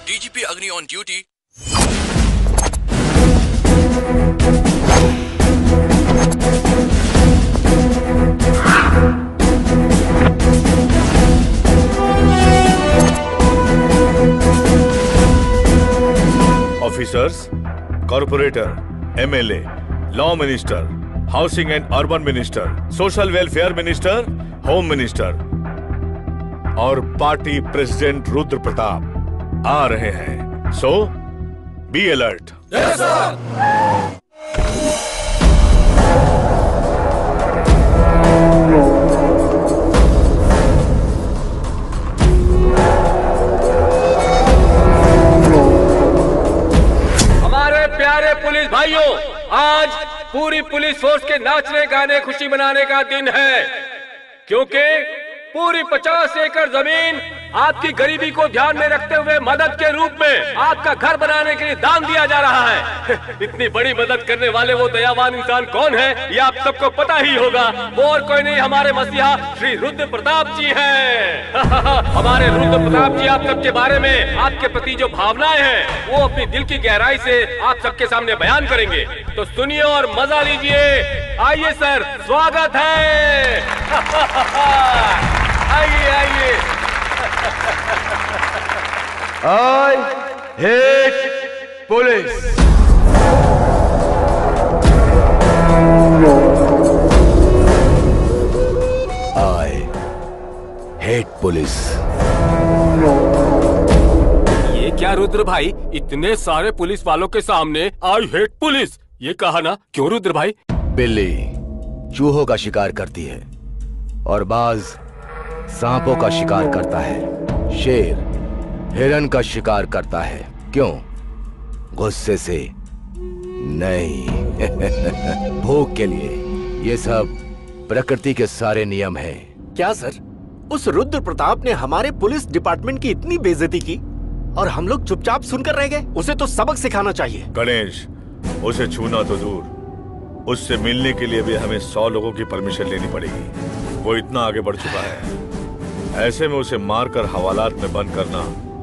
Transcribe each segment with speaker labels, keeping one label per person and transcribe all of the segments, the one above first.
Speaker 1: DGP Agni on duty.
Speaker 2: Officers, corporator, MLA, law minister, housing and urban minister, social welfare minister, home minister और party president Rudra Pratap आ रहे हैं। So be alert.
Speaker 3: Yes sir.
Speaker 4: हमारे प्यारे police भाइयों, आज पूरी पुलिस फोर्स के नाचने गाने खुशी मनाने का दिन है, क्योंकि पूरी 50 एकड़ जमीन आपकी गरीबी को ध्यान में रखते हुए मदद के रूप में आपका घर बनाने के लिए दान दिया जा रहा है। इतनी बड़ी मदद करने वाले वो दयावान इंसान कौन है, ये आप सबको पता ही होगा। वो और कोई नहीं, हमारे मसीहा श्री रुद्र प्रताप जी हैं। हमारे रुद्र प्रताप जी आप सबके बारे में, आपके प्रति जो भावनाएं हैं वो अपनी दिल की गहराई से आप सबके सामने बयान करेंगे। तो सुनिए और मजा लीजिए। आइए सर, स्वागत है। आइए आइए।
Speaker 5: I hate police. I hate police.
Speaker 4: ये क्या रुद्र भाई, इतने सारे पुलिस वालों के सामने आई हेट पुलिस ये कहा ना? क्यों रुद्र भाई?
Speaker 5: बिल्ली चूहों का शिकार करती है और बाज सांपों का शिकार करता है। शेर हिरन का शिकार करता है। क्यों? गुस्से से नहीं, भूख के लिए। ये सब प्रकृति के सारे नियम हैं।
Speaker 6: क्या सर, उस रुद्र प्रताप ने हमारे पुलिस डिपार्टमेंट की इतनी बेइज्जती की और हम लोग चुपचाप सुनकर रह गए? उसे तो सबक सिखाना चाहिए।
Speaker 2: गणेश, उसे छूना तो दूर, उससे मिलने के लिए भी हमें 100 लोगों की परमिशन लेनी पड़ेगी। वो इतना आगे बढ़ चुका है, ऐसे में उसे मारकर हवालात में बंद करना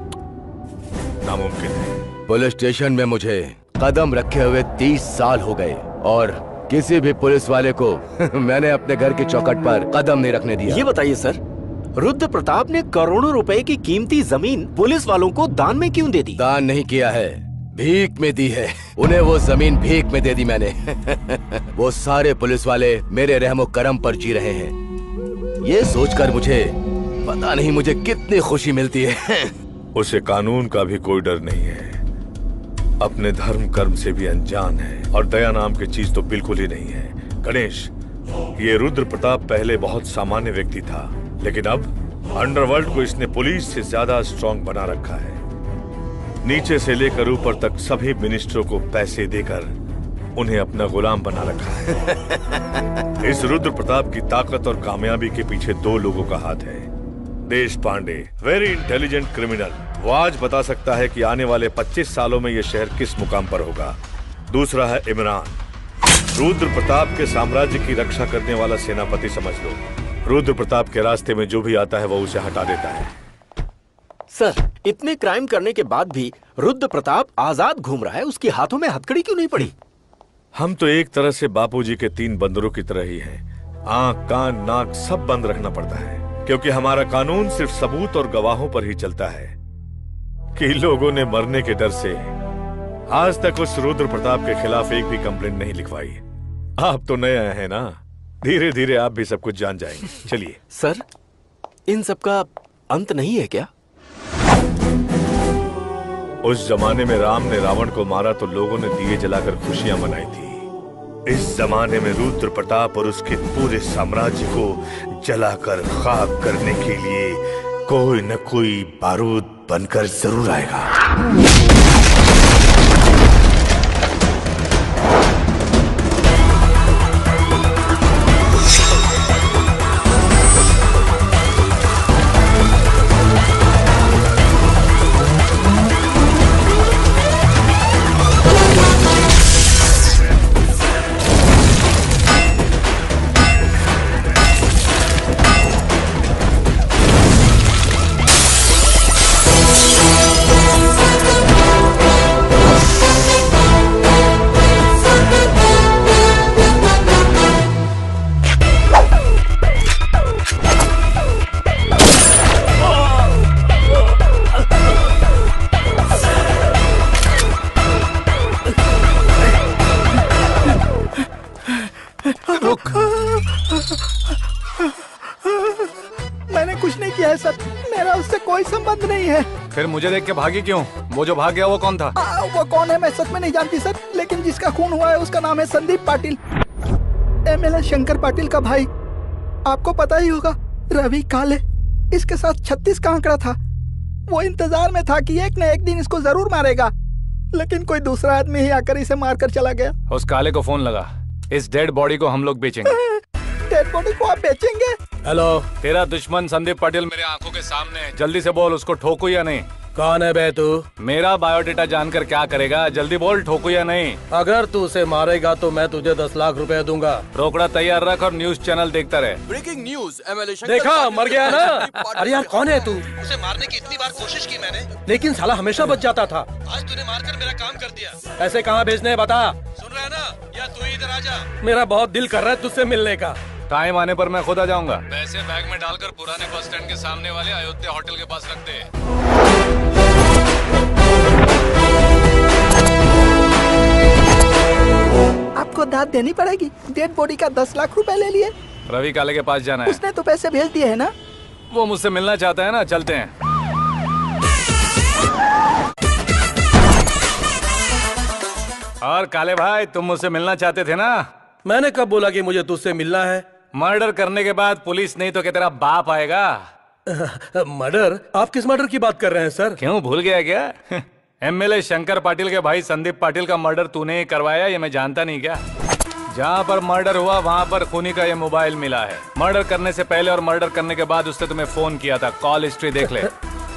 Speaker 2: नामुमकिन है।
Speaker 5: पुलिस स्टेशन में मुझे कदम रखे हुए 30 साल हो गए और किसी भी पुलिस वाले को मैंने अपने घर की चौखट पर कदम नहीं रखने दिया।
Speaker 6: ये बताइए सर, रुद्र प्रताप ने करोड़ों रुपए की कीमती जमीन पुलिस वालों को दान में क्यों दे दी?
Speaker 5: दान नहीं किया है, भीख में दी है। उन्हें वो जमीन भीख में दे दी मैंने। वो सारे पुलिस वाले मेरे रहमो करम पर जी रहे हैं। ये सोचकर मुझे पता नहीं मुझे कितनी खुशी मिलती है।
Speaker 2: उसे कानून का भी कोई डर नहीं है, अपने धर्म कर्म से भी अनजान है और दया नाम की चीज तो बिल्कुल ही नहीं है। गणेश, ये रुद्र प्रताप पहले बहुत सामान्य व्यक्ति था, लेकिन अब अंडरवर्ल्ड को इसने पुलिस से ज्यादा स्ट्रांग बना रखा है। नीचे से लेकर ऊपर तक सभी मिनिस्टरों को पैसे देकर उन्हें अपना गुलाम बना रखा है। इस रुद्र प्रताप की ताकत और कामयाबी के पीछे 2 लोगों का हाथ है। देश पांडे, वेरी इंटेलिजेंट क्रिमिनल, वो आज बता सकता है कि आने वाले 25 सालों में ये शहर किस मुकाम पर होगा। दूसरा है इमरान, रुद्र प्रताप के साम्राज्य की रक्षा करने वाला सेनापति समझ लो। रुद्र प्रताप के रास्ते में जो भी आता है वो उसे हटा देता है।
Speaker 6: सर, इतने क्राइम करने के बाद भी रुद्र प्रताप आजाद घूम रहा है, उसके हाथों में हथकड़ी क्यों नहीं पड़ी?
Speaker 2: हम तो एक तरह से बापूजी के 3 बंदरों की तरह ही हैं। आंख, कान, नाक सब बंद रखना पड़ता है, क्योंकि हमारा कानून सिर्फ सबूत और गवाहों पर ही चलता है। कि लोगों ने मरने के डर से आज तक उस रुद्र प्रताप के खिलाफ एक भी कंप्लेंट नहीं लिखवाई। आप तो नए आए हैं ना, धीरे धीरे आप भी सब कुछ जान जाएंगे। चलिए।
Speaker 6: सर, इन सब का अंत नहीं है क्या?
Speaker 2: उस जमाने में राम ने रावण को मारा तो लोगों ने दिए जलाकर खुशियां मनाई थी। इस जमाने में रुद्र प्रताप और उसके पूरे साम्राज्य को जलाकर खाक करने के लिए कोई न कोई बारूद बनकर जरूर आएगा।
Speaker 1: नहीं है।
Speaker 3: फिर मुझे देख के भागी क्यों? वो जो भाग गया वो कौन था?
Speaker 1: वो कौन है मैं सच में नहीं जानती सर, लेकिन जिसका खून हुआ है उसका नाम है संदीप पाटिल, एमएलए शंकर पाटिल का भाई। आपको पता ही होगा, रवि काले इसके साथ 36 का आंकड़ा था। वो इंतजार में था कि एक न एक दिन इसको जरूर मारेगा, लेकिन कोई दूसरा आदमी ही आकर इसे मारकर चला गया।
Speaker 3: उस काले को फोन लगा, इस डेड बॉडी को हम लोग बेचेंगे।
Speaker 1: डेड बॉडी को आप बेचेंगे?
Speaker 3: हेलो, तेरा दुश्मन संदीप पाटिल मेरे आंखों के सामने है, जल्दी से बोल उसको ठोकू या नहीं?
Speaker 7: कौन है बे तू?
Speaker 3: मेरा बायोडेटा जानकर क्या करेगा, जल्दी बोल ठोकू या नहीं?
Speaker 7: अगर तू उसे मारेगा तो मैं तुझे 10 लाख रुपए दूंगा।
Speaker 3: रोकड़ा तैयार रख और न्यूज चैनल देखता रहे।
Speaker 8: ब्रेकिंग न्यूज, एमएलए
Speaker 7: देखा मर गया ना। अरे यार कौन है तू?
Speaker 8: उसे मारने की इतनी बार कोशिश की मैंने,
Speaker 7: लेकिन साला हमेशा बच जाता था।
Speaker 8: आज तूने मारकर मेरा काम कर दिया।
Speaker 7: ऐसे कहाँ भेजने बता?
Speaker 8: सुन रहा है ना, या तू ही इधर आ जा।
Speaker 7: मेरा बहुत दिल कर रहा है तुझसे मिलने का।
Speaker 3: टाइम आने पर मैं खुद आ जाऊंगा। पैसे बैग में डालकर पुराने बस स्टैंड के सामने वाले अयोध्या होटल के पास रख दे।
Speaker 1: आपको दाद देनी पड़ेगी। डेड बॉडी का 10 लाख रुपए ले लिए।
Speaker 3: रवि काले के पास जाना है।
Speaker 1: उसने तो पैसे भेज दिए है ना?
Speaker 3: वो मुझसे मिलना चाहता है ना, चलते हैं। और काले भाई, तुम मुझसे मिलना चाहते थे ना?
Speaker 7: मैंने कब बोला कि मुझे तुझसे मिलना है?
Speaker 3: मर्डर करने के बाद पुलिस नहीं तो क्या तेरा बाप आएगा?
Speaker 7: मर्डर? आप किस मर्डर की बात कर रहे हैं सर?
Speaker 3: क्यों भूल गया क्या? एमएलए शंकर पाटिल के भाई संदीप पाटिल का मर्डर तूने ही करवाया, ये मैं जानता नहीं क्या? जहाँ पर मर्डर हुआ वहाँ पर खूनी का ये मोबाइल मिला है। मर्डर करने से पहले और मर्डर करने के बाद उसने तुम्हें फोन किया था, कॉल हिस्ट्री देख ले।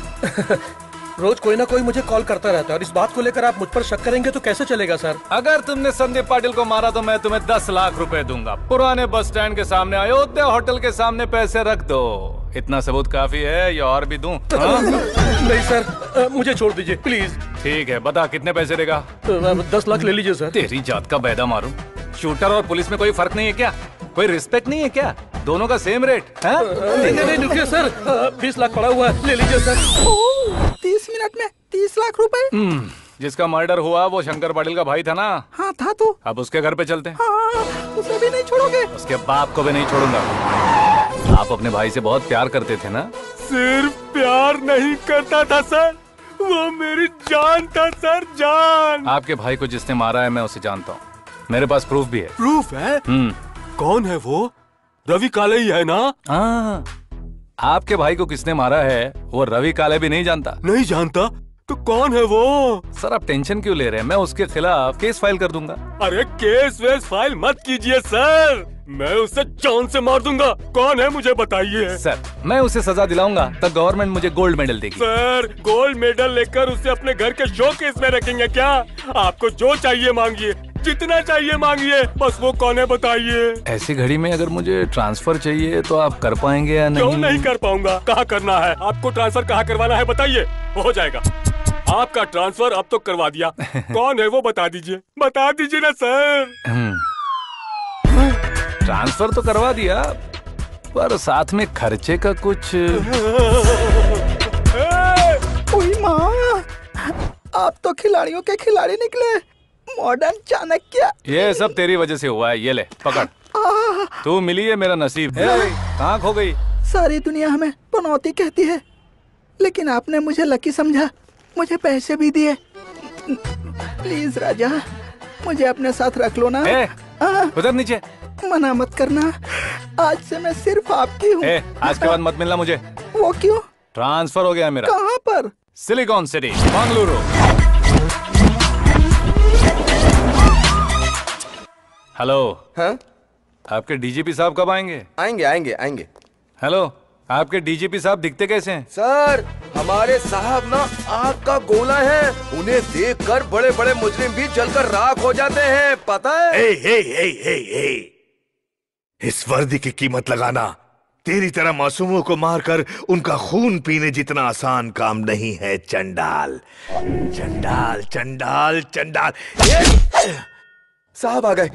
Speaker 7: रोज कोई ना कोई मुझे कॉल करता रहता है और इस बात को लेकर आप मुझ पर शक करेंगे तो कैसे चलेगा सर?
Speaker 3: अगर तुमने संदीप पाटिल को मारा तो मैं तुम्हें 10 लाख रुपए दूंगा। पुराने बस स्टैंड के सामने अयोध्या होटल के सामने पैसे रख दो। इतना सबूत काफी है या और भी दूं?
Speaker 7: नहीं सर, मुझे छोड़ दीजिए प्लीज।
Speaker 3: ठीक है, बता कितने पैसे देगा?
Speaker 7: 10 लाख ले लीजिए सर।
Speaker 3: तेरी जात का बैदा मारूं। शूटर और पुलिस में कोई फर्क नहीं है क्या? कोई रिस्पेक्ट नहीं है क्या? दोनों का सेम रेट है?
Speaker 7: नहीं रुकिए सर, 20 लाख पड़ा हुआ है, ले लीजिए सर।
Speaker 1: 30 मिनट में 30 लाख रुपए?
Speaker 3: जिसका मर्डर हुआ वो शंकर पाटिल का भाई था ना?
Speaker 1: हाँ था तो।
Speaker 3: अब उसके घर पे चलते हैं।
Speaker 1: हाँ, उसे भी नहीं छोड़ोगे?
Speaker 3: उसके बाप को भी नहीं छोड़ूंगा। आप अपने भाई से बहुत प्यार करते थे ना?
Speaker 4: सिर्फ प्यार नहीं करता था सर, वो मेरी जान था सर, जान।
Speaker 3: आपके भाई को जिसने मारा है मैं उसे जानता हूँ, मेरे पास प्रूफ भी है।
Speaker 4: प्रूफ है? कौन है वो? रवि काले ही है ना?
Speaker 3: हाँ, आपके भाई को किसने मारा है वो रवि काले भी नहीं जानता।
Speaker 4: नहीं जानता? तो कौन है वो?
Speaker 3: सर आप टेंशन क्यों ले रहे हैं? मैं उसके खिलाफ केस फाइल कर दूंगा।
Speaker 4: अरे केस वेस फाइल मत कीजिए सर, मैं उसे जान से मार दूंगा। कौन है मुझे बताइए।
Speaker 3: सर मैं उसे सजा दिलाऊंगा तो गवर्नमेंट मुझे गोल्ड मेडल देगी।
Speaker 4: सर गोल्ड मेडल लेकर उसे अपने घर के शोकेस में रखेंगे क्या? आपको जो चाहिए मांगिए, जितना चाहिए मांगिए, बस वो कौन है बताइए।
Speaker 3: ऐसी घड़ी में अगर मुझे ट्रांसफर चाहिए तो आप कर पाएंगे या नहीं?
Speaker 4: क्यों नहीं कर पाऊंगा? कहाँ करना है आपको? ट्रांसफर कहाँ करवाना है बताइए, हो जाएगा। आपका ट्रांसफर अब तो करवा दिया। कौन है वो बता दीजिए, बता दीजिए ना सर।
Speaker 3: ट्रांसफर तो करवा दिया पर साथ में खर्चे का कुछ।
Speaker 1: ओए माँ, आप तो खिलाड़ियों के खिलाड़ी निकले, मॉडर्न चाणक्य।
Speaker 3: ये सब तेरी वजह से हुआ है, ये ले पकड़। तू मिली है मेरा नसीब। कहाँ खो गई?
Speaker 1: सारी दुनिया हमें पनौती कहती है, लेकिन आपने मुझे लकी समझा, मुझे पैसे भी दिए। प्लीज राजा, मुझे अपने साथ रख लो ना।
Speaker 3: उधर नीचे।
Speaker 1: मना मत करना, आज से मैं सिर्फ आपकी हूँ।
Speaker 3: आज के बाद मत मिलना मुझे।
Speaker 1: वो क्यों?
Speaker 3: ट्रांसफर हो गया मेरा।
Speaker 1: कहाँ पर?
Speaker 3: Silicon city, Bengaluru. हेलो।
Speaker 8: हाँ?
Speaker 3: आपके डीजीपी साहब कब आएंगे?
Speaker 8: आएंगे आएंगे आएंगे।
Speaker 3: हेलो, आपके डीजीपी साहब दिखते कैसे हैं?
Speaker 8: सर हमारे साहब ना आग का गोला है, उन्हें देखकर बड़े बड़े मुजरिम भी जलकर राख हो जाते हैं, पता है?
Speaker 2: हे। इस वर्दी की कीमत लगाना तेरी तरह मासूमों को मारकर उनका खून पीने जितना आसान काम नहीं है। चंडाल चंडाल चंडाल चंडाल।
Speaker 8: साहब आ गए।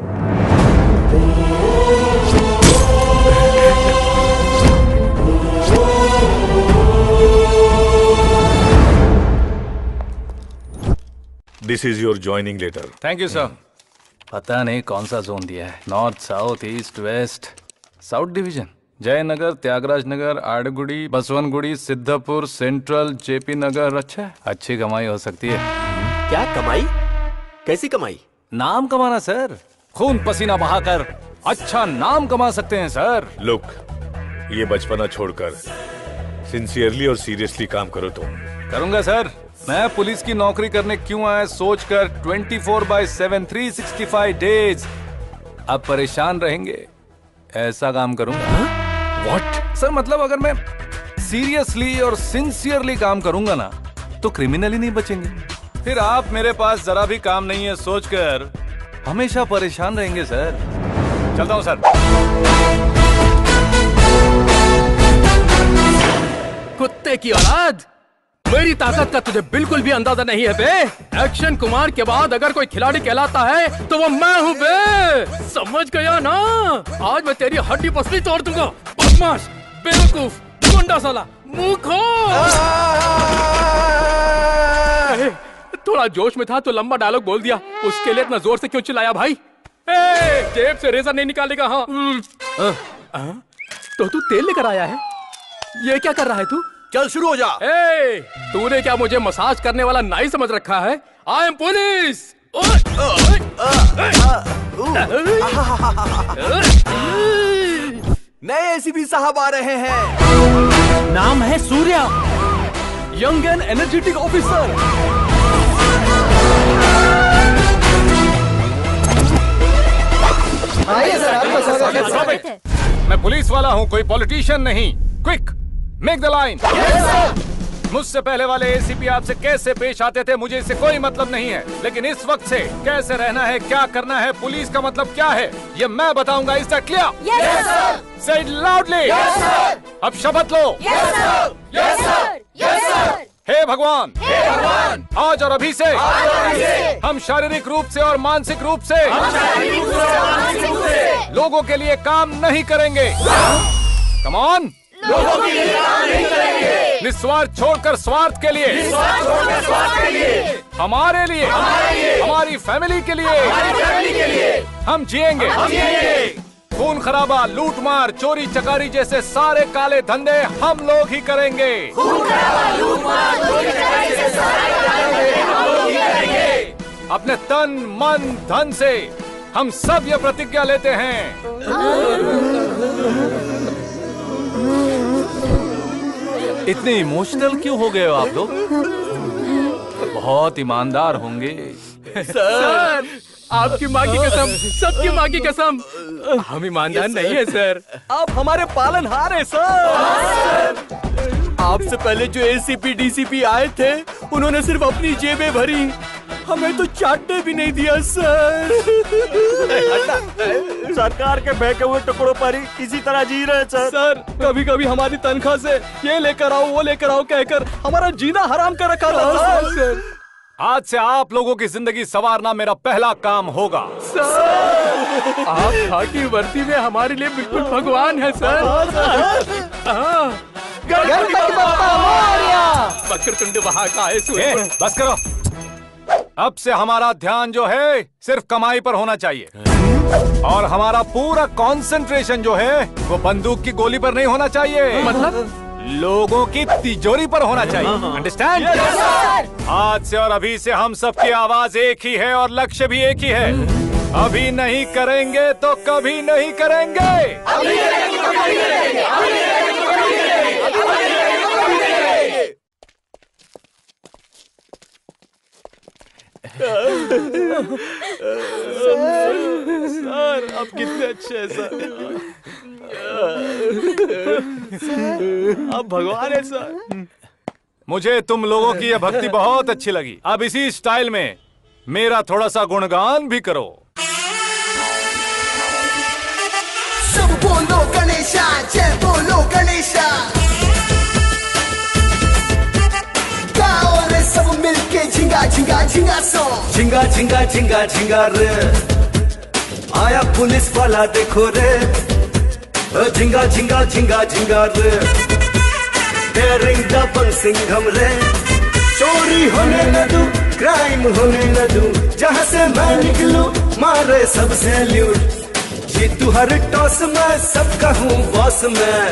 Speaker 2: This is your joining letter.
Speaker 3: Thank you sir. पता नहीं कौन सा जोन दिया है, north south east west south division. Jayanagar, Tyagaraja Nagar, Adugodi, Basavanagudi, Siddapura, central, JP Nagar. अच्छा, अच्छी कमाई हो सकती है।
Speaker 6: क्या कमाई? कैसी कमाई?
Speaker 3: नाम कमाना सर, खून पसीना बहाकर अच्छा नाम कमा सकते हैं सर।
Speaker 2: लुक, ये बचपना छोड़कर सिंसियरली और सीरियसली काम करो तुम।
Speaker 3: करूंगा सर। मैं पुलिस की नौकरी करने क्यों आया सोचकर 24/7 365 डेज अब परेशान रहेंगे, ऐसा काम करूंगा। What sir? मतलब अगर मैं सीरियसली और सिंसियरली काम करूंगा ना तो क्रिमिनल ही नहीं बचेंगे। फिर आप मेरे पास जरा भी काम नहीं है सोचकर हमेशा परेशान रहेंगे सर। चलता हूं सर।
Speaker 9: कुत्ते की औलाद, मेरी ताकत का तुझे बिल्कुल भी अंदाजा नहीं है बे। एक्शन कुमार के बाद अगर कोई खिलाड़ी कहलाता है तो वो मैं हूँ बे। समझ गया ना? आज मैं तेरी हड्डी पसली तोड़ दूंगा। बदमाश, बेवकूफ, गुंडा साला, मुंह खोल। थोड़ा जोश में था तो लंबा डायलॉग बोल दिया। उसके लिए इतना जोर से क्यों चिल्लाया भाई? जेब से रेजर नहीं निकालेगा? हाँ। तो तू तेल लेकर आया है? ये क्या कर रहा है तू?
Speaker 6: चल शुरू हो जा।
Speaker 9: तूने क्या मुझे मसाज करने वाला नाई समझ रखा है? I am police.
Speaker 8: नए एसीपी साहब आ रहे हैं।
Speaker 9: नाम है Surya, young and energetic officer.
Speaker 3: मैं पुलिस वाला हूँ, कोई पॉलिटिशियन नहीं। Quick, make the line. मुझसे पहले वाले एसीपी आपसे कैसे पेश आते थे मुझे इससे कोई मतलब नहीं है, लेकिन इस वक्त से कैसे रहना है, क्या करना है, पुलिस का मतलब क्या है, ये मैं बताऊंगा। Is that clear?
Speaker 10: Yes sir.
Speaker 3: Say it loudly.
Speaker 10: Yes sir.
Speaker 3: अब शपथ लो।
Speaker 10: Yes sir. Yes sir. Yes sir.
Speaker 3: हे भगवान,
Speaker 10: हे भगवान,
Speaker 3: आज और अभी से हम शारीरिक रूप से और मानसिक रूप से लोगों के लिए काम नहीं करेंगे। Come on.
Speaker 10: लोगों के लिए काम नहीं करेंगे।
Speaker 3: निस्वार्थ छोड़कर स्वार्थ के लिए, हमारे लिए, हमारी फैमिली के लिए हम जिएंगे। खून खराबा, लूट मार, चोरी चकारी जैसे सारे काले धंधे हम लोग ही करेंगे। अपने तन मन धन से हम सब ये प्रतिज्ञा लेते हैं। इतने इमोशनल क्यों हो गए हो आप लोग? बहुत ईमानदार होंगे।
Speaker 9: सर, आपकी माँ की कसम, सबकी माँ की कसम, हम ईमानदार नहीं है सर।
Speaker 6: आप हमारे पालनहार हैं सर। आपसे पहले जो एसीपी डीसीपी आए थे उन्होंने सिर्फ अपनी जेबें भरी, हमें तो चाटने भी नहीं दिया सर। सरकार के बहके हुए टुकड़ों पर ही इसी तरह जी रहे सर।
Speaker 9: सर, कभी कभी हमारी तनख्वाह से ये लेकर आओ वो लेकर आओ कहकर हमारा जीना हराम कर रखा था सर।
Speaker 3: आज से आप लोगों की जिंदगी संवारना मेरा पहला काम होगा।
Speaker 9: सर, आप खाकी वर्दी में हमारे लिए बिल्कुल भगवान है सर। वक्रतुंड महाकाय सूर्य।
Speaker 3: बस करो। अब से हमारा ध्यान जो है सिर्फ कमाई पर होना चाहिए और हमारा पूरा कंसंट्रेशन जो है वो बंदूक की गोली पर नहीं होना चाहिए।
Speaker 9: मतलब
Speaker 3: लोगों की तिजोरी पर होना चाहिए। अंडरस्टैंड? आज से और अभी से हम सबकी आवाज एक ही है और लक्ष्य भी एक ही है। अभी नहीं करेंगे तो कभी नहीं करेंगे।
Speaker 6: सर, आप कितने अच्छे हैं सर। आप भगवान हैं सर।
Speaker 3: मुझे तुम लोगों की यह भक्ति बहुत अच्छी लगी। अब इसी स्टाइल में मेरा थोड़ा सा गुणगान भी करो।
Speaker 11: सब बोलो गणेशा, जय बोलो गणेशा। गाओ रे सब मिलके झिंगा झिंगा झिंगा सो।
Speaker 12: झिंगा झिंगा झिंगा झिंगा रे, आया पुलिस वाला देखो रे। झिंगा झिंगा झिंगा झिंगा रे, डेयरिंग डबल सिंघम रे। चोरी होने न दूं, क्राइम होने न दूं, जहाँ से मैं निकलूं मारे सब सैल्यूट। जीतू हर टॉस में, सबका हूँ बॉस में।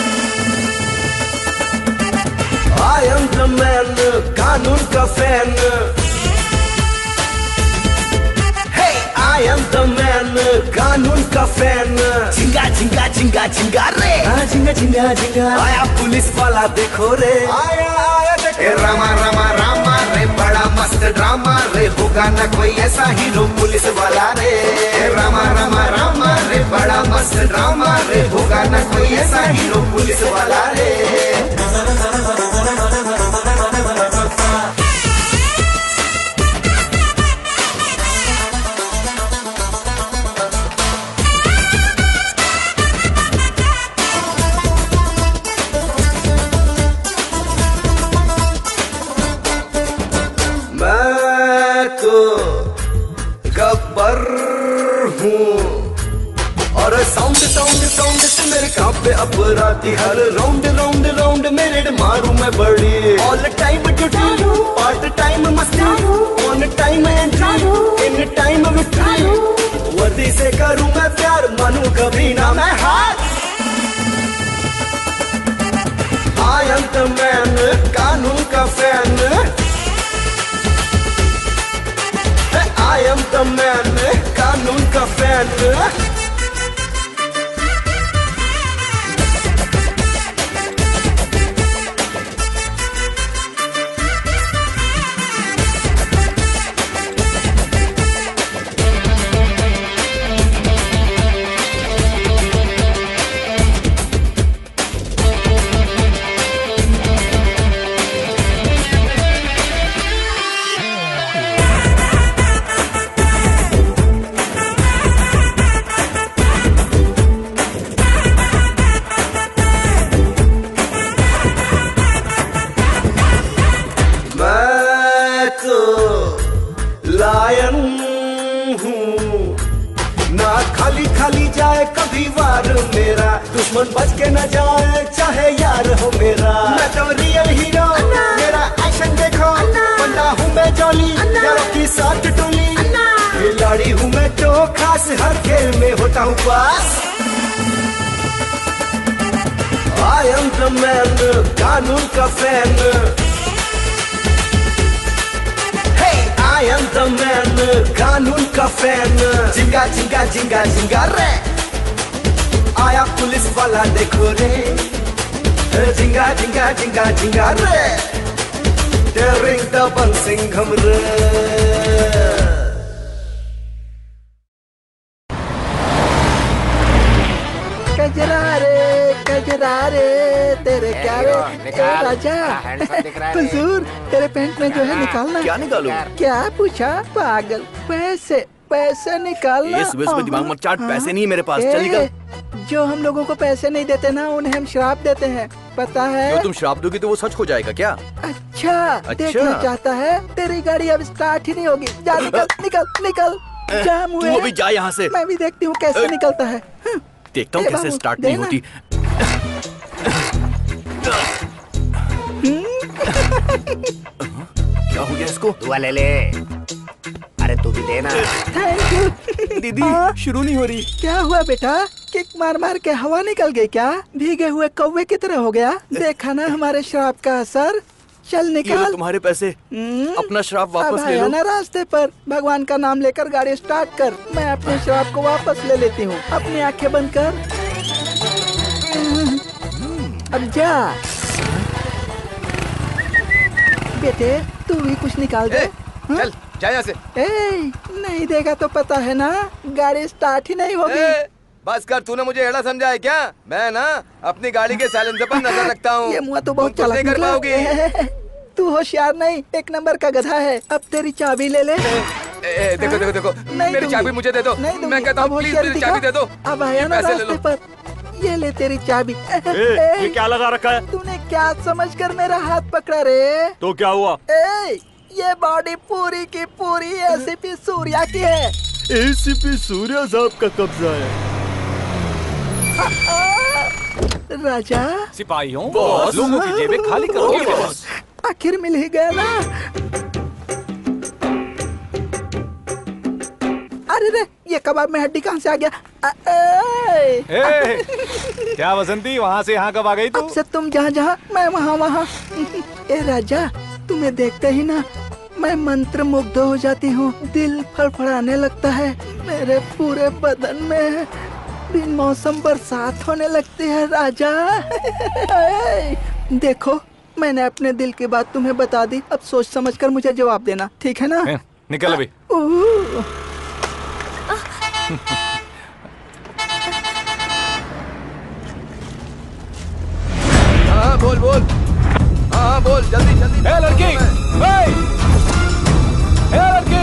Speaker 12: I am the man, कानून का fan. Hey, I am the man, कानून का फैन। झिंगा झिंगा झिंगा झिंगा रे, झिंगा झिंगा झिंगा। आया पुलिस वाला देखो रे, आया आया देखो। रामा रामा रामा रे, बड़ा मस्त ड्रामा रे, होगा ना कोई ऐसा हीरो पुलिस वाला रे। रामा रामा रामा रे, बड़ा मस्त ड्रामा रे, होगा ना कोई ऐसा हीरो पुलिस वाला रे। गब्बर हूँ और साउंड साउंड साउंड से मेरे कांपे अपराधी। हर राउंड राउंड राउंड मेरे मारू मैं बड़ी। All time duty, part time मस्ती, on time entry, in time victory. वर्दी से करूँ मैं प्यार, मानू कभी ना मैं हार। I am the man, कानून का fan. I am the man, कानून का फैन। लायन हूँ ना, खाली खाली जाए कभी वार मेरा, दुश्मन बच के न जाए चाहे यार हो मेरा। मैं तो रियल हीरो, मेरा एक्शन देखो, बंदा हूँ मैं जॉली, यारों की साथ टोली। खिलाड़ी हूँ मैं तो खास, हर खेल में होता हूँ पास। I am the man, कानून का fan. I am the man, कानून का फैन। झिंगा झिंगा झिंगा झिंगा रे, आया पुलिस वाला देखो रे। झिंगा झिंगा झिंगा झिंगा रे, डेरिंग दबंग सिंघम रे।
Speaker 1: कजरा रे तेरे क्या रे राजा। हुजूर तेरे पैंट में जो है निकालना।
Speaker 6: क्या निकालूं?
Speaker 1: क्या पूछा पागल? पैसे पैसे निकालना।
Speaker 6: ये सुबह सुबह दिमाग मत चाट, पैसे नहीं मेरे पास, चल निकल।
Speaker 1: जो हम लोगों को पैसे नहीं देते ना, उन्हें हम श्राप देते हैं, पता है?
Speaker 6: जो तुम श्राप दोगी तो वो सच हो जाएगा क्या?
Speaker 1: अच्छा देखना चाहता है? तेरी गाड़ी अब स्टार्ट ही नहीं होगी। जा निकल निकल निकल, जाम हुए।
Speaker 6: तू अभी जा यहाँ से।
Speaker 1: मैं भी देखती हूँ कैसे निकलता है।
Speaker 6: देखता हूँ कैसे स्टार्ट नहीं होती। क्या हो गया इसको?
Speaker 13: दुआ ले ले। अरे तू भी देना।
Speaker 1: Thank you.
Speaker 6: दीदी शुरू नहीं हो रही।
Speaker 1: क्या हुआ बेटा? किक मार मार के हवा निकल गई क्या? भीगे हुए कौवे की तरह हो गया? देखा ना हमारे श्राप का असर। चल निकाल।
Speaker 6: ये तुम्हारे पैसे, अपना श्राप वापस ले लो।
Speaker 1: ना रास्ते पर भगवान का नाम लेकर गाड़ी स्टार्ट कर। मैं अपने श्राप को वापस ले लेती हूँ। अपनी आंखें बंद कर। अब जा बेटे, तू भी कुछ निकाल दे।
Speaker 6: चल जा यहाँ से।
Speaker 1: नहीं देगा तो पता है ना, गाड़ी स्टार्ट ही नहीं होगी।
Speaker 8: बस कर, तूने मुझे एड़ा समझा है क्या? मैं ना अपनी गाड़ी के साइलेंसर पर नजर रखता हूँ।
Speaker 1: ये मुँह तो बहुत चालाक
Speaker 8: कर पाओगी।
Speaker 1: तू होशियार नहीं, एक नंबर का गधा है। अब तेरी चाबी ले ले।
Speaker 8: देखो देखो देखो, मेरी चाबी मुझे दे दो। मैं कहता हूँ प्लीज मेरी चाबी दे दो।
Speaker 1: अब आया ना रास्ते पर, ये ले तेरी चाबी।
Speaker 3: ये क्या लगा रखा है?
Speaker 1: तूने क्या समझकर मेरा हाथ पकड़ा रे?
Speaker 3: तो क्या हुआ?
Speaker 1: ये बॉडी पूरी की पूरी एसीपी सूर्या की है।
Speaker 3: एसीपी सूर्या साहब का कब्जा है।
Speaker 1: राजा,
Speaker 3: सिपाहियों, लोगों की जेबें खाली करोगे बॉस।
Speaker 1: आखिर मिल ही गया ना। अरे रे, ये कबाब में हड्डी कहाँ से आ गया?
Speaker 3: क्या वसंती, वहाँ से यहाँ कब आ गई तू?
Speaker 1: अब से तुम जहाँ जहाँ मैं वहाँ वहाँ। ए राजा, तुम्हें देखते ही ना मैं मंत्र मुग्ध हो जाती हूँ। दिल फड़फड़ाने लगता है, मेरे पूरे बदन में बिन मौसम बरसात होने लगती है राजा। देखो, मैंने अपने दिल की बात तुम्हें बता दी, अब सोच समझकर मुझे जवाब देना, ठीक है ना?
Speaker 3: निकल अभी।
Speaker 8: हाँ बोल बोल, हाँ बोल, जल्दी जल्दी।
Speaker 3: ए लड़की, ए लड़की,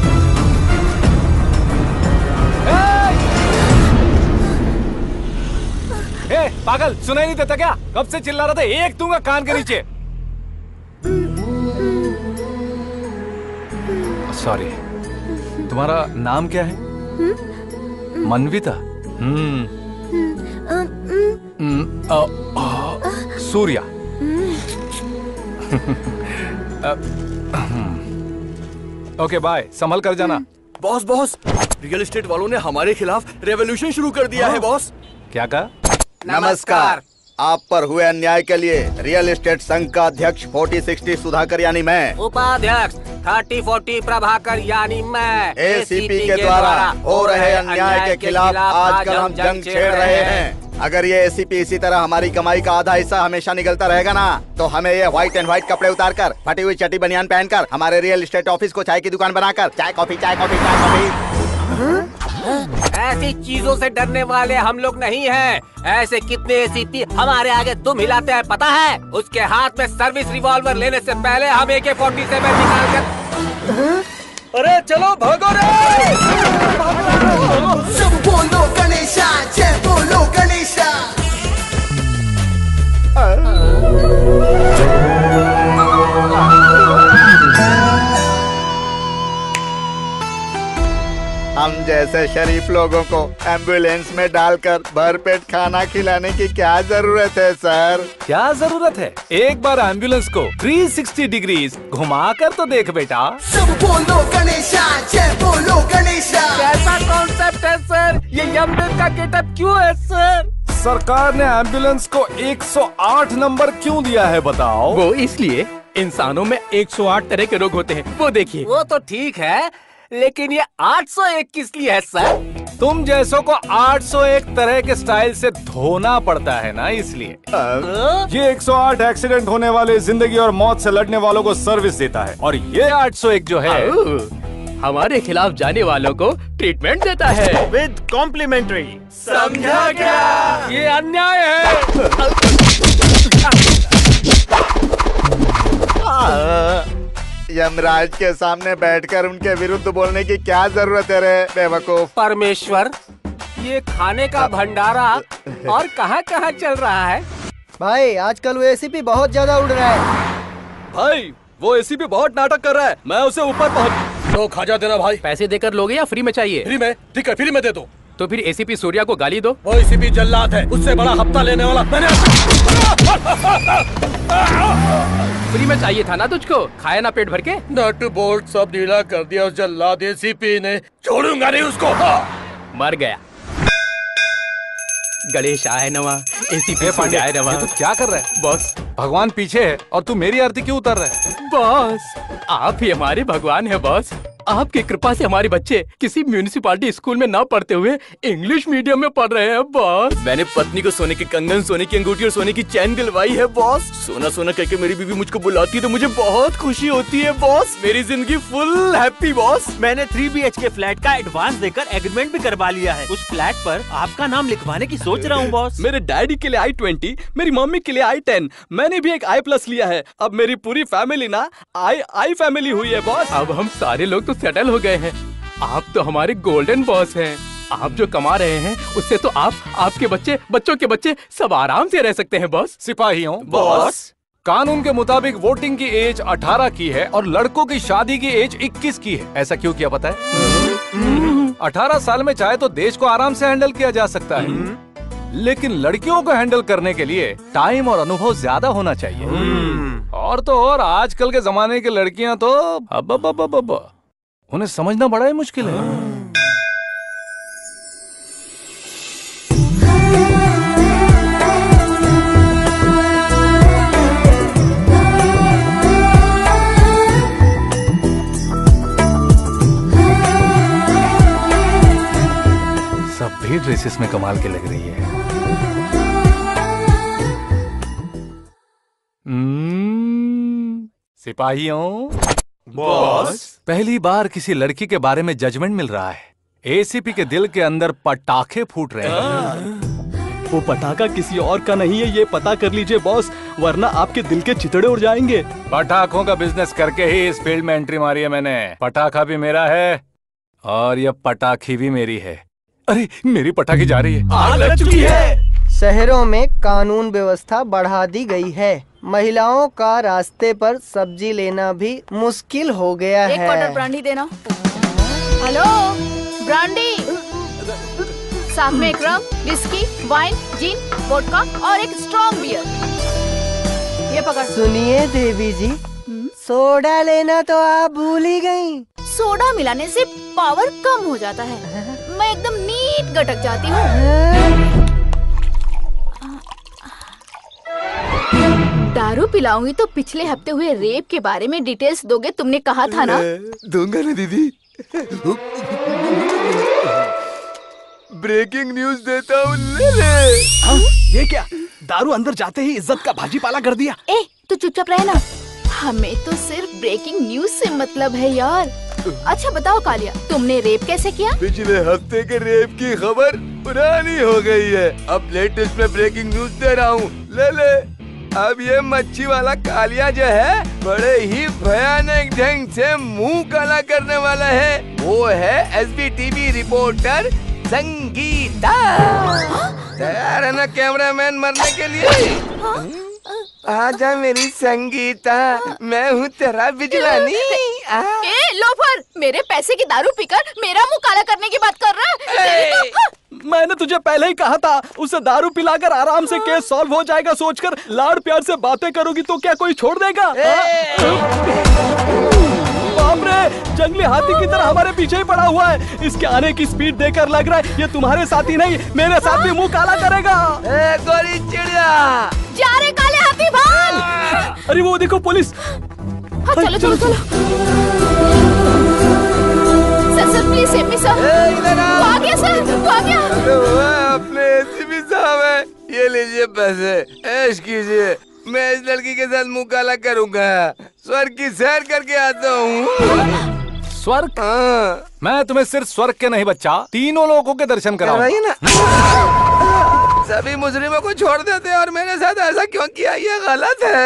Speaker 3: ए पागल, सुनाई नहीं देता क्या? कब से चिल्ला रहा था, एक दूंगा कान के नीचे। सॉरी, तुम्हारा नाम क्या है? मनविता। सूर्या। ओके बाय, संभल कर जाना।
Speaker 6: बॉस बॉस, रियल एस्टेट वालों ने हमारे खिलाफ रेवोल्यूशन शुरू कर दिया है बॉस।
Speaker 3: क्या कहा?
Speaker 14: नमस्कार। आप पर हुए अन्याय के लिए रियल एस्टेट संघ का अध्यक्ष 4060 सुधाकर यानी मैं,
Speaker 13: उपाध्यक्ष 3040 प्रभाकर यानी मैं,
Speaker 14: एसीपी के द्वारा हो रहे अन्याय के खिलाफ आजकल हम जंग छेड़ रहे हैं। अगर ये एसीपी इसी तरह हमारी कमाई का आधा हिस्सा हमेशा निकलता रहेगा ना, तो हमें ये व्हाइट एंड व्हाइट कपड़े उतारकर, फटी हुई चटी बनियान पहनकर, हमारे रियल एस्टेट ऑफिस को चाय की दुकान बनाकर चाय कॉफी चाय कॉफी चाय कॉफी।
Speaker 13: ऐसी चीजों से डरने वाले हम लोग नहीं हैं। ऐसे कितने एसीपी हमारे आगे दुम हिलाते हैं पता है? उसके हाथ में सर्विस रिवॉल्वर लेने से पहले हम AK-47 निकाल कर।
Speaker 6: अरे चलो भागो रे!
Speaker 11: सब बोलो गणेशा, जय बोलो गणेशा।
Speaker 14: हम जैसे शरीफ लोगों को एम्बुलेंस में डालकर भरपेट खाना खिलाने की क्या जरूरत है सर?
Speaker 3: क्या जरूरत है? एक बार एम्बुलेंस को 360 डिग्रीज घुमा कर तो देख बेटा।
Speaker 11: सब बोलो गणेशा, जय बोलो गणेशा।
Speaker 13: कैसा कॉन्सेप्ट है सर? ये यमदूत का गेटअप क्यों है सर?
Speaker 3: सरकार ने एम्बुलेंस को 108 नंबर क्यों दिया है बताओ?
Speaker 9: वो इसलिए, इंसानों में 108 तरह के रोग होते हैं, वो देखिए।
Speaker 13: वो तो ठीक है, लेकिन ये 801 किस लिए है सर?
Speaker 3: तुम जैसों को 801 तरह के स्टाइल से धोना पड़ता है ना, इसलिए। ये 108 एक्सीडेंट होने वाले, जिंदगी और मौत से लड़ने वालों को सर्विस देता है, और ये 801 जो है
Speaker 9: हमारे खिलाफ जाने वालों को ट्रीटमेंट देता है
Speaker 6: विद कॉम्प्लीमेंट्री।
Speaker 13: समझा क्या? ये अन्याय है।
Speaker 14: यमराज के सामने बैठकर उनके विरुद्ध बोलने की क्या जरूरत है रे बेवकूफ?
Speaker 13: परमेश्वर, ये खाने का भंडारा और कहाँ चल रहा है?
Speaker 15: भाई आजकल वो एसीपी बहुत ज्यादा उड़ रहा है।
Speaker 6: भाई वो एसीपी बहुत नाटक कर रहा है, मैं उसे ऊपर पहुंच।
Speaker 7: तो खाजा देना भाई।
Speaker 9: पैसे देकर लोगे या फ्री में चाहिए?
Speaker 7: फ्री में। ठीक है, फ्री में दे दो।
Speaker 9: तो फिर एसीपी सूर्या को गाली दो।
Speaker 7: वो एसीपी जल्लाद है, उससे बड़ा हफ्ता लेने वाला मैंने।
Speaker 9: फ्री में चाहिए था ना तुझको, खाया ना पेट भर के।
Speaker 7: नट बोल्ट सब ढीला कर दिया उस जल्लाद एसीपी ने, छोड़ूंगा नहीं उसको।
Speaker 9: मर गया। गणेश आए नवा, एसीपी पांडे आए नवा।
Speaker 3: तू क्या कर रहा है?
Speaker 9: बॉस,
Speaker 3: भगवान पीछे है और तू मेरी आरती क्यों उतार रहा है?
Speaker 9: बॉस, आप ही हमारे भगवान है बॉस। आपकी कृपा से हमारे बच्चे किसी म्यूनिसिपालिटी स्कूल में ना पढ़ते हुए इंग्लिश मीडियम में पढ़ रहे हैं बॉस।
Speaker 6: मैंने पत्नी को सोने के कंगन, सोने की अंगूठी और सोने की चैन दिलवाई है बॉस। सोना सोना कहकर मेरी बीवी मुझको बुलाती है तो मुझे बहुत खुशी होती है बॉस। मेरी जिंदगी फुल हैप्पी बॉस।
Speaker 16: मैंने 3 BHK फ्लैट का एडवांस देकर एग्रीमेंट भी करवा लिया है। उस फ्लैट पर आपका नाम लिखवाने की सोच रहा हूँ बॉस।
Speaker 6: मेरे डैडी के लिए I-20, मेरी मम्मी के लिए I-10, मैंने भी एक I+ लिया है। अब मेरी पूरी फैमिली ना I फैमिली हुई है बॉस।
Speaker 9: अब हम सारे लोग तो सेटल हो गए हैं। आप तो हमारे गोल्डन बॉस हैं। आप जो कमा रहे हैं उससे तो आप, आपके बच्चे, बच्चों के बच्चे सब आराम से रह सकते हैं बॉस।
Speaker 3: सिपाहियों,
Speaker 6: बॉस,
Speaker 3: कानून के मुताबिक वोटिंग की एज 18 की है और लड़कों की शादी की एज 21 की है। ऐसा क्यों किया पता है? 18 साल में चाहे तो देश को आराम से हैंडल किया जा सकता है, लेकिन लड़कियों को हैंडल करने के लिए टाइम और अनुभव ज्यादा होना चाहिए। और तो और आजकल के जमाने की लड़कियां तो अब उन्हें समझना बड़ा ही मुश्किल है। ड्रेसेस में कमाल के लग रही है। सिपाहियों,
Speaker 6: बॉस,
Speaker 3: पहली बार किसी लड़की के बारे में जजमेंट मिल रहा है। एसीपी के दिल के अंदर पटाखे फूट रहे हैं।
Speaker 6: वो पटाखा किसी और का नहीं है, ये पता कर लीजिए बॉस, वरना आपके दिल के चितड़े उड़ जाएंगे।
Speaker 3: पटाखों का बिजनेस करके ही इस फील्ड में एंट्री मारी है मैंने। पटाखा भी मेरा है और ये पटाखी भी मेरी है। अरे मेरी पटाखी जा रही है।
Speaker 6: आग लग चुकी है।
Speaker 15: शहरों में कानून व्यवस्था बढ़ा दी गई है। महिलाओं का रास्ते पर सब्जी लेना भी मुश्किल हो गया है।
Speaker 17: एक क्वार्टर ब्रांडी देना। हेलो, ब्रांडी, साथ में एक rum, whisky, wine, gin, vodka और एक स्ट्रॉन्ग बियर। ये पकड़।
Speaker 15: सुनिए देवी जी, सोडा लेना तो आप भूल ही गयी।
Speaker 17: सोडा मिलाने से पावर कम हो जाता है। मैं एकदम नीट गटक जाती हूँ। दारू पिलाऊंगी तो पिछले हफ्ते हुए रेप के बारे में डिटेल्स दोगे, तुमने कहा था ना?
Speaker 8: दूंगा ना दीदी। ब्रेकिंग न्यूज देता हूँ।
Speaker 6: ये क्या, दारू अंदर जाते ही इज्जत का भाजीपाला कर दिया।
Speaker 17: ए, तू चुपचाप रहे ना। हमें तो सिर्फ ब्रेकिंग न्यूज से मतलब है यार। अच्छा बताओ कालिया, तुमने रेप कैसे किया?
Speaker 8: पिछले हफ्ते के रेप की खबर पुरानी हो गई है, अब लेटेस्ट में ब्रेकिंग न्यूज दे रहा हूँ। ले। अब ये मच्छी वाला कालिया जो है, बड़े ही भयानक ढंग से मुंह काला करने वाला है। वो है SBTV रिपोर्टर संगीता। तैयार है ना कैमरामैन मरने के लिए? आजा मेरी संगीता, मैं हूँ तेरा बिजलानी।
Speaker 17: ए लोफर, मेरे पैसे की दारू पीकर मेरा मुंह काला करने की बात कर रहा है?
Speaker 6: मैंने तुझे पहले ही कहा था, उसे दारू पिलाकर आराम से केस सॉल्व हो जाएगा सोचकर लाड़ प्यार से बातें करोगी तो क्या कोई छोड़ देगा? बाप रे, जंगली हाथी की तरह हमारे पीछे ही पड़ा हुआ है। इसके आने की स्पीड देखकर लग रहा है ये तुम्हारे साथ ही नहीं, मेरे साथ भी मुंह काला करेगा।
Speaker 8: गोरी चिड़िया,
Speaker 17: जा रे काले हाथी भाग।
Speaker 6: अरे वो देखो पुलिस।
Speaker 17: हाँ, चलो। Sir please save me sir. वो आ गया सर, वो आ गया।
Speaker 8: अपने एसीपी साहब है, ये लीजिए पैसे, ऐश कीजिए। मैं इस लड़की के साथ मुंह काला करूंगा, स्वर्ग की सैर करके आता हूँ।
Speaker 3: स्वर्ग? मैं तुम्हें सिर्फ स्वर्ग के नहीं बच्चा, तीनों लोगों के दर्शन कराऊंगा
Speaker 8: ना। सभी मुजरिमों को छोड़ देते और मेरे साथ ऐसा क्यों किया, ये गलत है।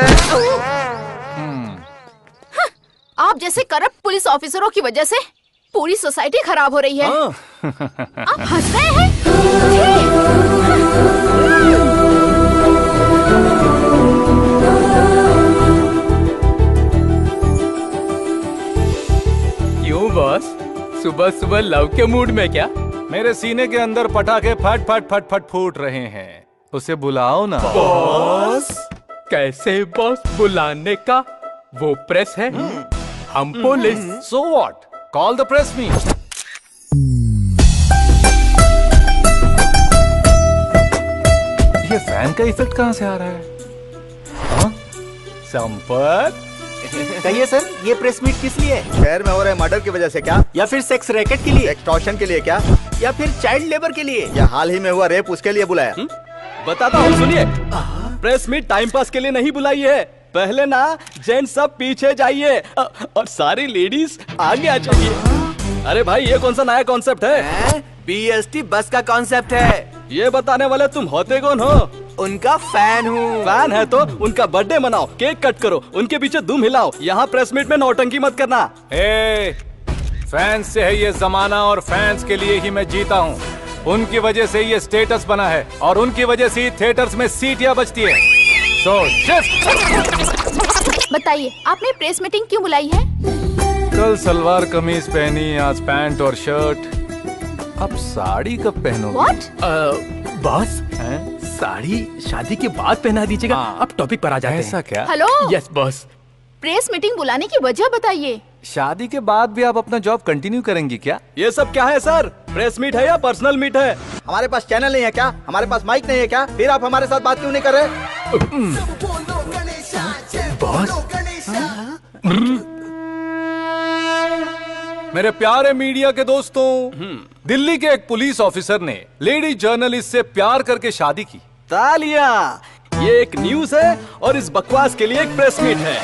Speaker 17: आप जैसे करप्ट पुलिस ऑफिसरों की वजह से पूरी सोसाइटी खराब हो रही है। आप हंस रहे हैं?
Speaker 9: क्यों बॉस, सुबह सुबह लव के मूड में क्या?
Speaker 3: मेरे सीने के अंदर पटाखे फट फट फट फट फूट रहे हैं, उसे बुलाओ ना।
Speaker 9: बॉस कैसे बॉस, बुलाने का वो प्रेस है, हम police.
Speaker 3: So what, call the press meet. ये फैन का इफेक्ट कहाँ से आ रहा है? संपर्क,
Speaker 16: कहिए सर, ये प्रेस मीट किस लिए है?
Speaker 14: शहर में हो रहे मर्डर की वजह से क्या?
Speaker 16: या फिर सेक्स रैकेट के लिए?
Speaker 14: एक्सटॉर्शन के लिए क्या?
Speaker 16: या फिर चाइल्ड लेबर के लिए?
Speaker 14: या हाल ही में हुआ रेप, उसके लिए बुलाया?
Speaker 6: बताता हूँ, सुनिए। प्रेस मीट टाइम पास के लिए नहीं बुलाई है। पहले ना जेंट्स सब पीछे जाइए और सारी लेडीज आगे आ जाइए। अरे भाई, ये कौन सा नया कॉन्सेप्ट है?
Speaker 16: BST बस का कॉन्सेप्ट है।
Speaker 6: ये बताने वाले तुम होते कौन हो?
Speaker 16: उनका फैन हूँ।
Speaker 6: फैन है तो उनका बर्थडे मनाओ, केक कट करो, उनके पीछे धूम हिलाओ। यहाँ प्रेस मीट में नौटंकी मत करना।
Speaker 3: फैंस से है ये जमाना और फैंस के लिए ही मैं जीता हूँ। उनकी वजह से ये स्टेटस बना है और उनकी वजह से थिएटर्स में सीटियाँ बजती है। So,
Speaker 17: बताइए, आपने प्रेस मीटिंग क्यों बुलाई है?
Speaker 3: कल सलवार कमीज पहनी, आज पैंट और शर्ट, अब साड़ी कब पहनोगे?
Speaker 17: What?
Speaker 9: बॉस, साड़ी शादी के बाद पहना दीजिएगा। अब टॉपिक पर आ जाते हैं।
Speaker 3: ऐसा क्या?
Speaker 17: Hello.
Speaker 9: Yes boss.
Speaker 17: Press meeting बुलाने की वजह बताइए।
Speaker 3: शादी के बाद भी आप अपना जॉब कंटिन्यू करेंगी क्या?
Speaker 6: ये सब क्या है सर? प्रेस मीट है या पर्सनल मीट है?
Speaker 14: हमारे पास चैनल नहीं है क्या? हमारे पास माइक नहीं है क्या? फिर आप हमारे साथ बात क्यों नहीं कर रहे?
Speaker 9: बॉस,
Speaker 3: मेरे प्यारे मीडिया के दोस्तों, दिल्ली के एक पुलिस ऑफिसर ने लेडी जर्नलिस्ट से प्यार करके शादी की।
Speaker 6: तालियां! ये एक न्यूज है और इस बकवास के लिए एक प्रेस मीट है।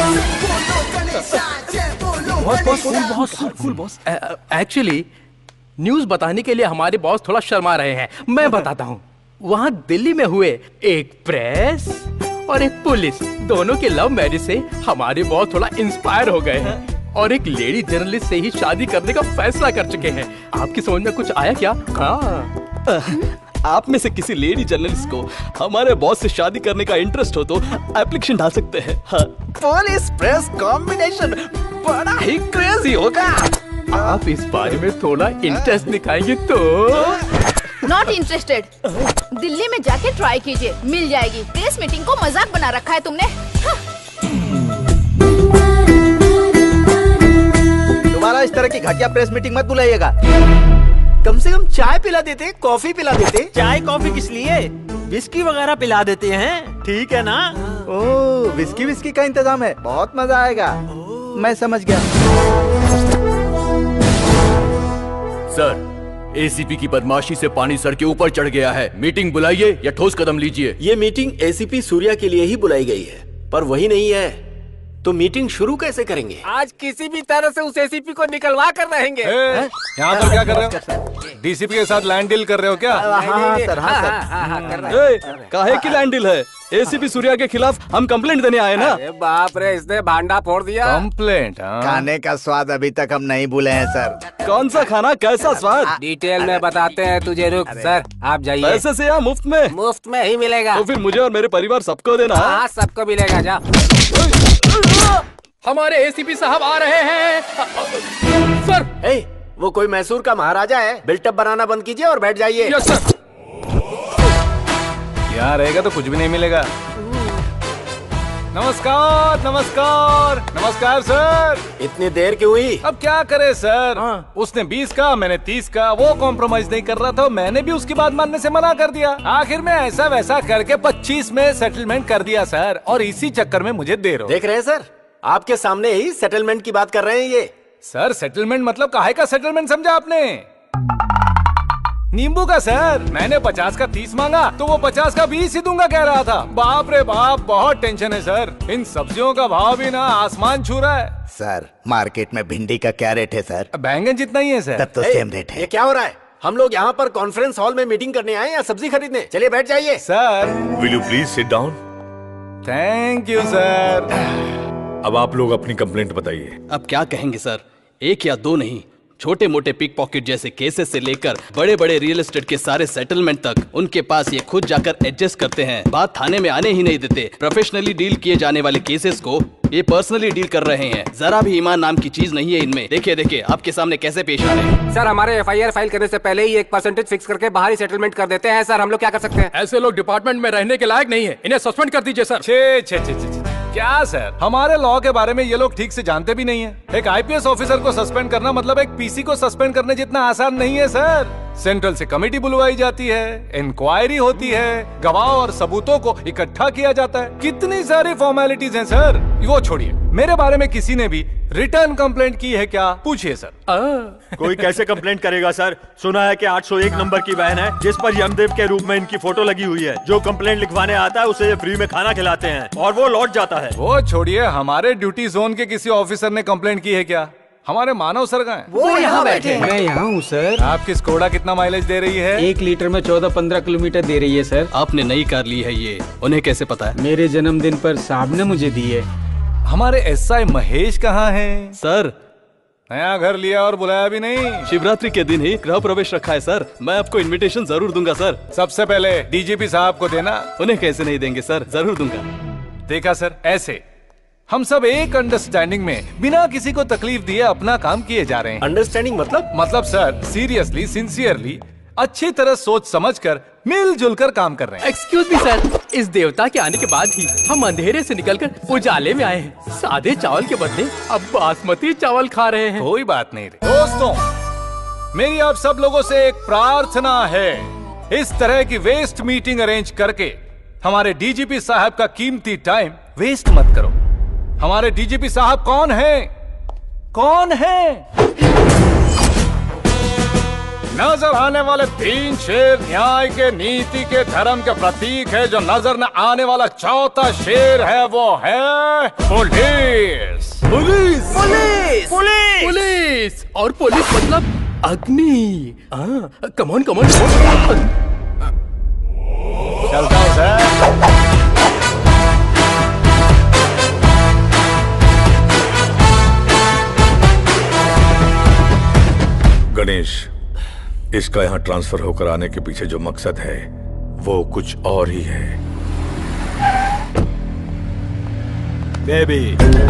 Speaker 9: बॉस एक्चुअली न्यूज बताने के लिए हमारे बॉस थोड़ा शर्मा रहे हैं। मैं बताता हूँ। वहाँ दिल्ली में हुए एक प्रेस और एक पुलिस दोनों के लव मैरिज से हमारे बॉस थोड़ा इंस्पायर हो गए हैं और एक लेडी जर्नलिस्ट से ही शादी करने का फैसला कर चुके हैं। आपकी समझ में कुछ आया क्या?
Speaker 6: आप में से किसी लेडी जर्नलिस्ट को हमारे बॉस से शादी करने का इंटरेस्ट हो तो एप्लीकेशन डाल सकते हैं। हाँ।
Speaker 9: पुलिस प्रेस कॉम्बिनेशन बड़ा ही क्रेजी होगा। आप इस बारे में थोड़ा इंटरेस्ट दिखाएंगे तो?
Speaker 17: Not interested. दिल्ली में जाके ट्राई कीजिए, मिल जाएगी। प्रेस मीटिंग को मजाक बना रखा है तुमने।
Speaker 14: दोबारा इस तरह की घटिया प्रेस मीटिंग मत बुलाइएगा।
Speaker 16: कम से कम चाय पिला देते, कॉफी पिला देते। चाय कॉफी किस लिए? विस्की वगैरह पिला देते हैं, ठीक है ना?
Speaker 14: ओह, विस्की का इंतजाम है, बहुत मजा आएगा। मैं समझ गया।
Speaker 5: सर, एसीपी की बदमाशी से पानी सर के ऊपर चढ़ गया है। मीटिंग बुलाइए या ठोस कदम लीजिए।
Speaker 16: ये मीटिंग एसीपी सूर्या के लिए ही बुलाई गई है, पर वही नहीं है तो मीटिंग शुरू कैसे करेंगे?
Speaker 13: आज किसी भी तरह से उस एसीपी को निकलवा कर रहेंगे।
Speaker 3: यहाँ पर क्या कर रहे हो? डीसीपी के साथ लैंड डील कर रहे हो क्या?
Speaker 6: काहे की लैंड डील है? एसीपी सूर्या के खिलाफ हम कंप्लेंट देने आए ना।
Speaker 13: अरे बाप रे, इसने भांडा फोड़ दिया।
Speaker 3: कंप्लेंट?
Speaker 14: खाने का स्वाद अभी तक हम नहीं भूले हैं सर।
Speaker 6: कौन सा खाना, कैसा स्वाद?
Speaker 13: डिटेल में बताते हैं तुझे। रुक सर, आप जाइए।
Speaker 6: पैसे से या मुफ्त में?
Speaker 13: मुफ्त में ही मिलेगा।
Speaker 6: तो फिर मुझे और मेरे परिवार सबको देना।
Speaker 13: हाँ, सबको मिलेगा। जा।
Speaker 9: हमारे एसीपी साहब आ रहे हैं सर।
Speaker 16: वो कोई मैसूर का महाराजा है। बिल्टअप बनाना बंद कीजिए और बैठ जाइए।
Speaker 9: Yes sir.
Speaker 3: यहाँ रहेगा तो कुछ भी नहीं मिलेगा। नमस्कार नमस्कार नमस्कार सर।
Speaker 16: इतनी देर क्यों हुई?
Speaker 3: अब क्या करे सर, उसने 20 का, मैंने 30 का। वो कॉम्प्रोमाइज नहीं कर रहा था, मैंने भी उसकी बात मानने से मना कर दिया। आखिर में ऐसा वैसा करके 25 में सेटलमेंट कर दिया सर, और इसी चक्कर में मुझे देर हो।
Speaker 16: देख रहे हैं सर, आपके सामने ही सेटलमेंट की बात कर रहे हैं ये।
Speaker 3: सर सेटलमेंट मतलब काहे का सेटलमेंट समझा आपने? नींबू का सर। मैंने 50 का 30 मांगा तो वो 50 का 20 ही दूंगा कह रहा था। बाप रे बाप, बहुत टेंशन है सर। इन सब्जियों का भाव भी ना आसमान छू रहा है।
Speaker 14: सर, मार्केट में भिंडी का क्या रेट है सर?
Speaker 3: बैंगन जितना ही है सर।
Speaker 14: तब तो सेम रेट है।
Speaker 16: ये क्या हो रहा है? हम लोग यहाँ पर कॉन्फ्रेंस हॉल में मीटिंग करने आए या सब्जी खरीदने? चलिए बैठ जाइए।
Speaker 3: Sir
Speaker 2: will you please sit down?
Speaker 3: Thank you sir.
Speaker 2: अब आप लोग अपनी कंप्लेंट बताइए।
Speaker 6: अब क्या कहेंगे सर, एक या दो नहीं, छोटे मोटे पिक पॉकेट जैसे केसेस से लेकर बड़े बड़े रियल एस्टेट के सारे सेटलमेंट तक उनके पास ये खुद जाकर एडजस्ट करते हैं। बात थाने में आने ही नहीं देते। प्रोफेशनली डील किए जाने वाले केसेस को ये पर्सनली डील कर रहे हैं। जरा भी ईमान नाम की चीज नहीं है इनमें। देखिए देखिए आपके सामने कैसे पेश आ रहे हैं।
Speaker 13: सर, हमारे एफआईआर फाइल करने से पहले ही एक परसेंटेज फिक्स करके बाहर ही सेटलमेंट कर देते हैं। सर, हम लोग क्या कर सकते हैं?
Speaker 9: ऐसे लोग डिपार्टमेंट में रहने के लायक नहीं है, इन्हें सस्पेंड कर दीजिए सर।
Speaker 3: छे छे छे छे। क्या सर, हमारे लॉ के बारे में ये लोग ठीक से जानते भी नहीं है। एक आईपीएस ऑफिसर को सस्पेंड करना मतलब एक पीसी को सस्पेंड करने जितना आसान नहीं है सर। सेंट्रल से कमेटी बुलवाई जाती है, इंक्वायरी होती है, गवाह और सबूतों को इकट्ठा किया जाता है। कितनी सारी फॉर्मेलिटीज हैं सर। वो छोड़िए, मेरे बारे में किसी ने भी रिटर्न कंप्लेंट की है क्या? पूछिए सर।
Speaker 18: कोई कैसे कंप्लेंट करेगा सर? सुना है कि 801 नंबर की वैन है जिस पर यमदेव के रूप में इनकी फोटो लगी हुई है। जो कंप्लेंट लिखवाने आता है उसे ये फ्री में खाना खिलाते हैं और वो लौट जाता है।
Speaker 3: वो छोड़िए, हमारे ड्यूटी जोन के किसी ऑफिसर ने कंप्लेंट की है क्या? हमारे मानव सर कहाँ हैं?
Speaker 19: वो यहाँ बैठे हैं।
Speaker 20: मैं यहाँ हूँ सर।
Speaker 3: आपकी स्कोडा कितना माइलेज दे रही है?
Speaker 20: 1 लीटर में 14-15 किलोमीटर दे रही है सर।
Speaker 6: आपने नई कार ली है, ये उन्हें कैसे पता है?
Speaker 20: मेरे जन्मदिन पर साहब ने मुझे दी है।
Speaker 3: हमारे एसआई महेश कहाँ हैं?
Speaker 6: सर,
Speaker 3: नया घर लिया और बुलाया भी नहीं।
Speaker 6: शिवरात्रि के दिन ही गृह प्रवेश रखा है सर। मैं आपको इनविटेशन जरूर दूंगा सर।
Speaker 3: सबसे पहले डीजीपी साहब को देना।
Speaker 6: उन्हें कैसे नहीं देंगे सर, जरूर दूंगा।
Speaker 3: देखा सर, ऐसे हम सब एक अंडरस्टैंडिंग में बिना किसी को तकलीफ दिए अपना काम किए जा रहे हैं।
Speaker 16: अंडरस्टैंडिंग मतलब
Speaker 3: सर, सीरियसली सिंसियरली अच्छी तरह सोच समझकर मिलजुल कर काम कर रहे हैं।
Speaker 9: एक्सक्यूज मी सर, इस देवता के आने के बाद ही हम अंधेरे से निकलकर उजाले में आए हैं। सादे चावल के बदले अब बासमती चावल खा रहे हैं।
Speaker 3: कोई बात नहीं रे दोस्तों, मेरी आप सब लोगों से एक प्रार्थना है, इस तरह की वेस्ट मीटिंग अरेंज करके हमारे डीजीपी साहब का कीमती टाइम वेस्ट मत करो। हमारे डीजीपी साहब कौन है? कौन है? नजर आने वाले 3 शेर न्याय के, नीति के, धर्म के प्रतीक है। जो नजर न आने वाला चौथा शेर है वो है police.
Speaker 9: Police
Speaker 16: police
Speaker 9: police police और पुलिस मतलब अग्नि। Come on.
Speaker 3: चलता हूँ सर।
Speaker 2: गणेश, इसका यहाँ ट्रांसफर होकर आने के पीछे जो मकसद है वो कुछ और ही है।
Speaker 18: बेबी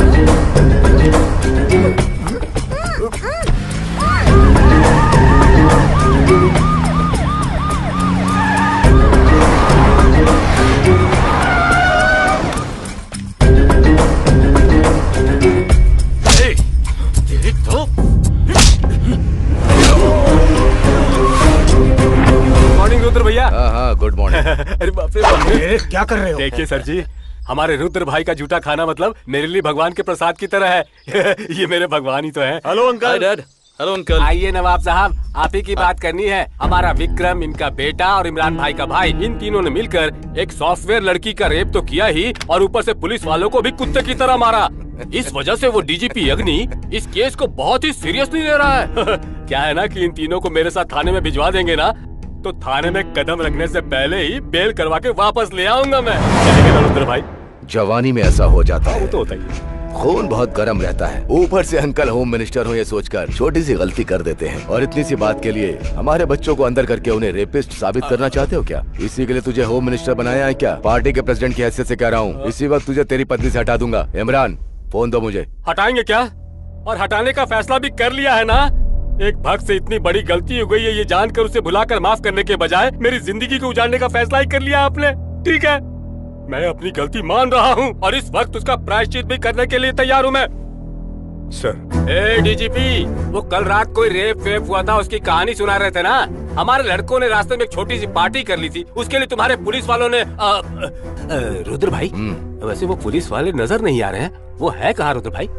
Speaker 3: मॉर्निंग रुद्र भैया।
Speaker 5: हाँ गुड मॉर्निंग।
Speaker 3: अरे बाप रे बाप रे,
Speaker 4: क्या कर रहे हो?
Speaker 3: देखिए सर जी, हमारे रुद्र भाई का जूठा खाना मतलब मेरे लिए भगवान के प्रसाद की तरह है। ये मेरे भगवान ही तो है।
Speaker 18: Hello uncle.
Speaker 6: Hello uncle.
Speaker 13: आइए नवाब साहब, आप ही की बात करनी है। हमारा विक्रम, इनका बेटा और इमरान भाई का भाई, इन तीनों ने मिलकर एक सॉफ्टवेयर लड़की का रेप तो किया ही और ऊपर से पुलिस वालों को भी कुत्ते की तरह मारा। इस वजह से वो डीजीपी अग्नि इस केस को बहुत ही सीरियसली ले रहा है। क्या है ना कि इन तीनों को मेरे साथ थाने में भिजवा देंगे ना, तो थाने में कदम रखने से पहले ही बेल करवा के वापस ले आऊंगा मैं। चलेगा ना रुद्र भाई?
Speaker 5: जवानी में ऐसा हो जाता है।
Speaker 3: वो तो होता ही है।
Speaker 5: खून बहुत गर्म रहता है। ऊपर से अंकल होम मिनिस्टर हो ये सोचकर छोटी सी गलती कर देते हैं, और इतनी सी बात के लिए हमारे बच्चों को अंदर करके उन्हें रेपिस्ट साबित करना चाहते हो क्या? इसी के लिए तुझे होम मिनिस्टर बनाया है क्या? पार्टी के प्रेसिडेंट की हैसियत से कह रहा हूँ, इसी वक्त तुझे तेरी पदवी से हटा दूंगा। इमरान, फोन दो मुझे।
Speaker 3: हटाएंगे क्या? और हटाने का फैसला भी कर लिया है ना? एक भक्त से इतनी बड़ी गलती हो गई है ये जानकर उसे भुलाकर माफ करने के बजाय मेरी जिंदगी को उजाड़ने का फैसला ही कर लिया आपने। ठीक है, मैं अपनी गलती मान रहा हूँ और इस वक्त उसका प्रायश्चित भी करने के लिए तैयार हूँ मैं।
Speaker 2: सर।
Speaker 13: ए डीजीपी, वो कल रात कोई रेप वेप हुआ था, उसकी कहानी सुना रहे थे ना? हमारे लड़कों ने रास्ते में एक छोटी सी पार्टी कर ली थी, उसके लिए तुम्हारे पुलिस वालों ने रुद्र भाई, वैसे वो पुलिस वाले नजर नहीं आ रहे हैं, वो है कहाँ रुद्र भाई?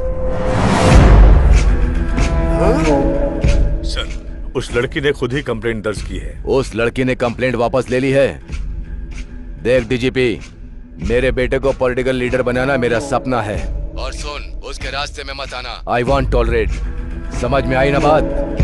Speaker 2: सर, उस लड़की ने खुद ही कंप्लेंट दर्ज की है।
Speaker 5: उस लड़की ने कंप्लेंट वापस ले ली है। देख डीजीपी, मेरे बेटे को पॉलिटिकल लीडर बनाना मेरा सपना है, और सुन, उसके रास्ते में मत आना। I won't tolerate. समझ में आई ना बात?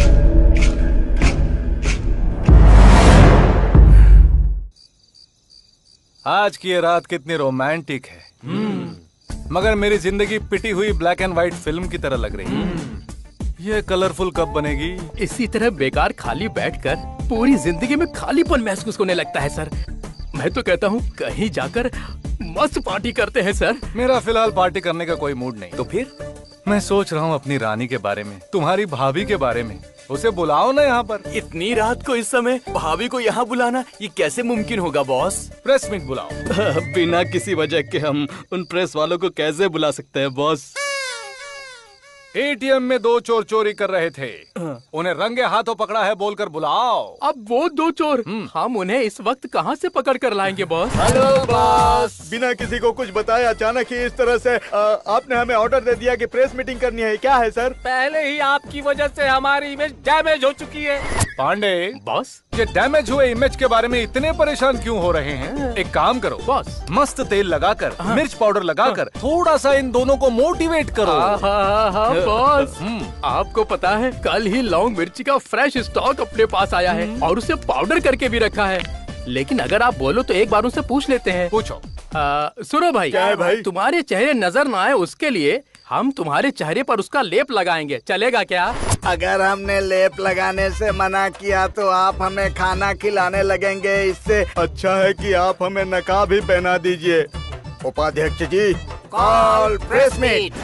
Speaker 3: आज की ये रात कितनी रोमांटिक है, मगर मेरी जिंदगी पिटी हुई ब्लैक एंड व्हाइट फिल्म की तरह लग रही है। ये कलरफुल कब बनेगी?
Speaker 9: इसी तरह बेकार खाली बैठकर पूरी जिंदगी में खालीपन महसूस होने लगता है सर। मैं तो कहता हूँ कहीं जाकर मस्त पार्टी करते हैं सर।
Speaker 3: मेरा फिलहाल पार्टी करने का कोई मूड नहीं।
Speaker 13: तो फिर?
Speaker 3: मैं सोच रहा हूँ अपनी रानी के बारे में, तुम्हारी भाभी के बारे में। उसे बुलाओ ना यहाँ पर।
Speaker 6: इतनी रात को इस समय भाभी को यहाँ बुलाना ये कैसे मुमकिन होगा बॉस?
Speaker 3: प्रेस मीट बुलाओ।
Speaker 6: बिना किसी वजह के हम उन प्रेस वालों को कैसे बुला सकते हैं बॉस?
Speaker 3: एटीएम में 2 चोर चोरी कर रहे थे, उन्हें रंगे हाथों पकड़ा है बोलकर बुलाओ।
Speaker 9: अब वो 2 चोर हम उन्हें इस वक्त कहाँ से पकड़ कर लाएंगे बॉस?
Speaker 14: Hello boss. बिना किसी को कुछ बताए अचानक ही इस तरह से आपने हमें ऑर्डर दे दिया कि प्रेस मीटिंग करनी है। क्या है सर?
Speaker 13: पहले ही आपकी वजह से हमारी इमेज डैमेज हो चुकी है।
Speaker 3: पांडे बॉस, ये डैमेज हुए इमेज के बारे में इतने परेशान क्यों हो रहे हैं? एक काम करो बॉस, मस्त तेल लगाकर, मिर्च पाउडर लगाकर थोड़ा सा इन दोनों को मोटिवेट करो।
Speaker 9: बॉस, आपको पता है कल ही लौंग मिर्ची का फ्रेश स्टॉक अपने पास आया है और उसे पाउडर करके भी रखा है। लेकिन अगर आप बोलो तो एक बार उनसे पूछ लेते हैं।
Speaker 3: पूछो।
Speaker 9: सुनो भाई,
Speaker 14: क्या है भाई?
Speaker 9: तुम्हारे चेहरे नजर ना आए उसके लिए हम तुम्हारे चेहरे पर उसका लेप लगाएंगे, चलेगा क्या?
Speaker 14: अगर हमने लेप लगाने से मना किया तो आप हमें खाना खिलाने लगेंगे। इससे अच्छा है कि आप हमें नकाब ही पहना दीजिए। उपाध्यक्ष ji, call press meet.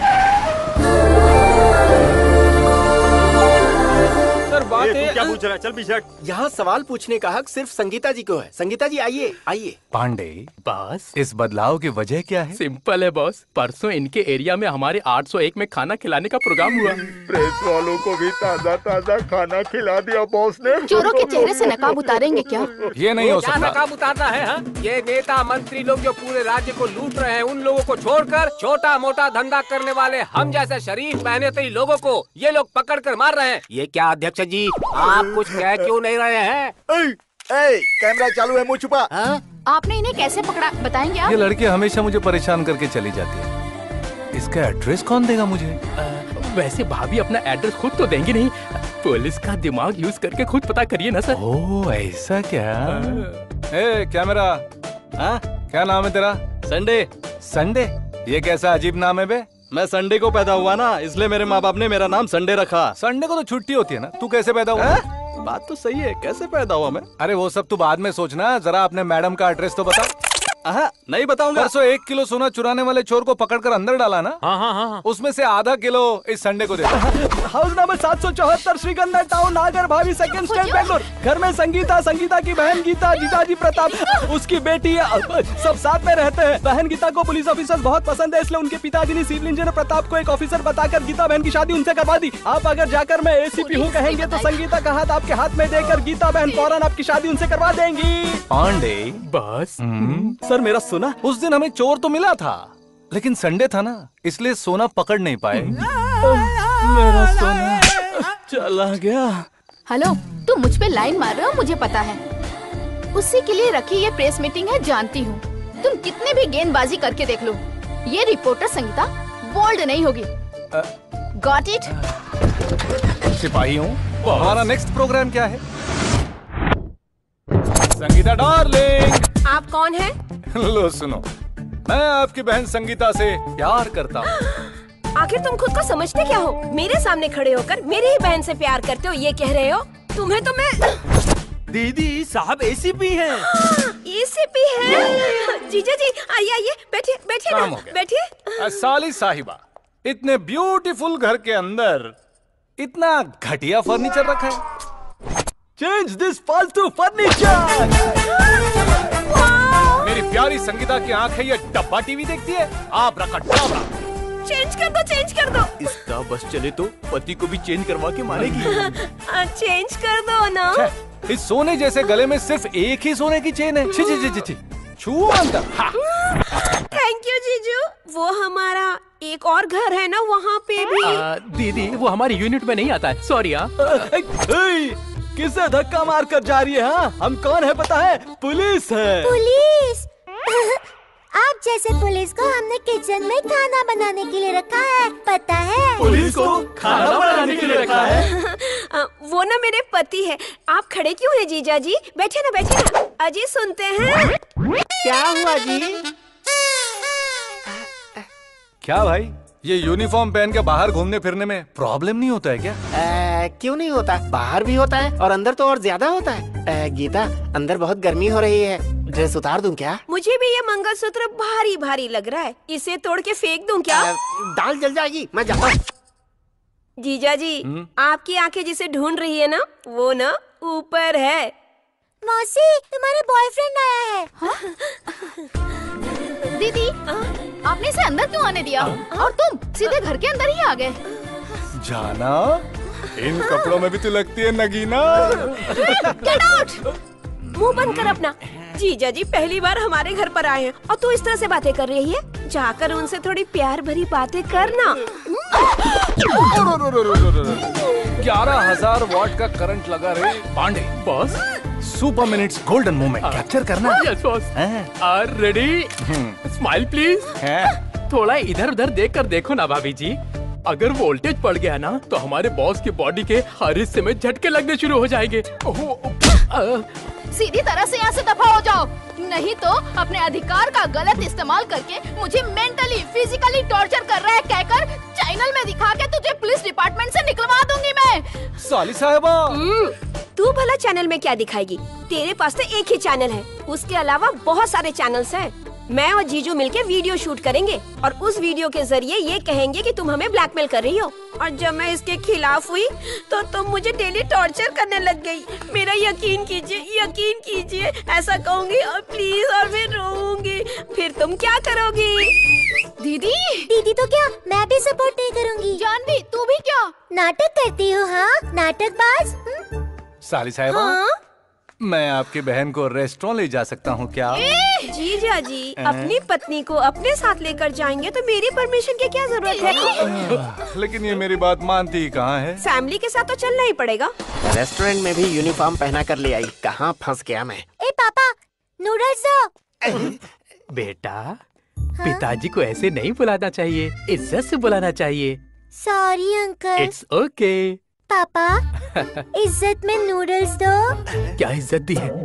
Speaker 16: Sir बात है,
Speaker 18: क्या पूछ रहा है? चल पीछे हट।
Speaker 16: यहाँ सवाल पूछने का हक सिर्फ संगीता जी को है। संगीता जी आइए आइए।
Speaker 3: पांडे बॉस, इस बदलाव की वजह क्या है?
Speaker 9: सिंपल है बॉस, परसों इनके एरिया में हमारे 801 में खाना खिलाने का प्रोग्राम हुआ।
Speaker 14: प्रेस वालों को भी ताज़ा ताज़ा खाना खिला दिया बॉस ने।
Speaker 17: चोरों के चेहरे से नकाब उतारेंगे क्या?
Speaker 3: ये नहीं हो
Speaker 13: क्या
Speaker 3: सकता।
Speaker 13: नकाब उतारना है? हा? ये नेता मंत्री लोग जो पूरे राज्य को लूट रहे हैं, उन लोगों को छोड़कर छोटा मोटा धंधा करने वाले हम जैसे शरीफ मेहनती लोगों को ये लोग पकड़ कर मार रहे हैं। ये क्या अध्यक्ष जी, आप कुछ कह क्यों नहीं रहे हैं?
Speaker 14: कैमरा चालू है, मुंह छुपा।
Speaker 17: आपने इन्हें कैसे पकड़ा बताएंगे आप?
Speaker 3: ये लड़की हमेशा मुझे परेशान करके चली जाती है। इसका एड्रेस कौन देगा मुझे?
Speaker 9: वैसे भाभी अपना एड्रेस खुद तो देंगी नहीं, पुलिस का दिमाग यूज करके खुद पता करिए ना सर।
Speaker 3: ओह ऐसा क्या? ए कैमरा, हाँ क्या नाम है तेरा?
Speaker 6: संडे।
Speaker 3: संडे? ये कैसा अजीब नाम है बे?
Speaker 6: मैं संडे को पैदा हुआ ना, इसलिए मेरे माँ बाप ने मेरा नाम संडे रखा।
Speaker 3: संडे को तो छुट्टी होती है ना, तू कैसे पैदा हुआ?
Speaker 6: बात तो सही है, कैसे पैदा हुआ मैं?
Speaker 3: अरे वो सब तू बाद में सोचना, जरा अपने मैडम का एड्रेस तो बता।
Speaker 6: नहीं बताऊंगा।
Speaker 3: परसों 1 किलो सोना चुराने वाले चोर को पकड़कर अंदर डाला ना? हाँ। उसमें से आधा किलो इस संडे को दे।
Speaker 6: House number 774 Srigandha town, Nagarbhavi, second street, Bangalore. घर में संगीता, संगीता की बहन गीता, जीजाजी प्रताप, उसकी बेटी, सब साथ में रहते हैं। बहन गीता को पुलिस ऑफिसर बहुत पसंद है, इसलिए उनके पिताजी ने सिविल इंजीनियर प्रताप को एक ऑफिसर बताकर गीता बहन की शादी उनसे करवा दी। आप अगर जाकर मैं ACP हूँ कहेंगे तो संगीता का हाथ आपके हाथ में देकर गीता बहन फौरन आपकी शादी उनसे करवा देंगी।
Speaker 3: पांडे
Speaker 6: बस सर मेरा सुना।
Speaker 3: उस दिन हमें चोर तो मिला था, लेकिन संडे था ना, इसलिए सोना पकड़ नहीं पाए।
Speaker 6: मेरा सोना चला गया।
Speaker 17: हेलो, तुम मुझ पे लाइन मार रहे हो, मुझे पता है। उसी के लिए रखी ये प्रेस मीटिंग है, जानती हूँ। तुम कितने भी गेंदबाजी करके देख लो, ये रिपोर्टर संगीता बोल्ड नहीं होगी। Got it?
Speaker 3: सिपाही हूँ। हमारा नेक्स्ट प्रोग्राम क्या है? संगीता डार्लिंग।
Speaker 19: आप कौन हैं?
Speaker 3: लो सुनो, मैं आपकी बहन संगीता से प्यार करता हूँ।
Speaker 19: आखिर तुम खुद को समझते क्या हो? मेरे सामने खड़े होकर मेरी ही बहन से प्यार करते हो, ये कह रहे हो? तुम्हें तो मैं
Speaker 16: दीदी साहब ACP हैं।
Speaker 19: ACP है? जीजा जी आइए आइए, बैठिए बैठिए ना, बैठिए।
Speaker 3: साली साहिबा, इतने ब्यूटीफुल घर के अंदर इतना घटिया फर्नीचर रखा है।
Speaker 6: चेंज दिस फालतू फर्नीचर।
Speaker 3: मेरी प्यारी संगीता की आंखें ये डब्बा टीवी देखती है, आप रखा डाबरा।
Speaker 19: चेंज कर दो, चेंज कर दो।
Speaker 6: इसका बस चले तो पति को भी चेंज करवा के मारेगी।
Speaker 19: चेंज कर दो ना।
Speaker 3: इस सोने जैसे गले में सिर्फ एक ही सोने की चेन है। छी छी छी छी, छू अंदर।
Speaker 19: थैंक यू जीजू। वो हमारा एक और घर है ना, वहाँ पे भी।
Speaker 9: दीदी वो हमारी यूनिट में नहीं आता है, सॉरी।
Speaker 6: किसे धक्का मार कर जा रही है? हाँ? हम कौन है पता है? पुलिस है।
Speaker 21: पुलिस? आप जैसे पुलिस को हमने किचन में खाना बनाने के लिए रखा है, पता है?
Speaker 6: पुलिस को खाना बनाने के लिए रखा है?
Speaker 19: वो ना मेरे पति है। आप खड़े क्यों हैं जीजा जी? बैठे ना बैठे ना। अजी सुनते हैं।
Speaker 16: क्या हुआ जी?
Speaker 3: क्या भाई, ये यूनिफॉर्म पहन के बाहर घूमने फिरने में प्रॉब्लम नहीं होता है क्या?
Speaker 16: क्यों नहीं होता, बाहर भी होता है और अंदर तो और ज्यादा होता है। गीता अंदर बहुत गर्मी हो रही है, ड्रेस उतार दूं क्या?
Speaker 19: मुझे भी ये मंगलसूत्र भारी भारी लग रहा है, इसे तोड़ के फेंक दूं क्या?
Speaker 16: दाल जल जाएगी, मैं जाता हूँ।
Speaker 19: जीजा जी आपकी आंखें जिसे ढूंढ रही है ना, वो ना ऊपर है।
Speaker 21: मौसी तुम्हारा बॉयफ्रेंड आया है।
Speaker 17: दीदी आपने इसे अंदर क्यों आने दिया? और तुम सीधे घर के अंदर ही आ गए।
Speaker 3: जाना, इन कपड़ों में भी तो लगती है नगीना।
Speaker 19: Get out! मुंह बंद कर अपना। जीजा जी पहली बार हमारे घर पर आए हैं और तू इस तरह से बातें कर रही है। जाकर उनसे थोड़ी प्यार भरी बातें करना।
Speaker 3: 11,000 वॉट का करंट लगा रे Pandey.
Speaker 9: Boss
Speaker 3: super minutes golden moment capture करना।
Speaker 9: Yes boss. Are ready? Smile please. थोड़ा इधर उधर देख कर देखो ना भाभी जी, अगर वोल्टेज पड़ गया ना तो हमारे बॉस की बॉडी के हर हिस्से में झटके लगने शुरू हो जाएंगे।
Speaker 17: सीधी तरह से यहाँ से दफा हो जाओ, नहीं तो अपने अधिकार का गलत इस्तेमाल करके मुझे मेंटली फिजिकली टॉर्चर कर रहा है कहकर चैनल में दिखा के तुझे पुलिस डिपार्टमेंट से निकलवा दूंगी मैं।
Speaker 3: साली साहिबा
Speaker 19: तू भला चैनल में क्या दिखाएगी? तेरे पास तो एक ही चैनल है, उसके अलावा बहुत सारे चैनल्स हैं। मैं और जीजू मिलके वीडियो शूट करेंगे और उस वीडियो के जरिए ये कहेंगे कि तुम हमें ब्लैकमेल कर रही हो। और जब मैं इसके खिलाफ हुई तो तुम मुझे डेली टॉर्चर करने लग गई। मेरा यकीन कीजिए, ऐसा कहूँगी और प्लीज और फिर रोऊंगी। फिर तुम क्या करोगी?
Speaker 21: दीदी तो क्या, मैं भी सपोर्ट नहीं करूँगी।
Speaker 17: जानवी तू भी क्या
Speaker 21: नाटक करती हो? हाँ नाटकबाज।
Speaker 3: साली साहिबा मैं आपकी बहन को रेस्टोरेंट ले जा सकता हूँ क्या?
Speaker 19: जीजा जी अपनी पत्नी को अपने साथ लेकर जाएंगे तो मेरी परमिशन की क्या जरूरत है?
Speaker 3: लेकिन ये मेरी बात मानती ही कहाँ है?
Speaker 19: फैमिली के साथ तो चलना ही पड़ेगा।
Speaker 13: रेस्टोरेंट में भी यूनिफॉर्म पहना कर ले आई, कहाँ फंस गया मैं।
Speaker 21: ए पापा, नूडल्स दो।
Speaker 9: बेटा, पिताजी को ऐसे नहीं बुलाना चाहिए, इज्जत से बुलाना चाहिए।
Speaker 21: Sorry uncle.
Speaker 9: It's okay.
Speaker 21: पापा, इज्जत में नूडल्स दो।
Speaker 9: क्या इज्जत दी है?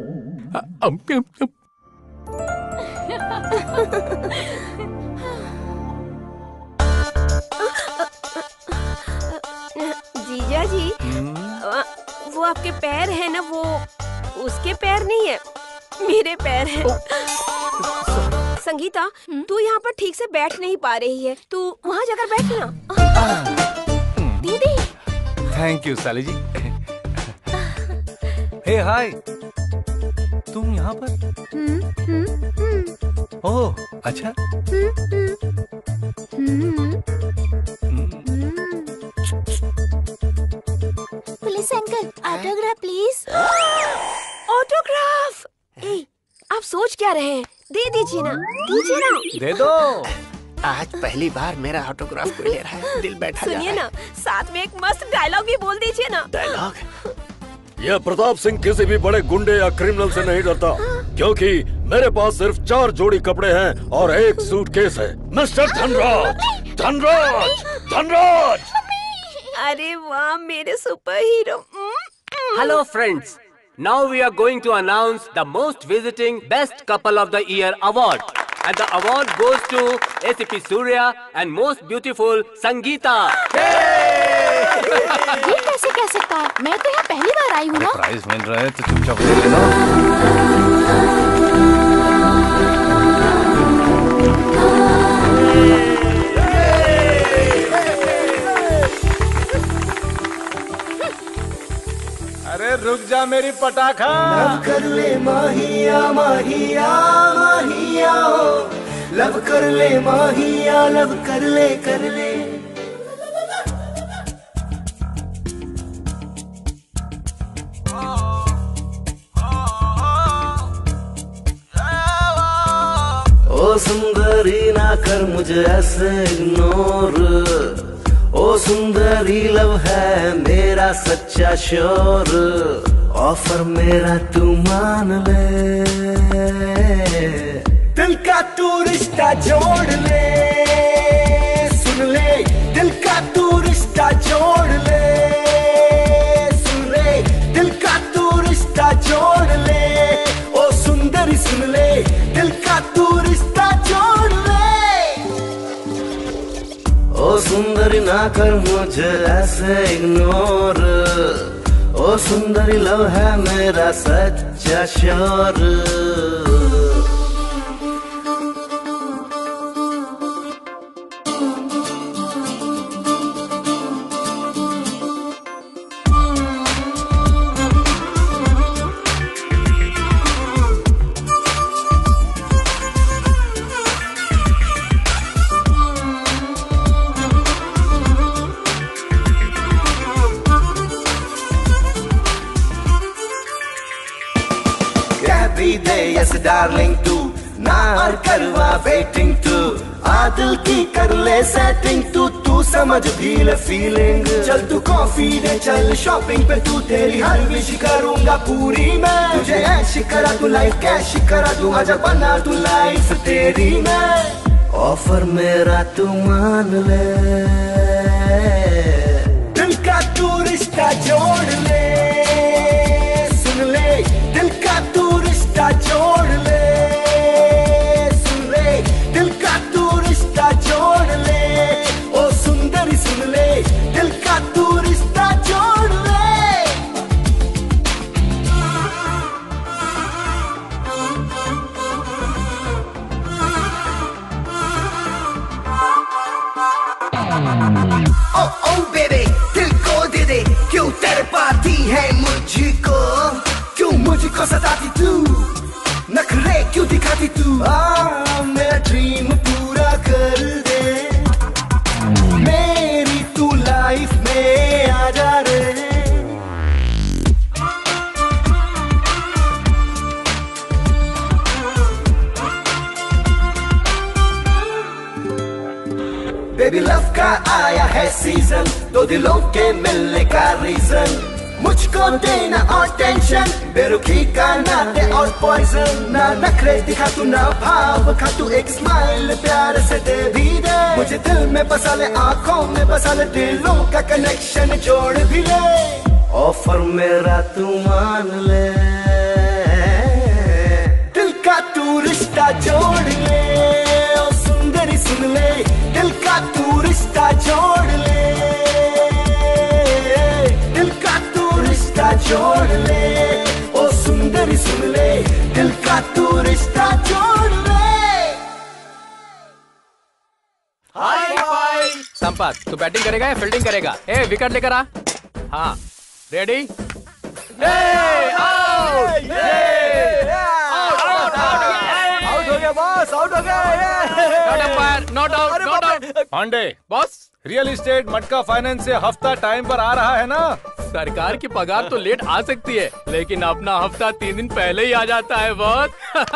Speaker 19: जीजा जी वो आपके पैर है ना, वो उसके पैर नहीं है, मेरे पैर हैं। संगीता, तू यहाँ पर ठीक से बैठ नहीं पा रही है, तू वहाँ जाकर बैठ ना। दीदी।
Speaker 3: थैंक यू साली जी। हे हाय, तुम यहाँ पर? ओह अच्छा।
Speaker 21: Police uncle, autograph please.
Speaker 19: Autograph? आप सोच क्या रहे हैं? दे दीजिए ना, दीजिए ना।
Speaker 3: दे दो।
Speaker 13: आज पहली बार मेरा ऑटोग्राफ कोई ले रहा है, दिल बैठा जा रहा है।
Speaker 19: सुनिए ना, साथ में एक मस्त डायलॉग भी बोल दीजिए ना।
Speaker 13: डायलॉग?
Speaker 10: यह प्रताप सिंह किसी भी बड़े गुंडे या क्रिमिनल से नहीं डरता, क्योंकि मेरे पास सिर्फ 4 जोड़ी कपड़े हैं और 1 सूटकेस है। मिस्टर धनराज, धनराज, धनराज।
Speaker 19: अरे वाह मेरे super hero.
Speaker 13: Hello friends, now we are going to announce the most visiting best couple of the year award. And the award goes to ACP Surya and most beautiful Sangeeta.
Speaker 17: ये कैसे कह सकता है? मैं तो यहाँ पहली बार आई हूँ ना।
Speaker 3: प्राइज मिल रहा है तो चुपचाप ले लेना। अरे रुक जा मेरी पटाखा।
Speaker 11: लव कर ले माहिया माहिया माहिया हो, लव कर ले माहिया, लव कर ले कर ले।
Speaker 12: ओ सुंदरी ना कर मुझे ऐसे इग्नोर, ओ सुंदरी लव है मेरा सच्चा श्योर, ऑफर मेरा तू मान ले,
Speaker 11: दिल का तू रिश्ता जोड़ ले, सुन ले, दिल का तू रिश्ता जोड़ ले, सुन ले, दिल का तू रिश्ता जोड़ ले, ओ सुंदरी सुन ले, दिल का तू रिश्ता जोड़ ले।
Speaker 12: ओ सुंदरी ना कर मुझे ऐसे इग्नोर, ओ सुंदरी लव है मेरा सच्चा श्योर।
Speaker 11: डार्लिंग तू ना और करवा वेटिंग तू, आदिल की कर ले सेटिंग तू, तू समझ भी ले फीलिंग। चल तू कॉफी दे, चल शॉपिंग पे, तू तेरी हर विश करूंगा पूरी मैं, तुझे ऐश करा तू लाइफ कैश करा तू, आजा बना तू लाइफ तेरी मैं,
Speaker 12: ऑफर मेरा तू मान ले,
Speaker 11: दिल का तू रिश्ता जोड़ ले, सुन ले, दिल का तू रिश्ता जोड़ ले, सुन ले, दिल का तू रिश्ता जोड़ ले, ओ सुंदरी सुन ले, दिल का तू रिश्ता जोड़ ले। ओ ओ बेबी दिल को दे दे, क्यों तड़पाती है मुझको, क्यों मुझको सताती तू, नखरे क्यों दिखाती तू, मेरा ड्रीम पूरा कर दे, मेरी तू लाइफ में आ जा रे। आया है सीजन, दो दिलों के मिलने का रीजन। मुझको देना और टेंशन, बेरुखी का नाते और पॉइजन। ना नखरे दिखा तू, ना भाव खा तू, एक स्माइल प्यार से दे भी दे। मुझे दिल में बसा ले, आंखों में बसा ले, दिलों का कनेक्शन जोड़ भी ले। ऑफर मेरा तू मान ले, दिल का तू रिश्ता जोड़ ले। ओ सुंदरी सुन ले, दिल का तू रिश्ता जोड़ ले, दिल का तू रिश्ता जोड़ ले। ओ सुंदरी सुन ले, दिल का तू रिश्ता जोड़ ले।
Speaker 6: हाय हाय। संपत, तू बैटिंग करेगा या फील्डिंग करेगा? ए विकेट लेकर आ। हाँ रेडी?
Speaker 7: आउट हो गया बॉस, आउट हो गया।
Speaker 3: Not out. Pandey boss, real estate मटका फाइनेंस से हफ्ता टाइम पर आ रहा है ना?
Speaker 6: सरकार की पगार तो लेट आ सकती है, लेकिन अपना हफ्ता 3 दिन पहले ही आ जाता है बॉस।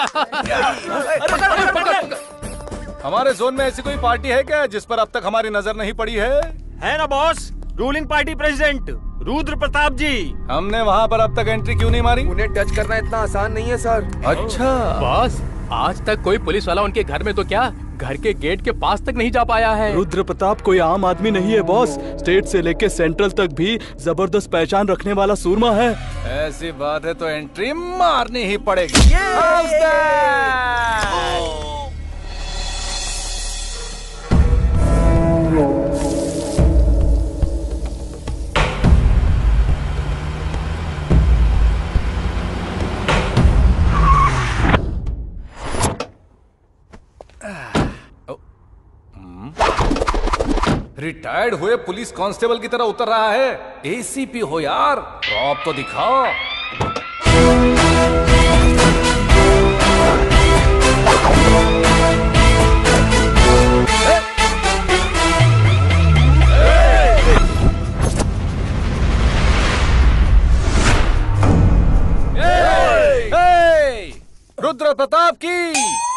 Speaker 3: हमारे जोन में ऐसी कोई पार्टी है क्या जिस पर अब तक हमारी नजर नहीं पड़ी है?
Speaker 18: है ना boss, ruling party president Rudra Pratap ji.
Speaker 3: हमने वहाँ पर अब तक एंट्री क्यों नहीं मारी?
Speaker 8: उन्हें टच करना इतना आसान नहीं है सर।
Speaker 3: अच्छा
Speaker 6: बॉस, आज तक कोई पुलिस वाला उनके घर में तो क्या, घर के गेट के पास तक नहीं जा पाया है। रुद्र प्रताप कोई आम आदमी नहीं है बॉस, स्टेट से लेके सेंट्रल तक भी जबरदस्त पहचान रखने वाला सूरमा है।
Speaker 3: ऐसी बात है तो एंट्री मारनी ही पड़ेगी। रिटायर्ड हुए पुलिस कांस्टेबल की तरह उतर रहा है। एसीपी हो यार, रॉब तो दिखाओ। रुद्र प्रताप की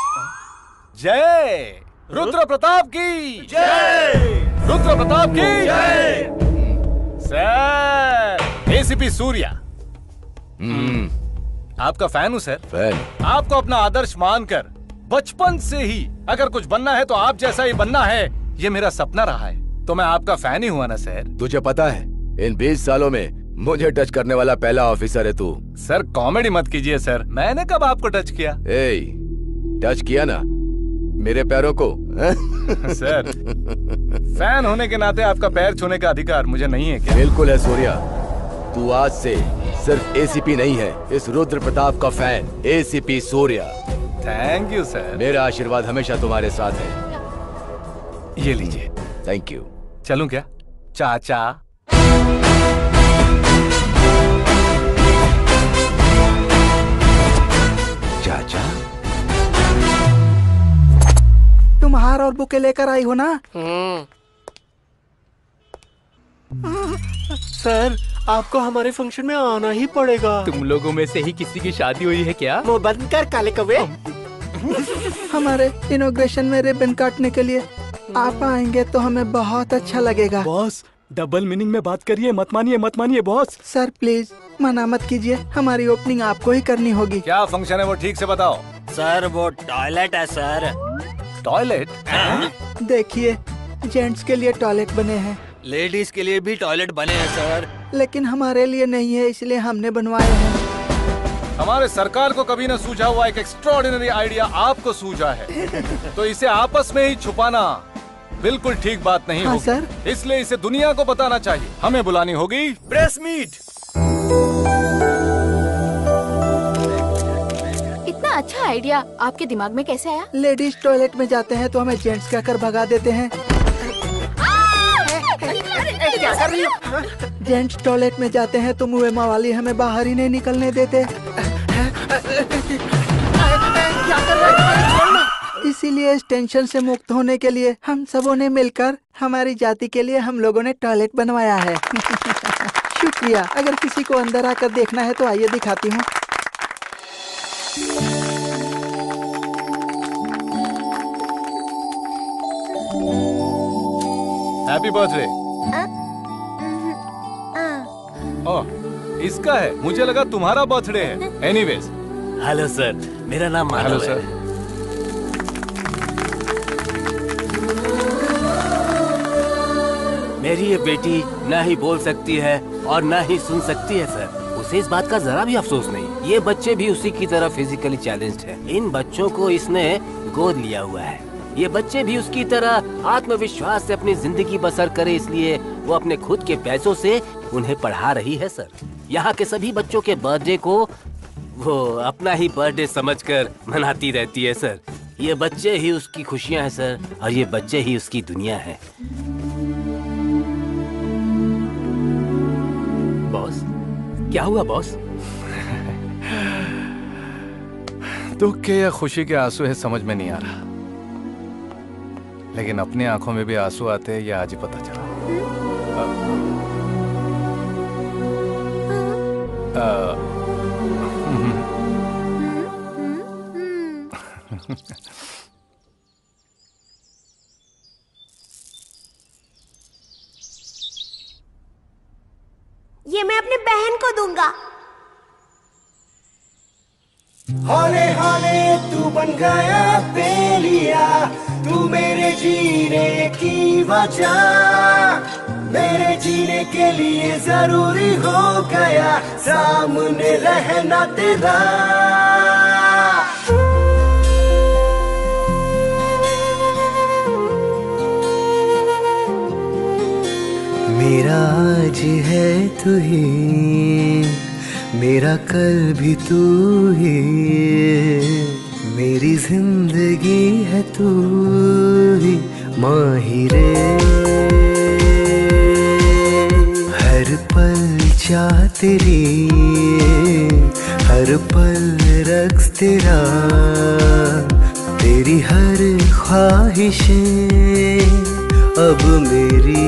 Speaker 3: जय, रुद्र प्रताप की जय, रुद्र प्रताप की जय। Sir, ACP Surya. आपका फैन हूँ सर।
Speaker 5: फैन?
Speaker 3: आपको अपना आदर्श मानकर बचपन से ही अगर कुछ बनना है तो आप जैसा ही बनना है, ये मेरा सपना रहा है। तो मैं आपका फैन ही हुआ ना सर।
Speaker 5: तुझे पता है इन 20 सालों में मुझे टच करने वाला पहला ऑफिसर है तू।
Speaker 3: सर कॉमेडी मत कीजिए सर, मैंने कब आपको टच किया?
Speaker 5: टच किया ना मेरे पैरों को।
Speaker 3: सर फैन होने के नाते आपका पैर छूने का अधिकार मुझे नहीं है क्या?
Speaker 5: बिल्कुल है सूर्या, तू आज से सिर्फ एसीपी नहीं है, इस रुद्र प्रताप का fan, ACP Surya.
Speaker 3: Thank you sir.
Speaker 5: मेरा आशीर्वाद हमेशा तुम्हारे साथ है।
Speaker 3: ये लीजिए।
Speaker 5: Thank you.
Speaker 3: चलूं क्या चाचा?
Speaker 5: चाचा
Speaker 1: तुम हार और बुके लेकर आई हो ना?
Speaker 16: सर आपको हमारे फंक्शन में आना ही पड़ेगा।
Speaker 6: तुम लोगों में से ही किसी की शादी हुई है क्या?
Speaker 16: वो बंद कर काले कौवे।
Speaker 1: हमारे इनॉग्रेशन में रिबन काटने के लिए आप आएंगे तो हमें बहुत अच्छा लगेगा।
Speaker 6: बॉस डबल मीनिंग में बात करिए, मत मानिए बॉस।
Speaker 1: सर प्लीज मना मत कीजिए, हमारी ओपनिंग आपको ही करनी होगी।
Speaker 3: क्या फंक्शन है वो ठीक से बताओ।
Speaker 16: सर वो टॉयलेट है सर।
Speaker 3: टॉयलेट?
Speaker 1: देखिए जेंट्स के लिए टॉयलेट बने हैं,
Speaker 16: लेडीज के लिए भी टॉयलेट बने हैं सर,
Speaker 1: लेकिन हमारे लिए नहीं है, इसलिए हमने बनवाए हैं।
Speaker 3: हमारे सरकार को कभी न सूझा हुआ एक एक्स्ट्राऑर्डिनरी आइडिया आपको सूझा है, तो इसे आपस में ही छुपाना बिल्कुल ठीक बात नहीं होगी।
Speaker 1: सर?
Speaker 3: इसलिए इसे दुनिया को बताना चाहिए। हमें बुलानी होगी
Speaker 18: प्रेस मीट।
Speaker 17: इतना अच्छा आइडिया आपके दिमाग में कैसे आया?
Speaker 1: लेडीज टॉयलेट में जाते हैं तो हमें जेंट्स कहकर भगा देते हैं।
Speaker 16: क्या कर रही हो?
Speaker 1: जेंट्स टॉयलेट में जाते हैं तो मुँह वाली हमें बाहर ही नहीं निकलने देते।
Speaker 16: क्या कर रहे हो?
Speaker 1: इसीलिए इस टेंशन से मुक्त होने के लिए हम सबों ने मिलकर हमारी जाति के लिए हम लोगों ने टॉयलेट बनवाया है। शुक्रिया। अगर किसी को अंदर आकर देखना है तो आइए दिखाती हूँ।
Speaker 3: Happy birthday. ओह, इसका है, मुझे लगा तुम्हारा बर्थडे है। एनीवेज।
Speaker 13: हेलो सर, मेरा नाम माधव है।
Speaker 3: Hello sir.
Speaker 13: मेरी ये बेटी ना ही बोल सकती है और ना ही सुन सकती है सर। उसे इस बात का जरा भी अफसोस नहीं। ये बच्चे भी उसी की तरह फिजिकली चैलेंज्ड हैं। इन बच्चों को इसने गोद लिया हुआ है। ये बच्चे भी उसकी तरह आत्मविश्वास से अपनी जिंदगी बसर करे, इसलिए वो अपने खुद के पैसों से उन्हें पढ़ा रही है सर। यहाँ के सभी बच्चों के बर्थडे को वो अपना ही बर्थडे समझकर मनाती रहती है सर। ये बच्चे ही उसकी खुशियाँ हैं सर, और ये बच्चे ही उसकी दुनिया है। बॉस, क्या हुआ बॉस?
Speaker 3: दुख के या खुशी के आंसू है समझ में नहीं आ रहा, लेकिन अपनी आंखों में भी आंसू आते हैं ये आज ही पता चला।
Speaker 21: ये मैं अपने बहन को दूंगा।
Speaker 11: हौले हौले तू बन गया बेलिया, तू मेरे जीने की वजह, मेरे जीने के लिए जरूरी हो गया सामने रहना तेरा। मेरा आज है तू ही, मेरा कल भी तू ही, मेरी जिंदगी है तू ही माहिरे। हर पल चाह तेरी, हर पल रक्स तेरा, तेरी हर ख्वाहिशें अब मेरी।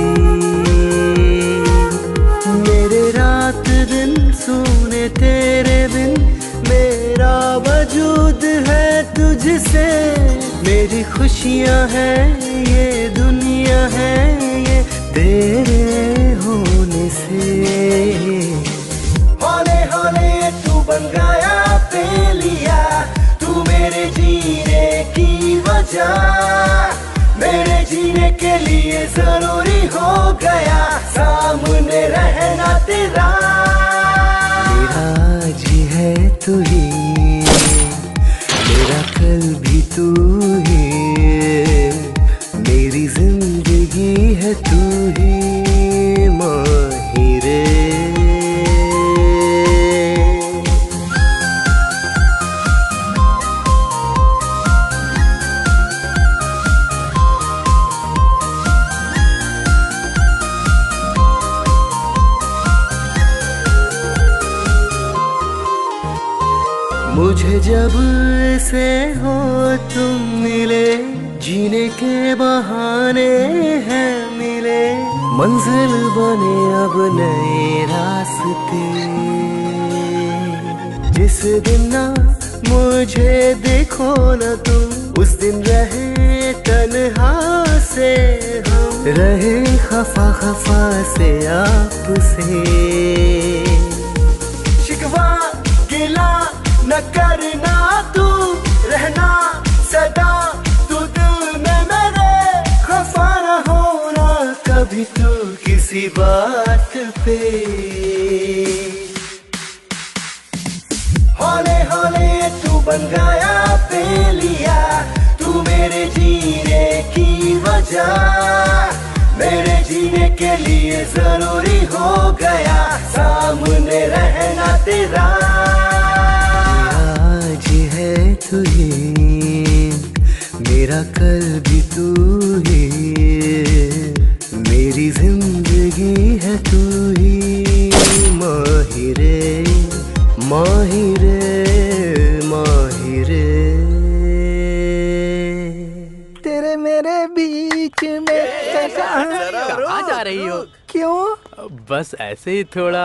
Speaker 11: रात दिन सुने तेरे बिन मेरा वजूद है तुझसे, मेरी खुशियाँ हैं ये दुनिया है ये तेरे होने से। हौले हौले तू बन गया बेलिया, तू मेरे जीने की वजह, मेरे जीने के लिए जरूरी हो गया सामने रहना तेरा। मेरा आज है तू ही, मेरा कल भी तू ही, मेरी जिंदगी है तू ही माहिरे। मुझे जब से हो तुम मिले, जीने के बहाने हैं मिले, मंजिल बने अब नए रास्ते। जिस दिन ना मुझे देखो ना तुम, उस दिन रहे तन्हा से हम, रहे खफा खफा से आपसे। शिकवा गिला न करना, तू रहना सदा तू दिल में मेरे, खफा न होना कभी तू किसी बात पे। हौले हौले तू बन गया बेलिया, तू मेरे जीने की वजह, मेरे जीने के लिए जरूरी हो गया सामने रहना तेरा। आज है तू ही, मेरा कल भी तू ही, मेरी जिंदगी है तू ही माहिरे माहिरे माहिरे।
Speaker 1: तेरे मेरे बीच में
Speaker 6: कहाँ जा रही हो?
Speaker 1: क्यों?
Speaker 6: बस ऐसे ही थोड़ा।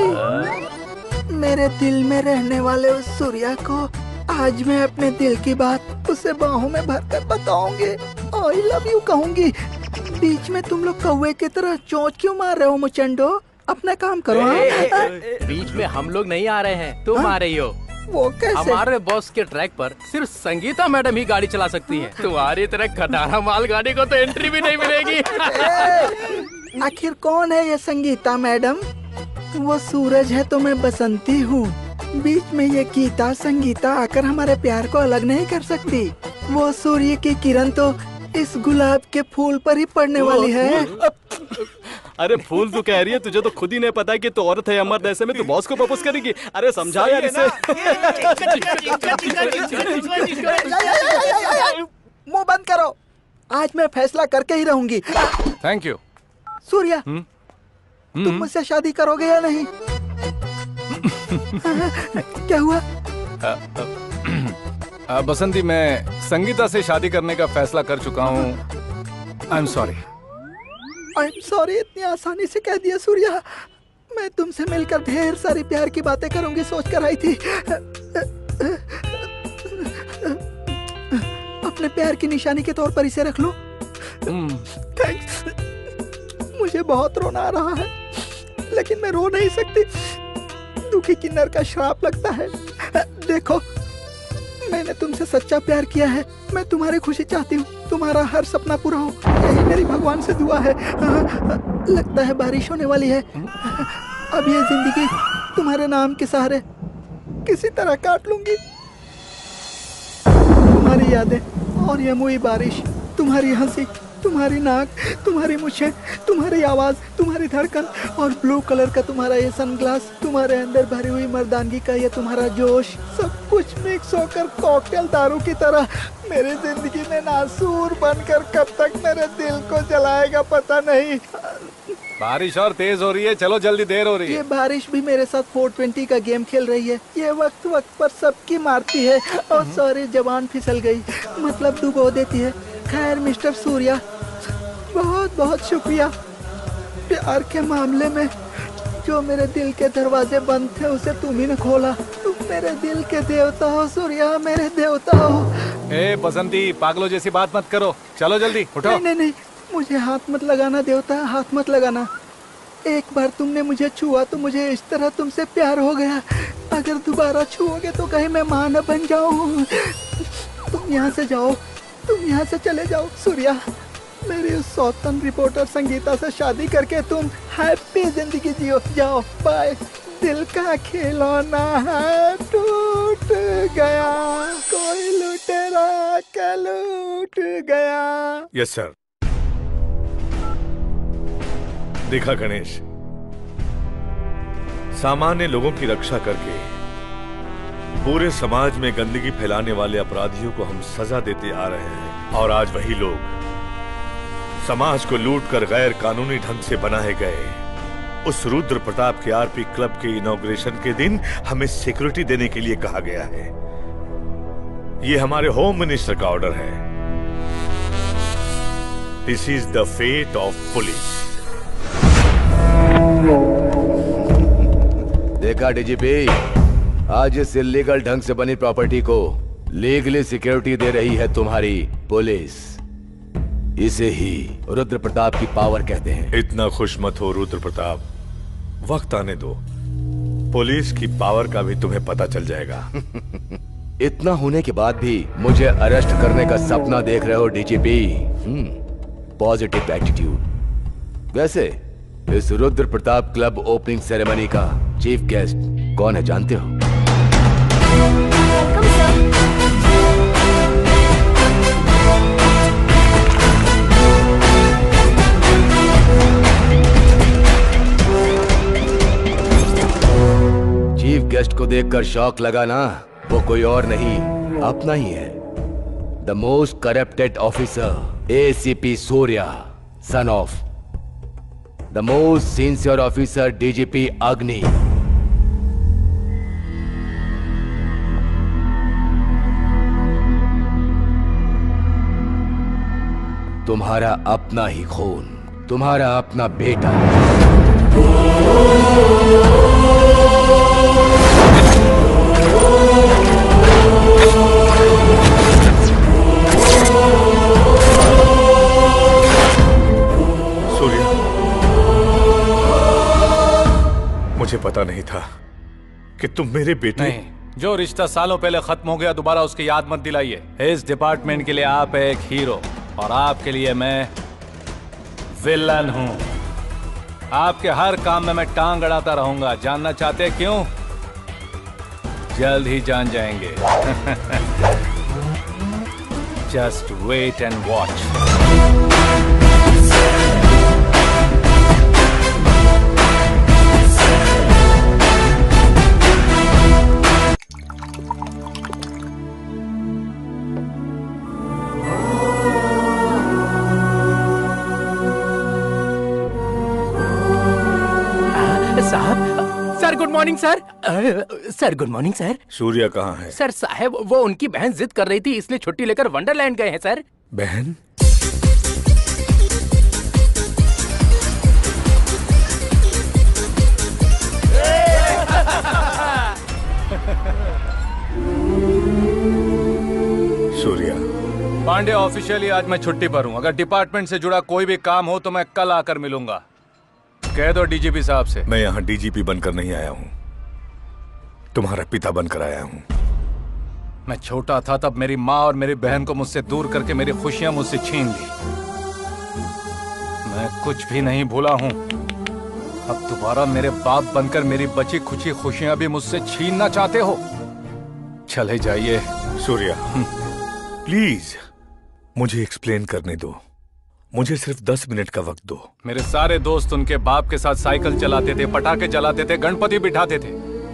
Speaker 1: मेरे दिल में रहने वाले उस सूर्या को आज मैं अपने दिल की बात उसे बाहों में भरकर बताऊंगी। आई लव यू कहूंगी। बीच में तुम लोग कौवे की तरह चोंच क्यों मार रहे हो मुचंडो? अपना काम करो।
Speaker 9: बीच में हम लोग नहीं आ रहे हैं, तुम आ रही हो।
Speaker 1: वो कैसे?
Speaker 9: हमारे बॉस के ट्रैक पर सिर्फ संगीता मैडम ही गाड़ी चला सकती है। तुम्हारी तरह खटारा माल गाड़ी को तो एंट्री भी नहीं मिलेगी।
Speaker 1: आखिर कौन है ये संगीता मैडम? वो सूरज है तो मैं बसंती हूँ। बीच में ये गीता संगीता आकर हमारे प्यार को अलग नहीं कर सकती। वो सूर्य की किरण तो इस गुलाब के फूल पर ही पड़ने वाली है।
Speaker 6: अरे फूल तू कह रही है, तुझे तो खुद ही नहीं पता कि तू औरत है या मर्द, ऐसे में तू बॉस को प्रपोज करेगी? अरे समझा यार इसे।
Speaker 1: मुंह बंद करो, आज मैं फैसला करके ही रहूंगी।
Speaker 3: Thank you.
Speaker 1: सूर्या, तुम मुझसे शादी करोगे या नहीं? क्या हुआ?
Speaker 3: बसंती, मैं संगीता से शादी करने का फैसला कर चुका हूँ। I am sorry.
Speaker 1: इतनी आसानी से कह दिया सूर्या। मैं तुमसे मिलकर ढेर सारी प्यार की बातें करूंगी सोचकर आई थी। अपने प्यार की निशानी के तौर पर इसे रख लो। थैंक्स। मुझे बहुत रोना आ रहा है, लेकिन मैं रो नहीं सकती। दुखी किन्नर का श्राप लगता है। देखो, मैंने तुमसे सच्चा प्यार किया है। मैं तुम्हारी खुशी चाहती हूँ, तुम्हारा हर सपना पूरा हो, यही मेरी भगवान से दुआ है। लगता है बारिश होने वाली है। अब ये जिंदगी तुम्हारे नाम के सहारे किसी तरह काट लूंगी। तुम्हारी यादें और ये मुई बारिश, तुम्हारी हंसी, तुम्हारी नाक, तुम्हारी मूछें, तुम्हारी आवाज, तुम्हारी धड़कन और ब्लू कलर का तुम्हारा ये सनग्लास, तुम्हारे अंदर भरी हुई मर्दानगी का ये तुम्हारा जोश, सब कुछ मिक्स होकर कॉकटेल दारू की तरह मेरी जिंदगी में नासूर बनकर कब तक मेरे दिल को जलाएगा पता नहीं।
Speaker 3: बारिश और तेज हो रही है, चलो जल्दी, देर हो रही है।
Speaker 1: ये बारिश भी मेरे साथ 420 का गेम खेल रही है। ये वक्त वक्त पर सबकी मारती है और सारी जबान फिसल गई, मतलब डुबो देती है। खैर मिस्टर सूर्या, बहुत बहुत शुक्रिया। प्यार के मामले में जो मेरे दिल के दरवाजे बंद थे उसे तुम ही ने खोला। तुम मेरे दिल के देवता हो सूर्या, मेरे देवता हो।
Speaker 3: ए बसंती, पागलों जैसी बात मत करो, चलो जल्दी उठो।
Speaker 1: नहीं नहीं नहीं, मुझे हाथ मत लगाना देवता, हाथ मत लगाना। एक बार तुमने मुझे छुआ तो मुझे इस तरह तुमसे प्यार हो गया। अगर दोबारा छुओगे तो कहीं मैं मां न बन जाऊं। तुम यहाँ से जाओ, तुम यहाँ से चले जाओ सूर्या। मेरी उस सौतन रिपोर्टर संगीता से शादी करके तुम हैप्पी जिंदगी जियो। जाओ, बाय। दिल का खिलौना है टूट गया, कोई लुटेरा का लूट गया।
Speaker 2: Yes sir. देखा गणेश, सामान्य लोगों की रक्षा करके पूरे समाज में गंदगी फैलाने वाले अपराधियों को हम सजा देते आ रहे हैं, और आज वही लोग समाज को लूटकर गैर कानूनी ढंग से बनाए गए उस रुद्र प्रताप के आरपी क्लब के इनॉग्रेशन के दिन हमें सिक्योरिटी देने के लिए कहा गया है। ये हमारे होम मिनिस्टर का ऑर्डर है। This is the fate of police.
Speaker 5: देखा डीजीपी, आज इस इलीगल ढंग से बनी प्रॉपर्टी को लीगली सिक्योरिटी दे रही है तुम्हारी पुलिस। इसे ही रुद्र प्रताप की पावर कहते हैं।
Speaker 2: इतना खुश मत हो रुद्र प्रताप, वक्त आने दो, पुलिस की पावर का भी तुम्हें पता चल जाएगा।
Speaker 5: इतना होने के बाद भी मुझे अरेस्ट करने का सपना देख रहे हो डीजीपी? Positive attitude. वैसे इस Rudra Pratap club opening ceremony का चीफ गेस्ट कौन है जानते हो? चीफ गेस्ट को देखकर शौक लगा ना? वो कोई और नहीं, अपना ही है। The most corrupted officer ACP Surya, son of the most sincere officer DGP Agni. तुम्हारा अपना ही खून, तुम्हारा अपना बेटा।
Speaker 2: मुझे पता नहीं था कि तुम मेरे बेटे।
Speaker 3: नहीं, जो रिश्ता सालों पहले खत्म हो गया दोबारा उसकी याद मत दिलाइए। इस डिपार्टमेंट के लिए आप एक हीरो और आपके लिए मैं विलन हूँ। आपके हर काम में मैं टांग अड़ाता रहूंगा। जानना चाहते क्यों? जल्द ही जान जाएंगे। Just wait and watch.
Speaker 9: Sir good morning sir. Sir good morning sir.
Speaker 2: Surya कहाँ है?
Speaker 9: सर साहब वो उनकी बहन जिद कर रही थी इसलिए छुट्टी लेकर वंडरलैंड गए हैं सर।
Speaker 2: बहन? सूर्या।
Speaker 3: पांडे ऑफिशियली आज मैं छुट्टी पर हूँ। अगर डिपार्टमेंट से जुड़ा कोई भी काम हो तो मैं कल आकर मिलूंगा। कह दो डीजीपी साहब से।
Speaker 2: मैं यहाँ डीजीपी बनकर नहीं आया हूँ, तुम्हारा पिता बनकर आया हूँ।
Speaker 3: मैं छोटा था तब मेरी माँ और मेरी बहन को मुझसे दूर करके मेरी खुशियां मुझसे छीन ली। मैं कुछ भी नहीं भूला हूँ। अब दोबारा मेरे बाप बनकर मेरी बची खुशी खुशियां भी मुझसे छीनना चाहते हो? चले जाइए।
Speaker 2: सूर्या प्लीज मुझे एक्सप्लेन करने दो। मुझे सिर्फ 10 मिनट का वक्त दो।
Speaker 3: मेरे सारे दोस्त उनके बाप के साथ साइकिल चलाते थे, पटाखे जलाते थे, गणपति बिठाते थे,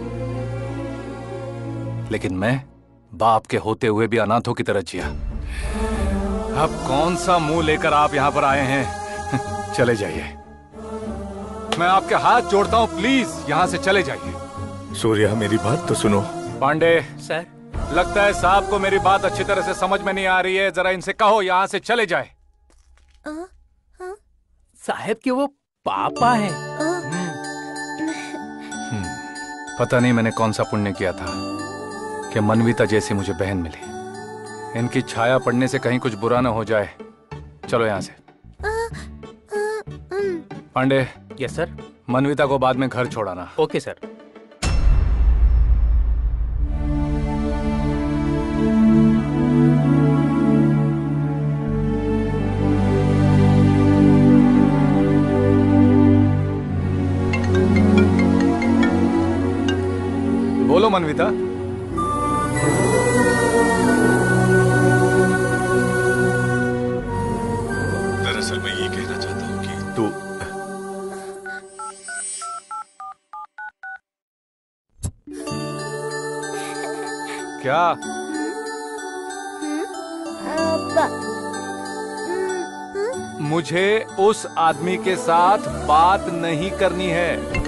Speaker 3: लेकिन मैं बाप के होते हुए भी अनाथों की तरह जिया। अब कौन सा मुंह लेकर आप यहाँ पर आए हैं? चले जाइए। मैं आपके हाथ जोड़ता हूँ, प्लीज यहाँ से चले जाइए।
Speaker 2: सूर्या मेरी बात तो सुनो।
Speaker 3: पांडे
Speaker 9: सर,
Speaker 3: लगता है साहब को मेरी बात अच्छी तरह से समझ में नहीं आ रही है। जरा इनसे कहो यहाँ से चले जाए।
Speaker 9: साहब कि वो पापा है।
Speaker 3: पता नहीं मैंने कौन सा पुण्य किया था कि मनविता जैसी मुझे बहन मिली। इनकी छाया पड़ने से कहीं कुछ बुरा ना हो जाए। चलो यहाँ से। पांडे।
Speaker 9: Yes sir.
Speaker 3: मनविता को बाद में घर छोड़ाना।
Speaker 9: Okay sir.
Speaker 3: बोलो मनविता।
Speaker 2: दरअसल मैं ये कहना चाहता हूँ कि तू
Speaker 3: क्या? मुझे उस आदमी के साथ बात नहीं करनी है।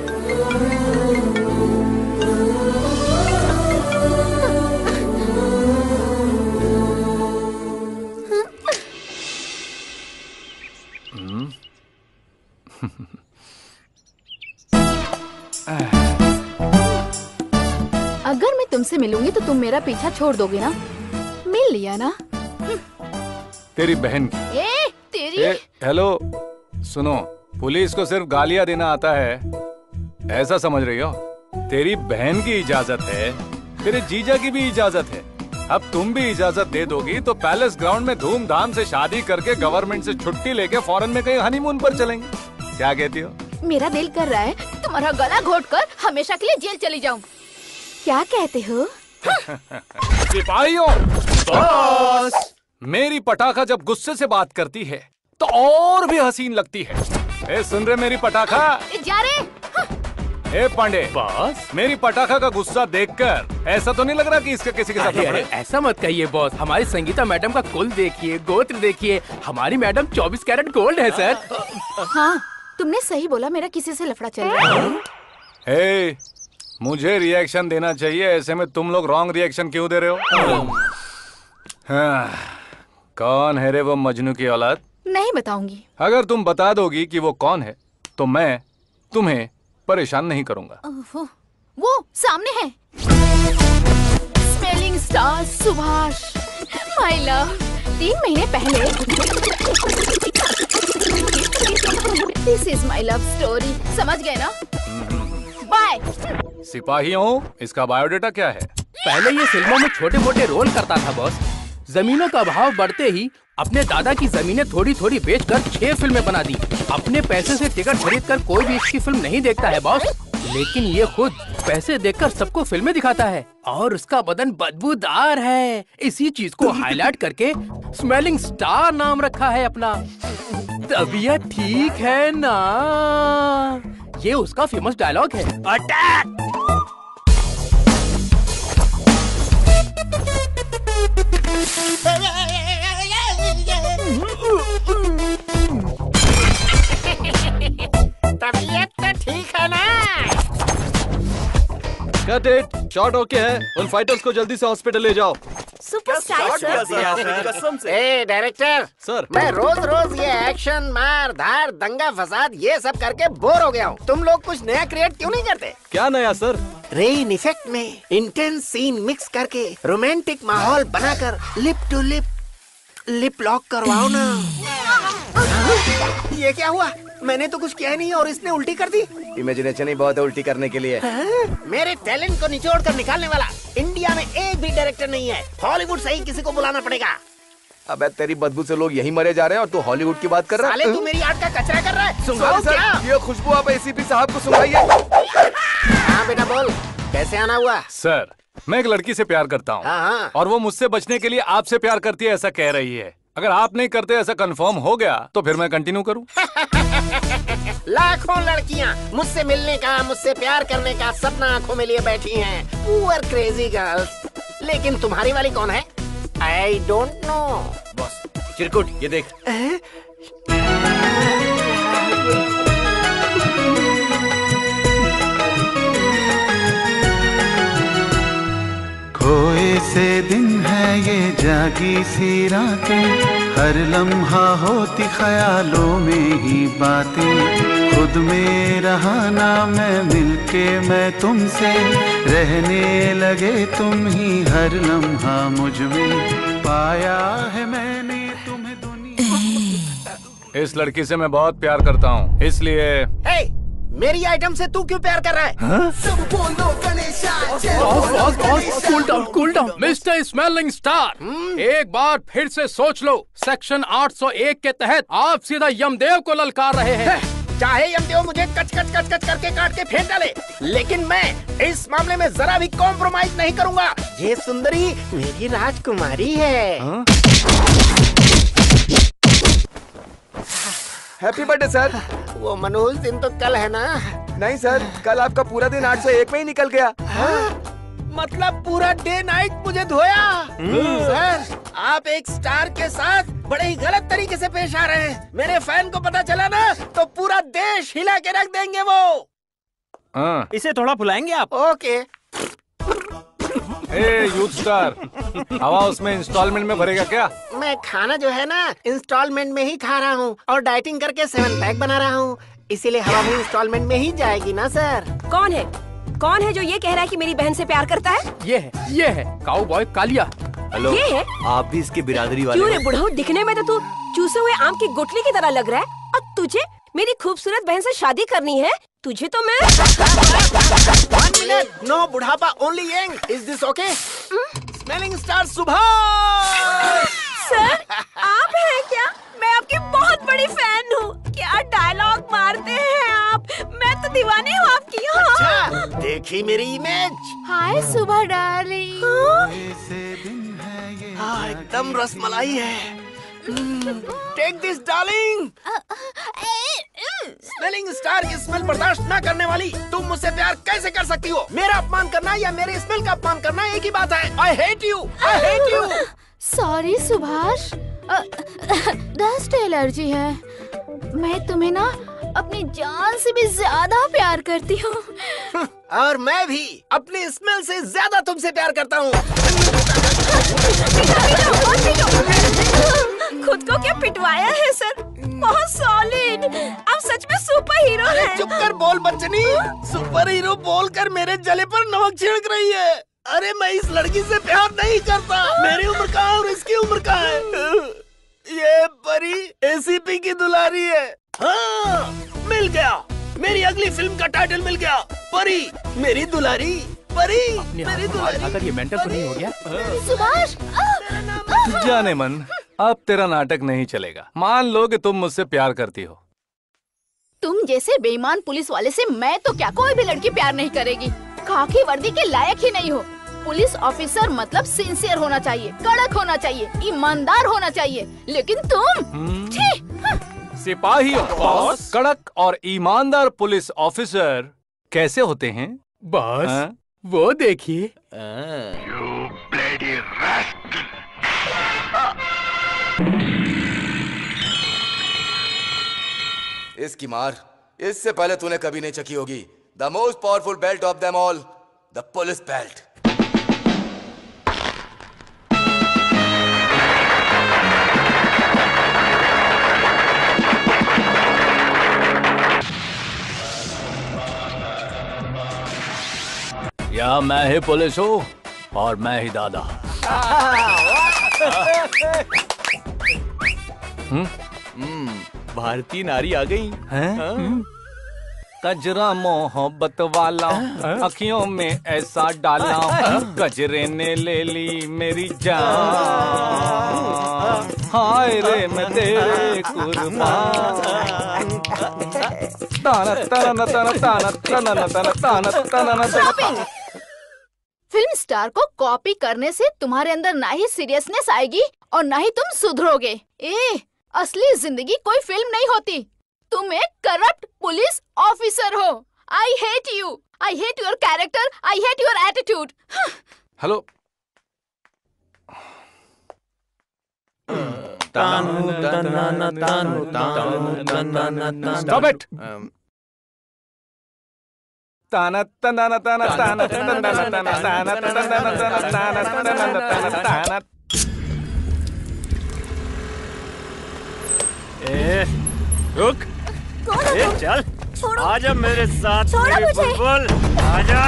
Speaker 17: अगर मैं तुमसे मिलूंगी तो तुम मेरा पीछा छोड़ दोगे ना? मिल लिया ना?
Speaker 3: तेरी बहन की।
Speaker 17: तेरी।
Speaker 3: हेलो सुनो, पुलिस को सिर्फ गालियां देना आता है ऐसा समझ रही हो? तेरी बहन की इजाजत है, तेरे जीजा की भी इजाजत है। अब तुम भी इजाजत दे दोगी तो पैलेस ग्राउंड में धूमधाम से शादी करके गवर्नमेंट से छुट्टी लेके फॉरेन में कहीं हनीमून पर चलेंगे। क्या कहती हो?
Speaker 17: मेरा दिल कर रहा है तुम्हारा गला घोटकर हमेशा के लिए जेल चली जाऊं। क्या कहते हो?
Speaker 3: सिपाहियों, बॉस! मेरी पटाखा जब गुस्से से बात करती है तो और भी हसीन लगती है। ए, सुन रहे मेरी पटाखा?
Speaker 17: जा रे।
Speaker 3: ए पांडे, बॉस मेरी पटाखा का गुस्सा देखकर ऐसा तो नहीं लग रहा कि इसका किसी के साथ लफड़ा है?
Speaker 9: ऐसा मत कहिए बॉस। हमारी संगीता मैडम का कुल देखिए, गोत्र देखिए। हमारी मैडम 24 कैरेट गोल्ड है सर।
Speaker 17: हाँ तुमने सही बोला, मेरा किसी से लफड़ा चल रहा है।
Speaker 3: ए, मुझे रिएक्शन देना चाहिए, ऐसे में तुम लोग रॉन्ग रिएक्शन क्यों दे रहे हो? हाँ, कौन है रे वो मजनू की औलाद?
Speaker 17: नहीं बताऊंगी।
Speaker 3: अगर तुम बता दोगी कि वो कौन है तो मैं तुम्हें परेशान नहीं करूंगा।
Speaker 17: वो सामने है। Spelling star Subhash, my love. 3 महीने पहले this is my love story. समझ गए ना? बाय।
Speaker 3: सिपाहियों, इसका बायोडेटा क्या है?
Speaker 9: पहले ये फिल्मों में छोटे मोटे रोल करता था बॉस। जमीनों का भाव बढ़ते ही अपने दादा की जमीनें थोड़ी थोड़ी बेचकर 6 फिल्में बना दी। अपने पैसे से टिकट खरीदकर कोई भी इसकी फिल्म नहीं देखता है बॉस, लेकिन ये खुद पैसे देकर सबको फिल्में दिखाता है और उसका बदन बदबूदार है। इसी चीज को हाईलाइट करके स्मेलिंग स्टार नाम रखा है अपना। तबीयत ठीक है ना? ये उसका फेमस डायलॉग है। अटैक!
Speaker 16: तबीयत तो ठीक है ना?
Speaker 6: कट इट, शॉट ओके है। उन फाइटर्स को जल्दी से हॉस्पिटल ले जाओ।
Speaker 19: Superstar sir.
Speaker 6: कसम से।
Speaker 16: ए डायरेक्टर
Speaker 6: सर,
Speaker 16: मैं रोज रोज ये एक्शन, मार धार, दंगा फसाद ये सब करके बोर हो गया हूँ। तुम लोग कुछ नया क्रिएट क्यों नहीं करते?
Speaker 6: क्या नया सर?
Speaker 16: रेन इफेक्ट में इंटेंस सीन मिक्स करके रोमांटिक माहौल बनाकर लिप टू लिप लॉक करवाओ ना। ये क्या हुआ? मैंने तो कुछ किया नहीं और इसने उल्टी कर दी।
Speaker 14: इमेजिनेशन ही बहुत है उल्टी करने के लिए।
Speaker 16: मेरे टैलेंट को निचोड़ कर निकालने वाला इंडिया में एक भी डायरेक्टर नहीं है। हॉलीवुड से ही किसी को बुलाना पड़ेगा।
Speaker 14: अबे तेरी बदबू से लोग यहीं मरे जा रहे हैं और तू हॉलीवुड की बात कर रहा है।
Speaker 16: साले तू मेरी आर्ट का कचरा कर रहा है। सुंघाओ
Speaker 14: सर,
Speaker 16: क्या?
Speaker 14: ये खुशबू आप एसीपी साहब को सुनाइए।
Speaker 16: हाँ बेटा बोल, कैसे आना हुआ?
Speaker 3: सर, मैं एक लड़की से प्यार करता हूँ और वो मुझसे बचने के लिए आपसे प्यार करती है ऐसा कह रही है। अगर आप नहीं करते ऐसा कंफर्म हो गया तो फिर मैं कंटिन्यू करूं?
Speaker 16: लाखों लड़कियां मुझसे मिलने का, मुझसे प्यार करने का सपना आंखों में लिए बैठी हैं। Poor crazy girls. लेकिन तुम्हारी वाली कौन है? I don't know.
Speaker 6: बॉस, चिरकुट ये देख।
Speaker 15: खोए से दिन है ये जागी सी रातें, हर लम्हा होती ख्यालों में ही बातें। खुद में रहा ना मैं, मिलके मैं तुमसे, रहने लगे तुम ही हर लम्हा मुझ में। पाया है मैंने तुम्हें दुनिया।
Speaker 3: इस लड़की से मैं बहुत प्यार करता हूँ, इसलिए
Speaker 16: मेरी आइटम से तू क्यों प्यार कर रहा है?
Speaker 9: Cool down mister smelling star. एक बार फिर से सोच लो, सेक्शन 801 के तहत आप सीधा यमदेव को ललकार रहे हैं।
Speaker 16: चाहे यमदेव मुझे कच कच कच कच करके काट के फेंक डाले, लेकिन मैं इस मामले में जरा भी कॉम्प्रोमाइज नहीं करूंगा। ये सुंदरी मेरी राजकुमारी है।
Speaker 8: Happy birthday sir.
Speaker 16: वो मनोज दिन तो कल है ना?
Speaker 8: नहीं सर, कल आपका पूरा दिन 801 में ही निकल गया।
Speaker 16: मतलब पूरा डे नाइट मुझे धोया। सर, आप एक स्टार के साथ बड़े ही गलत तरीके से पेश आ रहे हैं। मेरे फैन को पता चला ना तो पूरा देश हिला के रख देंगे वो।
Speaker 18: इसे थोड़ा फुलाएंगे आप?
Speaker 16: ओके।
Speaker 3: यूथ स्टार, हवा उसमें इंस्टॉलमेंट में भरेगा क्या?
Speaker 16: मैं खाना जो है ना इंस्टॉलमेंट में ही खा रहा हूँ और डाइटिंग करके 7 पैक बना रहा हूँ, इसीलिए हवा भी इंस्टॉलमेंट में ही जाएगी ना सर।
Speaker 19: कौन है जो ये कह रहा है कि मेरी बहन से प्यार करता है?
Speaker 9: ये है काउबॉय कालिया।
Speaker 5: हेलो,
Speaker 19: ये है?
Speaker 5: आप भी इसकी बिरादरी वाले
Speaker 19: क्यों रे बुढ़ऊ, दिखने में तो तू चूसे हुए आम की गुठली की तरह लग रहा है और तुझे मेरी खूबसूरत बहन से शादी करनी है? तुझे तो मैं
Speaker 16: 1 मिनट, नो बुढ़ापा, only young. Is this okay? Smelling star Subhash.
Speaker 19: Sir, आप हैं क्या? मैं आपकी बहुत बड़ी फैन हूँ। क्या डायलॉग मारते हैं आप, मैं तो दीवानी हूँ आपकी।
Speaker 16: अच्छा, देखी मेरी इमेज।
Speaker 17: हाय सुबह डार्लिंग।
Speaker 16: एकदम रसमलाई है। Take this darling. Smelling star की स्मेल बर्दाश्त न करने वाली तुम मुझसे प्यार कैसे कर सकती हो? मेरा अपमान करना या मेरे स्मेल का अपमान करना एक ही बात है। I hate you, I hate you.
Speaker 17: Sorry Subhash, dust allergy है। मैं तुम्हें ना अपनी जान से भी ज्यादा प्यार करती हूँ।
Speaker 16: और मैं भी अपनी स्मेल से ज्यादा तुमसे प्यार करता हूँ।
Speaker 19: खुद को क्या पिटवाया है सर? बहुत सॉलिड। आप सच में सुपर हीरो हैं।
Speaker 16: चुप कर बोल बच्चनी। सुपर हीरो बोलकर मेरे जले पर नमक छिड़क रही है। अरे मैं इस लड़की से प्यार नहीं करता। मेरी उम्र का है और इसकी उम्र का है। ये परी एसीपी की दुलारी है। हाँ, मिल गया। मेरी अगली फिल्म का टाइटल मिल गया, परी मेरी दुलारी, परी मेरी दुलारी।
Speaker 9: अगर ये मेंटल तो नहीं हो गया?
Speaker 17: सुभाष
Speaker 3: जाने मन, अब तेरा नाटक नहीं चलेगा। मान लो कि तुम मुझसे प्यार करती हो।
Speaker 17: तुम जैसे बेईमान पुलिस वाले से मैं तो क्या कोई भी लड़की प्यार नहीं करेगी। खाकी वर्दी के लायक ही नहीं हो। पुलिस ऑफिसर मतलब सिंसियर होना चाहिए, कड़क होना चाहिए, ईमानदार होना चाहिए, लेकिन तुम
Speaker 3: सिपाही बॉस, कड़क और ईमानदार पुलिस ऑफिसर कैसे होते हैं
Speaker 9: बॉस? वो देखिए।
Speaker 5: इसकी मार, इससे पहले तूने कभी नहीं चकी होगी। The most powerful belt of them all, the police belt.
Speaker 3: या मैं ही पुलिस हूँ और मैं ही दादा।
Speaker 6: भारतीय नारी आ गई
Speaker 3: हैं? कजरा मोहब्बत वाला अखियों में ऐसा डाला, कजरे ने ले ली मेरी जान, हाय रे मैं तेरे कुर्बान।
Speaker 17: फिल्म स्टार को कॉपी करने से तुम्हारे अंदर ना ही सीरियसनेस आएगी और ना ही तुम सुधरोगे। असली जिंदगी कोई फिल्म नहीं होती। तुम एक करप्ट पुलिस ऑफिसर हो। I hate you, I hate your character, I hate your attitude.
Speaker 3: Hello, stop it. ताना ताना ताना ताना ताना ताना ताना ताना ताना।
Speaker 18: रुक, चल आजा मेरे साथ मेरी बुलबुल, आजा।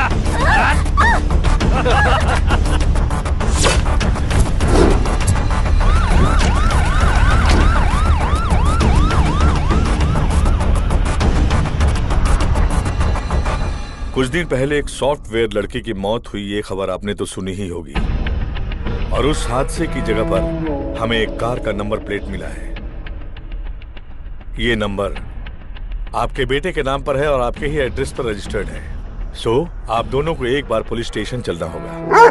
Speaker 2: कुछ दिन पहले एक सॉफ्टवेयर लड़की की मौत हुई, ये खबर आपने तो सुनी ही होगी। और उस हादसे की जगह पर हमें एक कार का नंबर प्लेट मिला है। ये नंबर आपके बेटे के नाम पर है और आपके ही एड्रेस पर रजिस्टर्ड है। सो आप दोनों को एक बार पुलिस स्टेशन चलना होगा।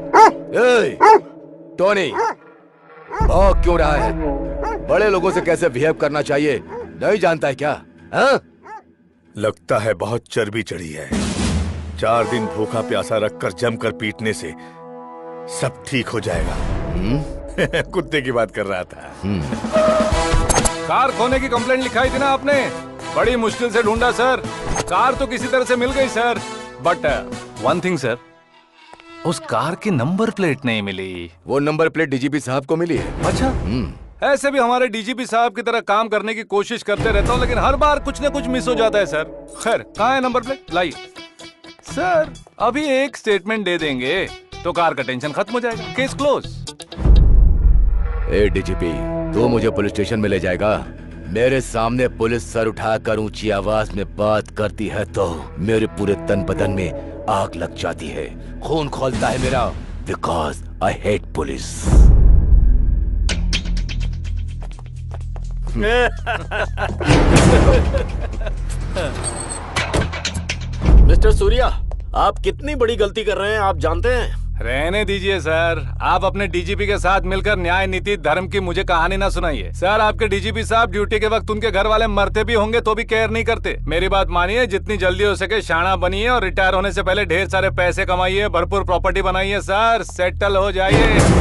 Speaker 5: टोनी, भौंक क्यों रहा है? बड़े लोगों से कैसे बिहेव करना चाहिए नहीं जानता है क्या? हा?
Speaker 2: लगता है बहुत चर्बी चढ़ी है। 4 दिन भूखा प्यासा रखकर जमकर पीटने से सब ठीक हो जाएगा। कुत्ते की बात कर रहा था।
Speaker 3: कार खोने की कंप्लेंट लिखाई थी ना आपने? बड़ी मुश्किल से ढूंढा सर। कार तो किसी तरह से मिल गई sir, but one thing sir, उस कार की नंबर प्लेट नहीं मिली।
Speaker 5: वो नंबर प्लेट डीजीपी साहब को मिली है।
Speaker 3: अच्छा, ऐसे भी हमारे डीजीपी साहब की तरह काम करने की कोशिश करते रहता हूँ, लेकिन हर बार कुछ न कुछ मिस हो जाता है सर। खैर, कहाँ है नंबर प्लेट? लाइए सर, अभी एक स्टेटमेंट दे देंगे तो कार का टेंशन खत्म हो जाएगा। Case close.
Speaker 5: ए डीजीपी, तू मुझे पुलिस स्टेशन में ले जाएगा? मेरे सामने पुलिस सर उठाकर ऊंची आवाज में बात करती है तो मेरे पूरे तन बदन में आग लग जाती है, खून खौलता है मेरा, because I hate police.
Speaker 6: Mister Surya, आप कितनी बड़ी गलती कर रहे हैं आप जानते हैं?
Speaker 3: रहने दीजिए सर, आप अपने डीजीपी के साथ मिलकर न्याय नीति धर्म की मुझे कहानी ना सुनाइए। सर, आपके डीजीपी साहब ड्यूटी के वक्त उनके घर वाले मरते भी होंगे तो भी केयर नहीं करते। मेरी बात मानिए, जितनी जल्दी हो सके शाना बनिए और रिटायर होने से पहले ढेर सारे पैसे कमाइए, भरपूर प्रॉपर्टी बनाइए सर, सेटल हो जाइए।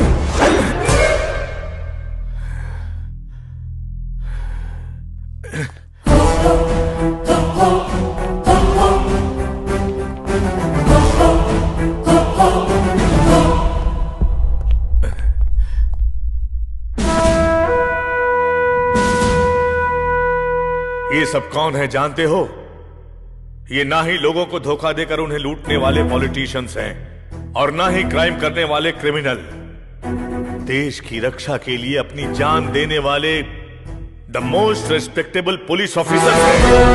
Speaker 2: ये सब कौन है जानते हो? ये ना ही लोगों को धोखा देकर उन्हें लूटने वाले पॉलिटिशियंस हैं और ना ही क्राइम करने वाले क्रिमिनल। देश की रक्षा के लिए अपनी जान देने वाले the most respectable police officer से।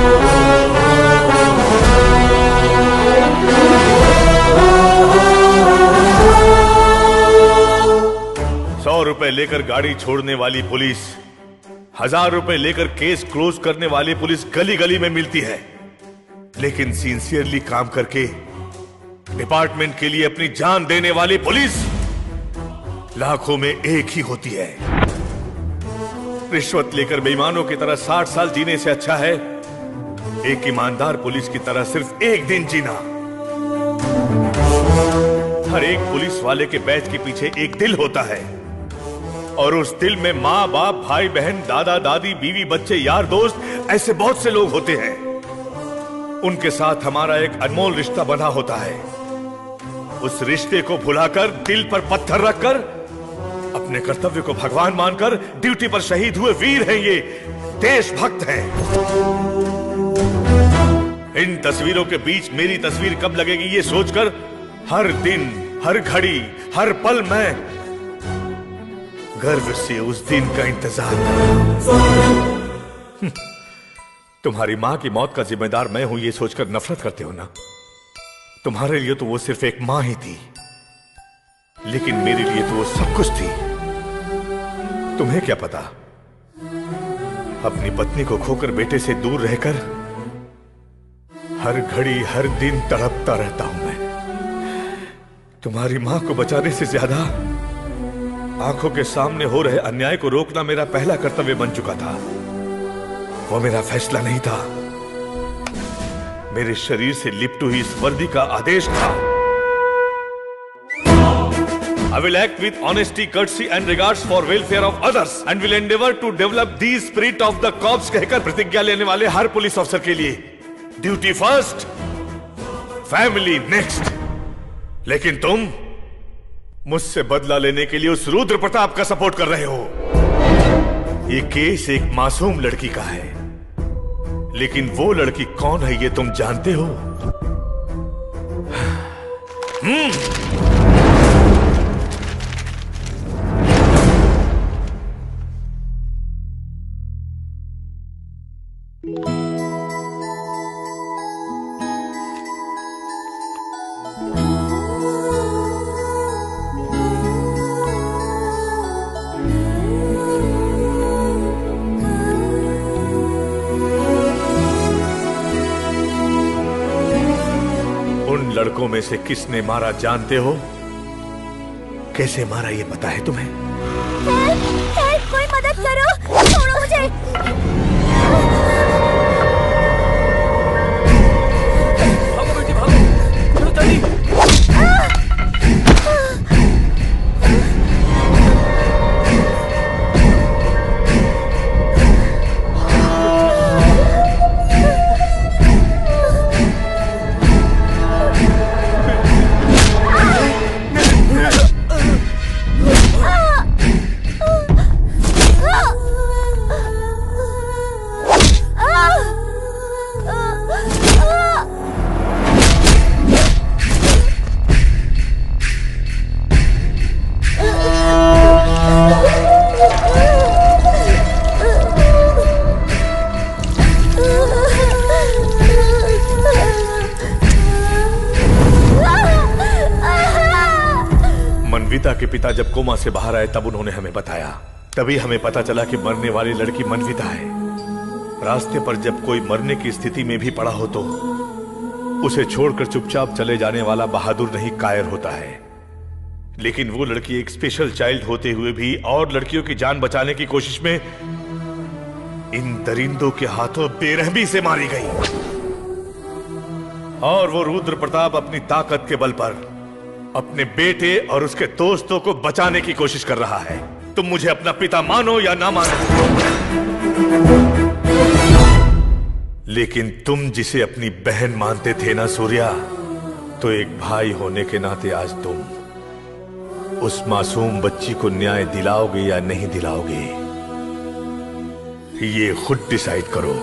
Speaker 2: 100 रुपए लेकर गाड़ी छोड़ने वाली पुलिस, 1000 रुपए लेकर केस क्लोज करने वाली पुलिस गली गली में मिलती है, लेकिन सिंसियरली काम करके डिपार्टमेंट के लिए अपनी जान देने वाली पुलिस लाखों में एक ही होती है। रिश्वत लेकर बेईमानों की तरह 60 साल जीने से अच्छा है एक ईमानदार पुलिस की तरह सिर्फ एक दिन जीना। हर एक पुलिस वाले के बैच के पीछे एक दिल होता है, और उस दिल में माँ बाप, भाई बहन, दादा दादी, बीवी बच्चे, यार दोस्त, ऐसे बहुत से लोग होते हैं। उनके साथ हमारा एक अनमोल रिश्ता बंधा होता है। उस रिश्ते को भुलाकर, दिल पर पत्थर रखकर, अपने कर्तव्य को भगवान मानकर ड्यूटी पर शहीद हुए वीर हैं ये, देशभक्त हैं। इन तस्वीरों के बीच मेरी तस्वीर कब लगेगी ये सोचकर हर दिन, हर घड़ी, हर पल मैं गर्व से उस दिन का इंतजार कर। तुम्हारी मां की मौत का जिम्मेदार मैं हूं ये सोचकर नफरत करते हो ना? तुम्हारे लिए तो वो सिर्फ एक मां ही थी, लेकिन मेरे लिए तो वो सब कुछ थी। तुम्हें क्या पता, अपनी पत्नी को खोकर बेटे से दूर रहकर हर घड़ी, हर दिन तड़पता रहता हूं मैं। तुम्हारी मां को बचाने से ज्यादा आंखों के सामने हो रहे अन्याय को रोकना मेरा पहला कर्तव्य बन चुका था। वो मेरा फैसला नहीं था, मेरे शरीर से लिपटी हुई इस वर्दी का आदेश था। I will act with honesty, courtesy and regards for welfare of others and will endeavor to develop the spirit of the corps कहकर प्रतिज्ञा लेने वाले हर पुलिस अफसर के लिए ड्यूटी फर्स्ट, फैमिली नेक्स्ट। लेकिन तुम मुझसे बदला लेने के लिए उस रुद्र प्रताप का सपोर्ट कर रहे हो। ये केस एक मासूम लड़की का है, लेकिन वो लड़की कौन है ये तुम जानते हो? लड़कों में से किसने मारा जानते हो? कैसे मारा ये पता है तुम्हें?
Speaker 21: हेल्प, कोई मदद करो, छोड़ो मुझे।
Speaker 9: भागो बेटी भागो, चलो जल्दी।
Speaker 2: मनविता के पिता जब कोमा से बाहर आए तब उन्होंने हमें बताया। तभी हमें पता चला कि मरने वाली लड़की मनविता है। रास्ते पर जब कोई मरने की स्थिति में भी पड़ा हो तो उसे छोड़कर चुपचाप चले जाने वाला बहादुर नहीं, कायर होता है। लेकिन वो लड़की एक स्पेशल चाइल्ड होते हुए भी और लड़कियों की जान बचाने की कोशिश में इन दरिंदों के हाथों बेरहमी से मारी गई। और वो रुद्र प्रताप अपनी ताकत के बल पर अपने बेटे और उसके दोस्तों को बचाने की कोशिश कर रहा है। तुम मुझे अपना पिता मानो या ना मानो, लेकिन तुम जिसे अपनी बहन मानते थे ना सूर्या, तो एक भाई होने के नाते आज तुम उस मासूम बच्ची को न्याय दिलाओगे या नहीं दिलाओगे, ये खुद डिसाइड करो।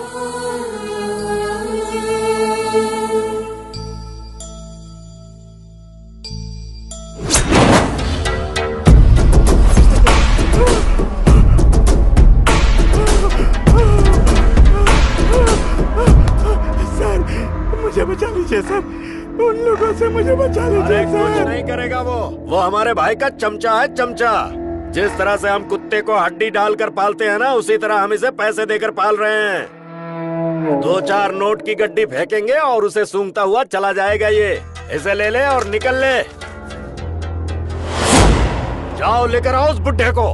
Speaker 1: उन लोगों से मुझे बचा लीजिए
Speaker 10: अरे कुछ नहीं करेगा वो हमारे भाई का चमचा है, चमचा। जिस तरह से हम कुत्ते को हड्डी डालकर पालते हैं ना, उसी तरह हम इसे पैसे देकर पाल रहे हैं। 2-4 नोट की गड्डी फेंकेंगे और उसे सूंघता हुआ चला जाएगा। ये इसे ले ले और निकल ले। जाओ लेकर आओ उस बुड्ढे को।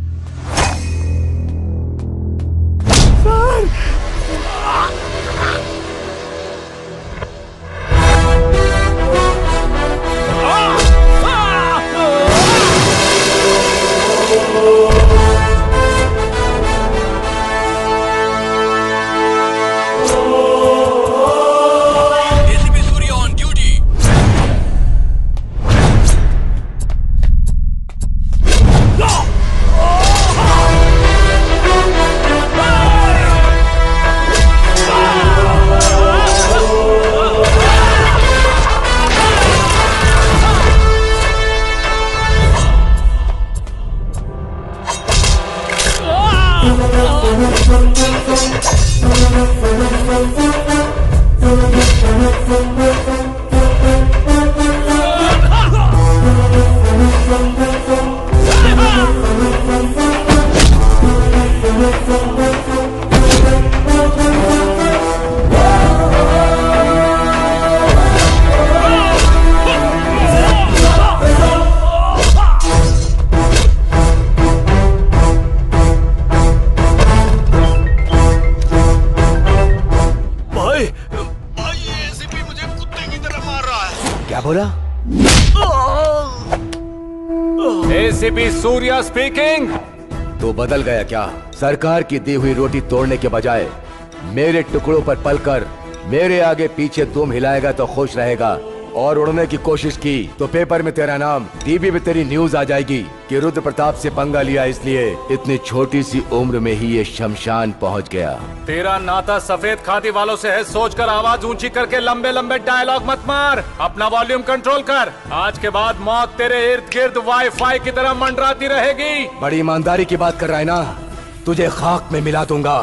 Speaker 3: ACP Surya speaking.
Speaker 5: तो बदल गया क्या? सरकार की दी हुई रोटी तोड़ने के बजाय मेरे टुकड़ों पर पलकर मेरे आगे पीछे दुम हिलाएगा तो खुश रहेगा, और उड़ने की कोशिश की तो पेपर में तेरा नाम, टीवी में तेरी न्यूज आ जाएगी कि रुद्र प्रताप से पंगा लिया, इसलिए इतनी छोटी सी उम्र में ही ये शमशान पहुंच गया।
Speaker 3: तेरा नाता सफेद खादी वालों से है, सोचकर आवाज ऊंची करके लंबे लंबे डायलॉग मत मार। अपना वॉल्यूम कंट्रोल कर। आज के बाद मौत तेरे इर्द गिर्द वाईफाई की तरह मंडराती रहेगी।
Speaker 5: बड़ी ईमानदारी की बात कर रहा है ना? तुझे खाक में मिला दूंगा।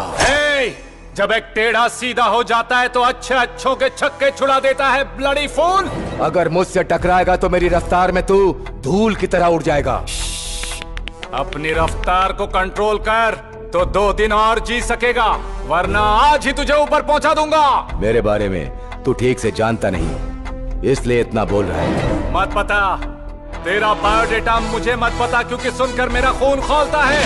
Speaker 3: जब एक टेढ़ा सीधा हो जाता है तो अच्छे अच्छों के छक्के छुड़ा देता है ब्लडी फूल।
Speaker 5: अगर मुझसे टकराएगा तो मेरी रफ्तार में तू धूल की तरह उड़ जाएगा।
Speaker 3: अपनी रफ्तार को कंट्रोल कर तो 2 दिन और जी सकेगा, वरना आज ही तुझे ऊपर पहुंचा दूंगा।
Speaker 5: मेरे बारे में तू ठीक से जानता नहीं, इसलिए इतना बोल रहा है।
Speaker 3: मत पता, तेरा बायोडेटा मुझे मत पता, क्योंकि सुनकर मेरा खून खौलता है।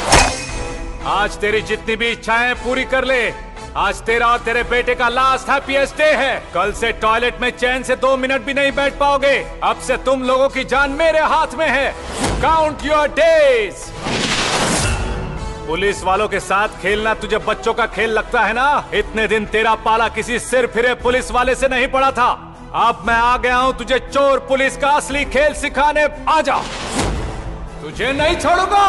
Speaker 3: आज तेरी जितनी भी इच्छाएं पूरी कर ले। आज तेरा और तेरे बेटे का लास्ट हैप्पीएस्ट डे है। कल से टॉयलेट में चैन से 2 मिनट भी नहीं बैठ पाओगे। अब से तुम लोगों की जान मेरे हाथ में है। Count your days. पुलिस वालों के साथ खेलना तुझे बच्चों का खेल लगता है ना? इतने दिन तेरा पाला किसी सिर फिरे पुलिस वाले से नहीं पड़ा था। अब मैं आ गया हूँ तुझे चोर पुलिस का असली खेल सिखाने। आजा, तुझे नहीं छोड़ूंगा।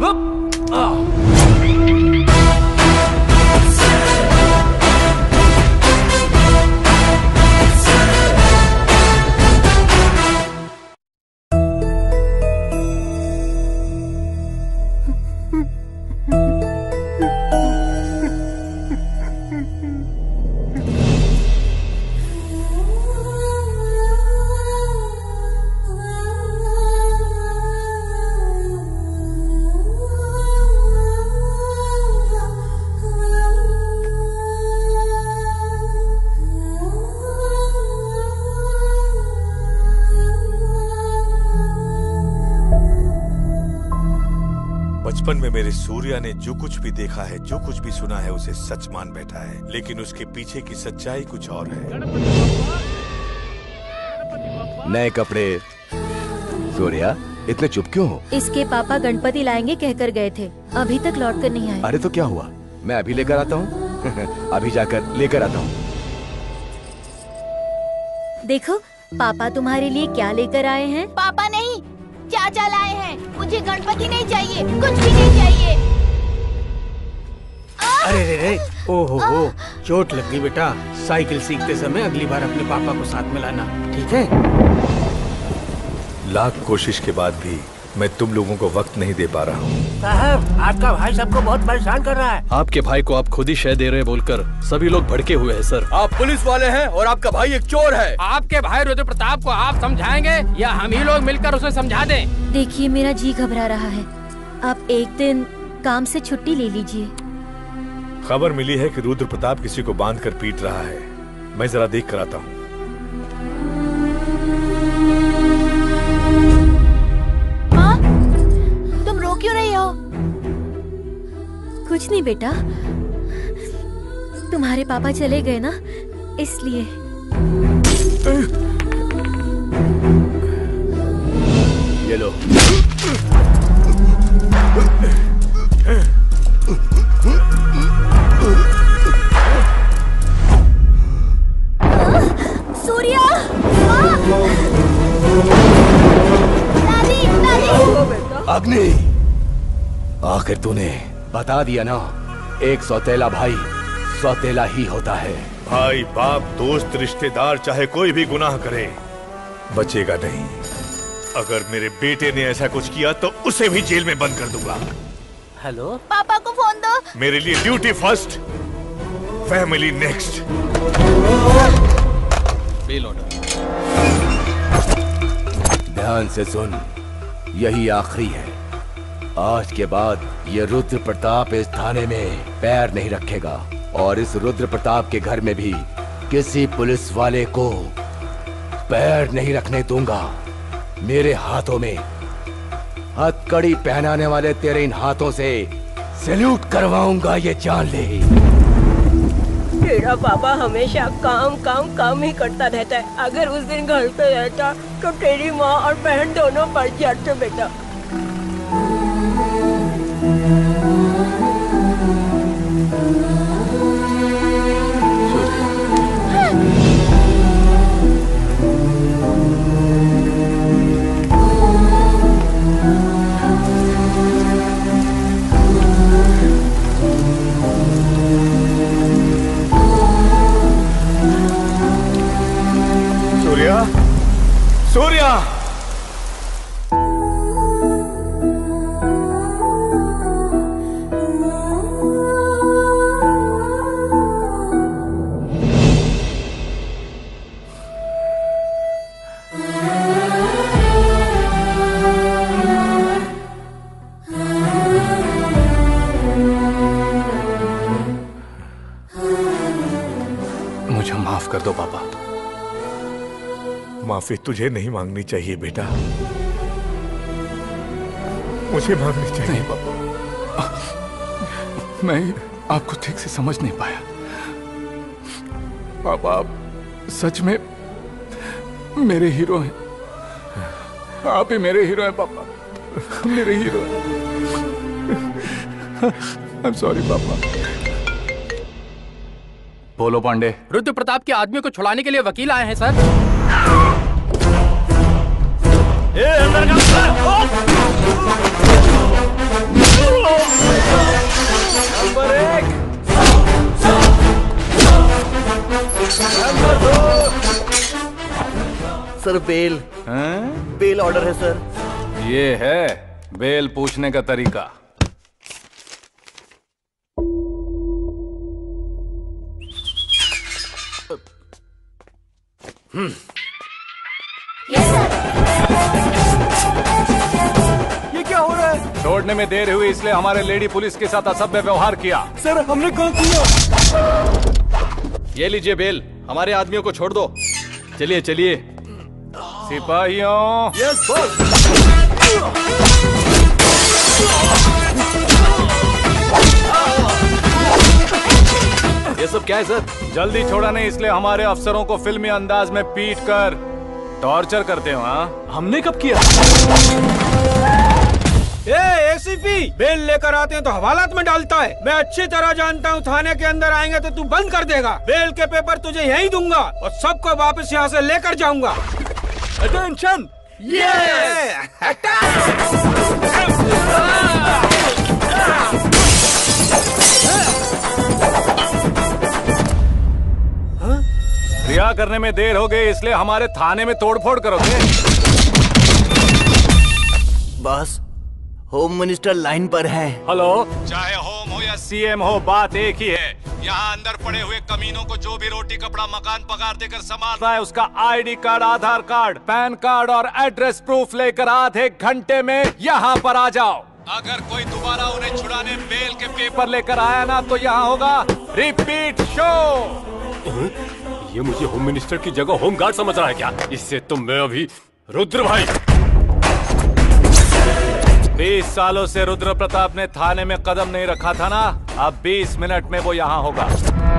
Speaker 2: बचपन में मेरे सूर्या ने जो कुछ भी देखा है, जो कुछ भी सुना है, उसे सच मान बैठा है, लेकिन उसके पीछे की सच्चाई कुछ और है।
Speaker 5: नए कपड़े। सूर्या, इतने चुप क्यों हो?
Speaker 20: इसके पापा गणपति लाएंगे कहकर गए थे, अभी तक लौट कर नहीं आए।
Speaker 5: अरे तो क्या हुआ, मैं अभी लेकर आता हूँ। अभी जाकर लेकर आता हूँ।
Speaker 20: देखो पापा तुम्हारे लिए क्या लेकर आए हैं।
Speaker 17: पापा नहीं, चाचा लाए हैं। मुझे गणपति नहीं चाहिए, कुछ भी नहीं चाहिए।
Speaker 1: अरे रे रे, ओहो हो, चोट लग गई बेटा। साइकिल सीखते समय अगली बार अपने पापा को साथ में लाना, ठीक है?
Speaker 2: लाख कोशिश के बाद भी मैं तुम लोगों को वक्त नहीं दे पा रहा हूँ।
Speaker 16: साहब, आपका भाई सबको बहुत परेशान कर रहा है।
Speaker 6: आपके भाई को आप खुद ही शय दे रहे बोलकर सभी लोग भड़के हुए हैं सर।
Speaker 5: आप पुलिस वाले हैं और आपका भाई एक चोर है।
Speaker 9: आपके भाई रुद्र प्रताप को आप समझाएंगे या हम ही लोग मिलकर उसे समझा दें?
Speaker 20: देखिए, मेरा जी घबरा रहा है। आप एक दिन काम से छुट्टी ले लीजिए।
Speaker 2: खबर मिली है कि रुद्र प्रताप किसी को बांध कर पीट रहा है। मैं जरा देख कर आता हूँ।
Speaker 17: क्यों रही हो?
Speaker 20: कुछ नहीं बेटा, तुम्हारे पापा चले गए ना, इसलिए।
Speaker 5: ये लो।
Speaker 21: सूर्या, दादी, दादी।
Speaker 5: अग्नि, आखिर तूने बता दिया ना, एक सौतेला भाई सौतेला ही होता है।
Speaker 2: भाई, बाप, दोस्त, रिश्तेदार चाहे कोई भी गुनाह करे, बचेगा नहीं। अगर मेरे बेटे ने ऐसा कुछ किया तो उसे भी जेल में बंद कर दूंगा।
Speaker 16: हेलो,
Speaker 21: पापा को फोन दो।
Speaker 2: मेरे लिए duty first, family next.
Speaker 6: Bail order.
Speaker 5: ध्यान से सुन, यही आखिरी है। आज के बाद ये रुद्र प्रताप इस थाने में पैर नहीं रखेगा और इस रुद्र प्रताप के घर में भी किसी पुलिस वाले को पैर नहीं रखने दूंगा। मेरे हाथों में हथकड़ी पहनाने वाले तेरे इन हाथों से सैल्यूट करवाऊंगा, ये जान ले।
Speaker 19: तेरा पापा हमेशा काम काम काम ही करता रहता है। अगर उस दिन घर पे रहता तो तेरी माँ और बहन दोनों बढ़ जाते बेटा।
Speaker 2: सूर्या, सूर्या,
Speaker 3: मुझे माफ कर दो पापा।
Speaker 2: माफी तुझे नहीं मांगनी चाहिए बेटा, मुझे मांगनी चाहिए।
Speaker 3: नहीं पापा, मैं आपको ठीक से समझ नहीं पाया। पापा, आप सच में मेरे हीरो हैं। आप ही मेरे हीरो हैं पापा, मेरे हीरो हैं। आई एम सॉरी पापा।
Speaker 9: बोलो पांडे। रुद्र प्रताप के आदमी को छुड़ाने के लिए वकील आए हैं सर।
Speaker 18: अंदर
Speaker 16: number 1, number 2।
Speaker 13: Sir bail, bail order है सर।
Speaker 3: ये है बेल पूछने का तरीका।
Speaker 16: ये क्या हो रहा है?
Speaker 3: छोड़ने में देर हुई इसलिए हमारे लेडी पुलिस के साथ असभ्य व्यवहार किया।
Speaker 16: सर हमने कहाँ किया?
Speaker 6: ये लीजिए बेल, हमारे आदमियों को छोड़ दो। चलिए चलिए।
Speaker 3: सिपाहियों।
Speaker 16: Yes boss.
Speaker 6: ये सब क्या है सर?
Speaker 3: जल्दी छोड़ा नहीं इसलिए हमारे अफसरों को फिल्मी अंदाज में पीट कर टॉर्चर करते हो। हाँ,
Speaker 6: हमने कब किया?
Speaker 16: एसीपी बेल लेकर आते हैं तो हवालात में डालता है। मैं अच्छी तरह जानता हूँ, थाने के अंदर आएंगे तो तू बंद कर देगा। बेल के पेपर तुझे यहीं दूंगा और सबको वापस यहाँ से लेकर जाऊंगा।
Speaker 6: अटेंशन।
Speaker 3: रिहा करने में देर हो गई इसलिए हमारे थाने में तोड़फोड़ करोगे।
Speaker 4: बॉस, होम मिनिस्टर लाइन पर है।
Speaker 3: हेलो। चाहे होम हो या सीएम हो, बात एक ही है। यहाँ अंदर पड़े हुए कमीनों को जो भी रोटी कपड़ा मकान पगार देकर संभाल रहा है, उसका ID card, Aadhaar card, PAN card और एड्रेस प्रूफ लेकर आधे घंटे में यहाँ पर आ जाओ। अगर कोई दोबारा उन्हें छुड़ाने बेल के पेपर लेकर आया ना, तो यहाँ होगा रिपीट शो।
Speaker 9: ये मुझे होम मिनिस्टर की जगह होम गार्ड समझ रहा है क्या? इससे तुम मैं अभी रुद्र भाई।
Speaker 3: 20 सालों से रुद्र प्रताप ने थाने में कदम नहीं रखा था ना, अब 20 मिनट में वो यहाँ होगा।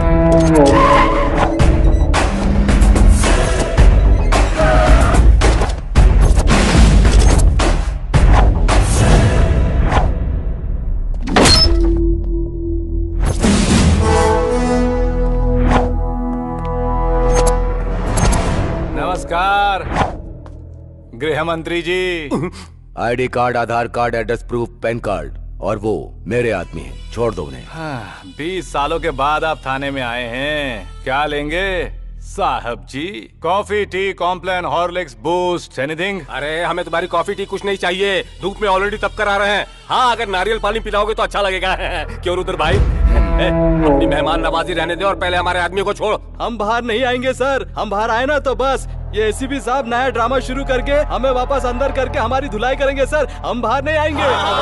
Speaker 3: नमस्कार गृह मंत्री जी।
Speaker 5: ID card, Aadhaar card, address proof, PAN card, और वो मेरे आदमी हैं, छोड़ दो उन्हें।
Speaker 3: 20 सालों के बाद आप थाने में आए हैं, क्या लेंगे साहब जी? Coffee, tea, Complan, Horlicks, Boost, anything?
Speaker 9: अरे हमें तुम्हारी कॉफी टी कुछ नहीं चाहिए, धूप में ऑलरेडी तप कर आ रहे हैं। हाँ, अगर नारियल पानी पिलाओगे तो अच्छा लगेगा। क्यों रुद्र भाई? अपनी मेहमान नवाजी रहने दे और पहले हमारे आदमी को छोड़।
Speaker 6: हम बाहर नहीं आएंगे सर, हम बाहर आए ना तो बस ये एसीपी साहब नया ड्रामा शुरू करके हमें वापस अंदर करके हमारी धुलाई करेंगे सर, हम बाहर नहीं आएंगे।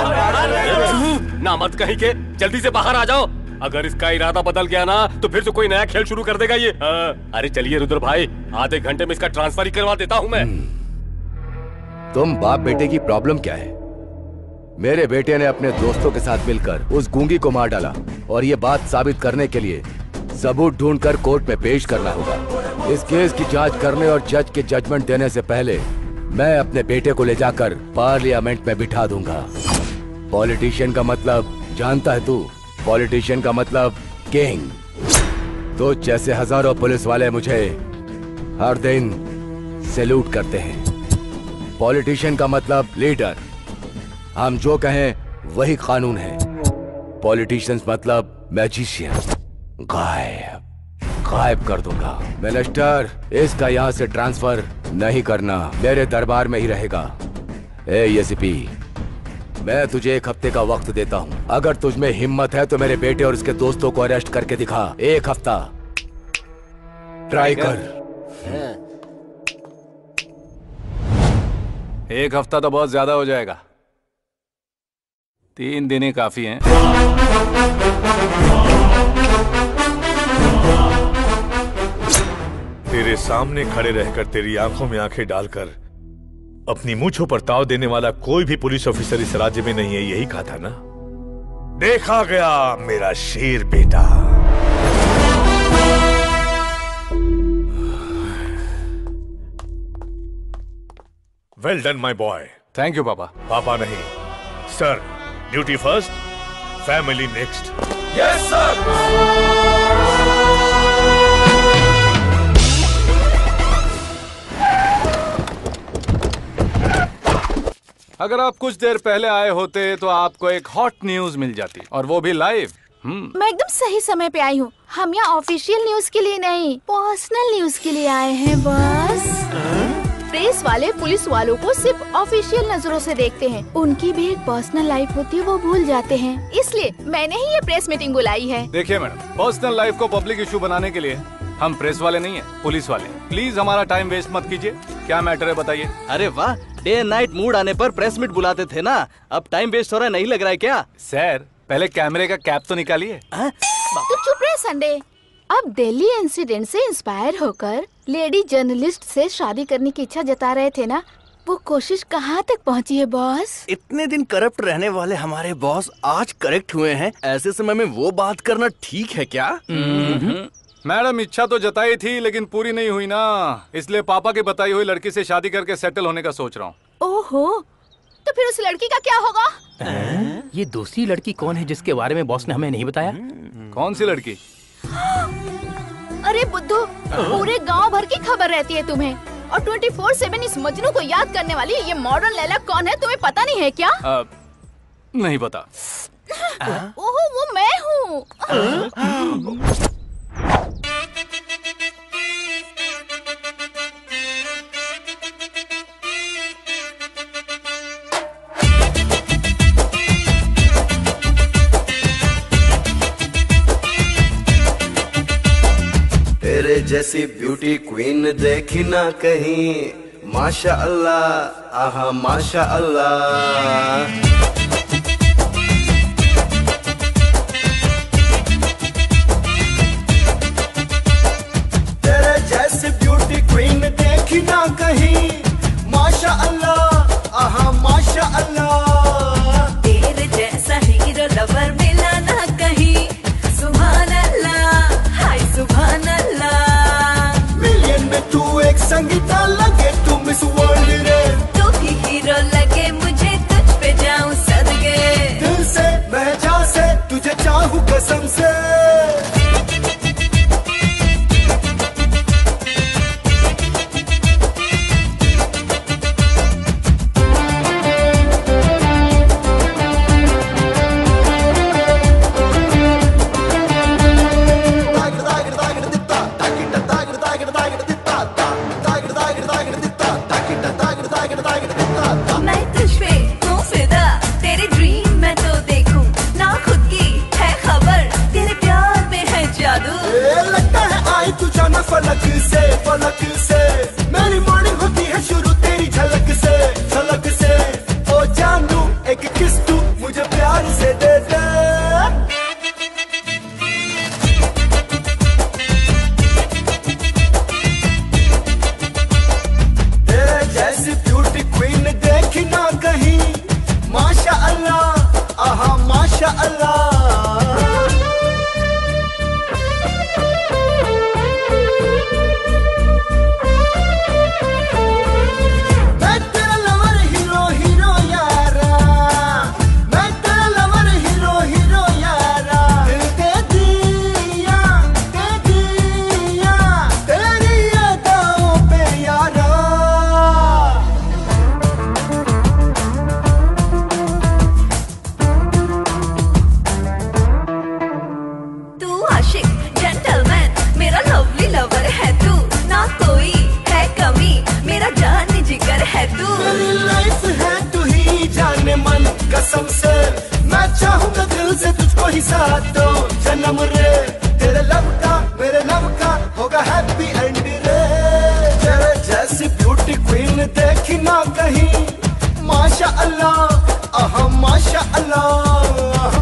Speaker 9: ना मत कहीं के, जल्दी से बाहर आ जाओ। अगर इसका इरादा बदल गया ना तो फिर से कोई नया खेल शुरू कर देगा ये। अरे चलिए रुद्र भाई, आधे घंटे में इसका ट्रांसफर ही करवा देता हूँ मैं।
Speaker 5: तुम बाप बेटे की प्रॉब्लम क्या है? मेरे बेटे ने अपने दोस्तों के साथ मिलकर उस गूंगी को मार डाला, और ये बात साबित करने के लिए सबूत ढूंढकर कोर्ट में पेश करना होगा। इस केस की जांच करने और जज के जजमेंट देने से पहले मैं अपने बेटे को ले जाकर पार्लियामेंट में बिठा दूंगा। पॉलिटिशियन का मतलब जानता है तू? पॉलिटिशियन का मतलब किंग। तो जैसे हजारों पुलिस वाले मुझे हर दिन सैल्यूट करते हैं। पॉलिटिशियन का मतलब लीडर, हम जो कहें वही कानून है। पॉलिटिशियंस मतलब मैजिशियन, गायब कर दूंगा। मिनिस्टर, इसका यहाँ से ट्रांसफर नहीं करना, मेरे दरबार में ही रहेगा। ए एसीपी, मैं तुझे 1 हफ्ते का वक्त देता हूँ। अगर तुझमें हिम्मत है तो मेरे बेटे और उसके दोस्तों को अरेस्ट करके दिखा। 1 हफ्ता ट्राई कर।
Speaker 3: 1 हफ्ता तो बहुत ज्यादा हो जाएगा, 3 दिन ही काफी हैं।
Speaker 2: तेरे सामने खड़े रहकर तेरी आंखों में आंखें डालकर अपनी मूंछों पर ताव देने वाला कोई भी पुलिस ऑफिसर इस राज्य में नहीं है, यही कहा था ना? देखा गया मेरा शेर बेटा। Well done my boy.
Speaker 3: Thank you पापा।
Speaker 2: पापा नहीं sir, duty first, family next.
Speaker 12: Yes sir.
Speaker 3: अगर आप कुछ देर पहले आए होते तो आपको एक हॉट न्यूज मिल जाती, और वो भी लाइव।
Speaker 17: मैं एकदम सही समय पे आई हूँ। हम यहाँ ऑफिशियल न्यूज के लिए नहीं, पर्सनल न्यूज के लिए आए हैं बस। प्रेस वाले पुलिस वालों को सिर्फ ऑफिशियल नजरों से देखते हैं, उनकी भी एक पर्सनल लाइफ होती है, वो भूल जाते हैं। इसलिए मैंने ही ये प्रेस मीटिंग बुलाई है।
Speaker 3: देखिए मैडम, पर्सनल लाइफ को पब्लिक इशू बनाने के लिए हम प्रेस वाले नहीं है, पुलिस वाले। प्लीज हमारा टाइम वेस्ट मत कीजिए। क्या मैटर है बताइए।
Speaker 6: अरे वाह, डे एंड नाइट मूड आने पर प्रेस मीट बुलाते थे ना, अब टाइम वेस्ट हो रहा है, नहीं लग रहा है क्या?
Speaker 3: सर पहले कैमरे का कैप तो निकालिए।
Speaker 17: तो चुप रहे संडे। अब दिल्ली इंसिडेंट से इंस्पायर होकर लेडी जर्नलिस्ट से शादी करने की इच्छा जता रहे थे ना, वो कोशिश कहाँ तक पहुँची है बॉस?
Speaker 4: इतने दिन करप्ट रहने वाले हमारे बॉस आज करेक्ट हुए हैं, ऐसे समय में वो बात करना ठीक है क्या?
Speaker 3: मैडम इच्छा तो जताई थी लेकिन पूरी नहीं हुई ना, इसलिए पापा की बताई हुई लड़की से शादी करके सेटल होने का सोच रहा हूँ।
Speaker 17: ओहो, तो फिर उस लड़की का क्या होगा?
Speaker 9: ये दूसरी लड़की कौन है जिसके बारे में बॉस ने हमें नहीं बताया?
Speaker 3: कौन सी लड़की?
Speaker 17: अरे बुद्धू, पूरे गांव भर की खबर रहती है तुम्हें, और 24/7 इस मजनू को याद करने वाली ये मॉडर्न लैला कौन है तुम्हें पता नहीं है क्या?
Speaker 3: नहीं पता।
Speaker 17: ओहो, वो मैं हूँ।
Speaker 11: जैसी ब्यूटी क्वीन देखी ना कहीं, माशा अल्लाह, आहा माशा अल्लाह। तेरे जैसी ब्यूटी क्वीन देखी ना कहीं, माशा अल्लाह, आहा माशा अल्लाह।
Speaker 7: तेरे जैसा हीरो लवर मिला ना कहीं, सुभान अल्लाह, हाय सुभान अल्लाह।
Speaker 11: मिलियन में तू एक संगीता लगे, तू मिस वर्ल्ड रे।
Speaker 7: तू ही हीरो लगे मुझे, तुझ पे जाऊं सदके।
Speaker 11: दिल से मैं जा से तुझे चाहूं कसम से।
Speaker 7: मैं तुझ पे हूँ फिदा, तेरे ड्रीम मैं तो देखूं ना, खुद की है खबर, तेरे प्यार में है जादू।
Speaker 11: लगता है आई तू जाना फलक से, फलक से। मेरी मॉर्निंग होती है शुरू तेरी झलक से, झलक से। ओ जानू एक किस तू मुझे प्यार से दे दे। तेरे जैसी ब्यूटी क्वीन देखी ना कहीं, माशा अल्लाह, आहा माशा अल्लाह। मैं तेरा लवर हीरो हीरो यारा, मैं तेरा लवर हीरो हीरो यारा। दिल दे दिया, दे दिया तेरी अदाओं पे यारा।
Speaker 7: तू आशिक जेंटलमैन, मेरा लवली लवर है तू, ना कोई है कमी, मेरा जान जिगर है तू।
Speaker 11: मेरी लाइफ है तू ही जाने मन, कसम से मैं चाहूंगा दिल से तुझको ही साथ दो जन्म रे। तेरे लव का मेरे लव का होगा हैप्पी एंड रे। तेरे जैसी ब्यूटी क्वीन देखी ना कहीं, माशा अल्लाह, आहा माशा अल्लाह।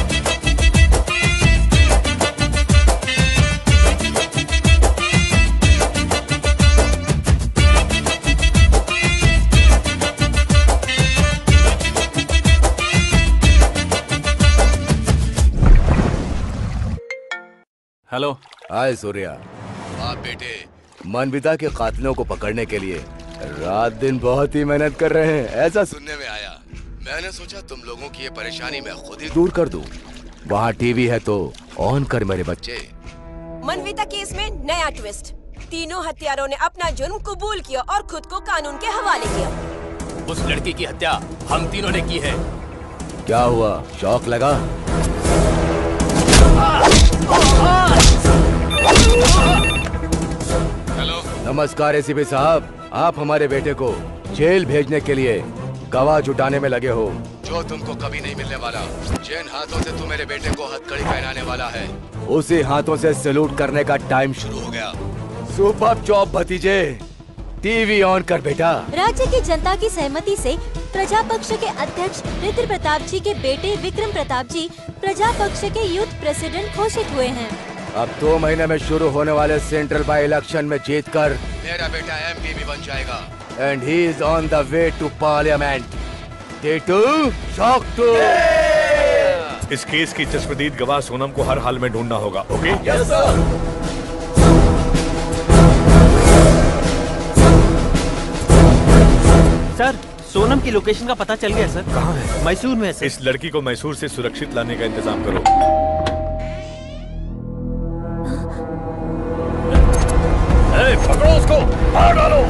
Speaker 3: हेलो।
Speaker 5: हाय सूर्या। आप बेटे मनविता के कातिलों को पकड़ने के लिए रात दिन बहुत ही मेहनत कर रहे हैं, ऐसा सुनने में आया। मैंने सोचा तुम लोगों की ये परेशानी मैं खुद ही दूर कर दूं। वहाँ टीवी है तो ऑन कर मेरे बच्चे।
Speaker 19: मनविता केस में नया ट्विस्ट, तीनों हत्यारों ने अपना जुर्म कबूल किया और खुद को कानून के हवाले किया।
Speaker 9: उस लड़की की हत्या हम तीनों ने की है।
Speaker 5: क्या हुआ, शौक लगा?
Speaker 3: हेलो।
Speaker 5: नमस्कार एसीपी साहब, आप हमारे बेटे को जेल भेजने के लिए गवाह जुटाने में लगे हो, जो तुमको कभी नहीं मिलने वाला। जिन हाथों से तुम मेरे बेटे को हथकड़ी पहनाने वाला है, उसी हाथों से सैल्यूट करने का टाइम शुरू हो गया। सुपर जॉब भतीजे, टीवी ऑन कर बेटा।
Speaker 20: राज्य की जनता की सहमति से प्रजा पक्ष के अध्यक्ष नृत्य प्रताप जी के बेटे विक्रम प्रताप जी प्रजा पक्ष के यूथ प्रेसिडेंट घोषित हुए हैं।
Speaker 5: अब 2 महीने में शुरू होने वाले सेंट्रल बाई इलेक्शन में जीतकर मेरा बेटा एमपी भी बन जाएगा। And he is on the way to parliament. Shock too.
Speaker 2: इस केस की चश्मदीद गवाह सोनम को हर हाल में ढूंढना होगा। Okay?
Speaker 6: Yes sir.
Speaker 18: Sir Sonam की लोकेशन का पता चल गया सर।
Speaker 2: कहाँ है?
Speaker 18: मैसूर में है सर।
Speaker 2: इस लड़की को मैसूर से सुरक्षित लाने का इंतजाम करो।
Speaker 10: पकड़ो उसको, मार डालो।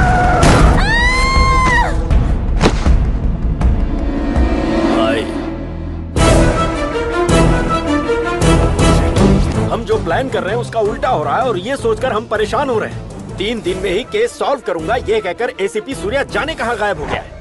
Speaker 18: हम जो प्लान कर रहे हैं उसका उल्टा हो रहा है और ये सोचकर हम परेशान हो रहे हैं। 3 दिन में ही केस सॉल्व करूंगा ये कहकर एसीपी सूर्या जाने कहां गायब हो गया है।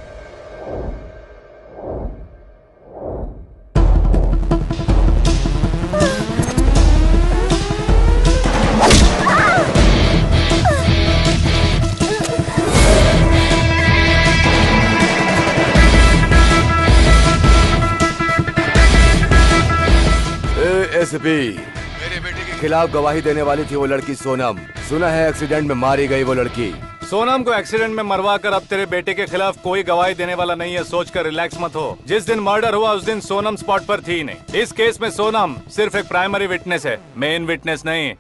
Speaker 5: एसीपी, मेरे बेटे के खिलाफ गवाही देने वाली थी वो लड़की सोनम। सुना है एक्सीडेंट में मारी गई वो लड़की।
Speaker 3: सोनम को एक्सीडेंट में मरवा कर अब तेरे बेटे के खिलाफ कोई गवाही देने वाला नहीं है, सोचकर रिलैक्स मत हो। जिस दिन मर्डर हुआ उस दिन सोनम स्पॉट पर थी नहीं। इस केस में सोनम सिर्फ एक प्राइमरी विटनेस है, मेन विटनेस नहीं।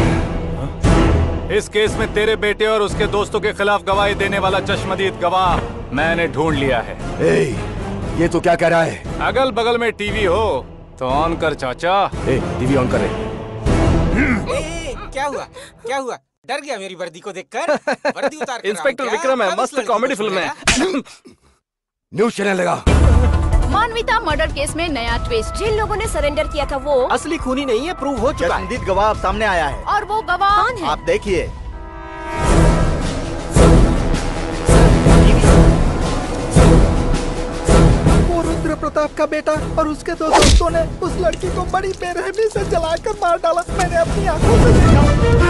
Speaker 3: इस केस में तेरे बेटे और उसके दोस्तों के खिलाफ गवाही देने वाला चश्मदीद गवाह मैंने ढूंढ लिया है।
Speaker 5: ये तो क्या कह रहा है?
Speaker 3: अगल बगल में टीवी हो तो ऑन कर चाचा।
Speaker 5: टीवी ऑन कर रहे।
Speaker 13: क्या हुआ? क्या हुआ? डर गया मेरी वर्दी को देखकर? वर्दी उतार कर
Speaker 6: इंस्पेक्टर विक्रम है, मस्त कॉमेडी फिल्म है।
Speaker 5: न्यूज चैनल लगा।
Speaker 17: मानविता मर्डर केस में नया ट्विस्ट।
Speaker 19: जिन लोगों ने सरेंडर किया था वो
Speaker 16: असली खूनी नहीं है, प्रूव हो चुका है।
Speaker 1: संदिग्ध गवाह अब सामने आया है।
Speaker 17: और वो गवाह कौन है?
Speaker 1: आप देखिए। वो रुद्र प्रताप का बेटा और उसके दो दोस्तों ने उस लड़की को बड़ी बेरहमी से जलाकर मार डाला। मैंने अपनी आंखों से देखा।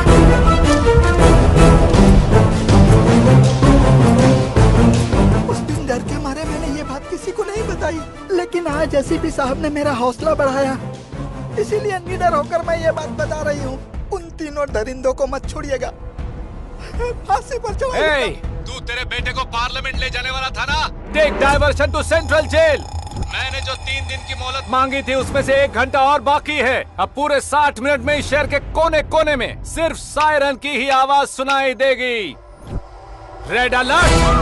Speaker 1: उस दिन डर के मारे मैंने ये बात किसी को नहीं बताई, लेकिन आज एसीपी साहब ने मेरा हौसला बढ़ाया, इसीलिए निडर होकर मैं ये बात बता रही हूँ। उन तीनों दरिंदों को मत छोड़िएगा, फांसी पर चढ़ाइएगा।
Speaker 3: तू तेरे बेटे को पार्लियामेंट ले जाने वाला था ना? Take diversion to central jail. मैंने जो 3 दिन की मोहलत मांगी थी उसमें से 1 घंटा और बाकी है। अब पूरे 60 मिनट में इस शहर के कोने कोने में सिर्फ सायरन की ही आवाज सुनाई देगी। Red alert.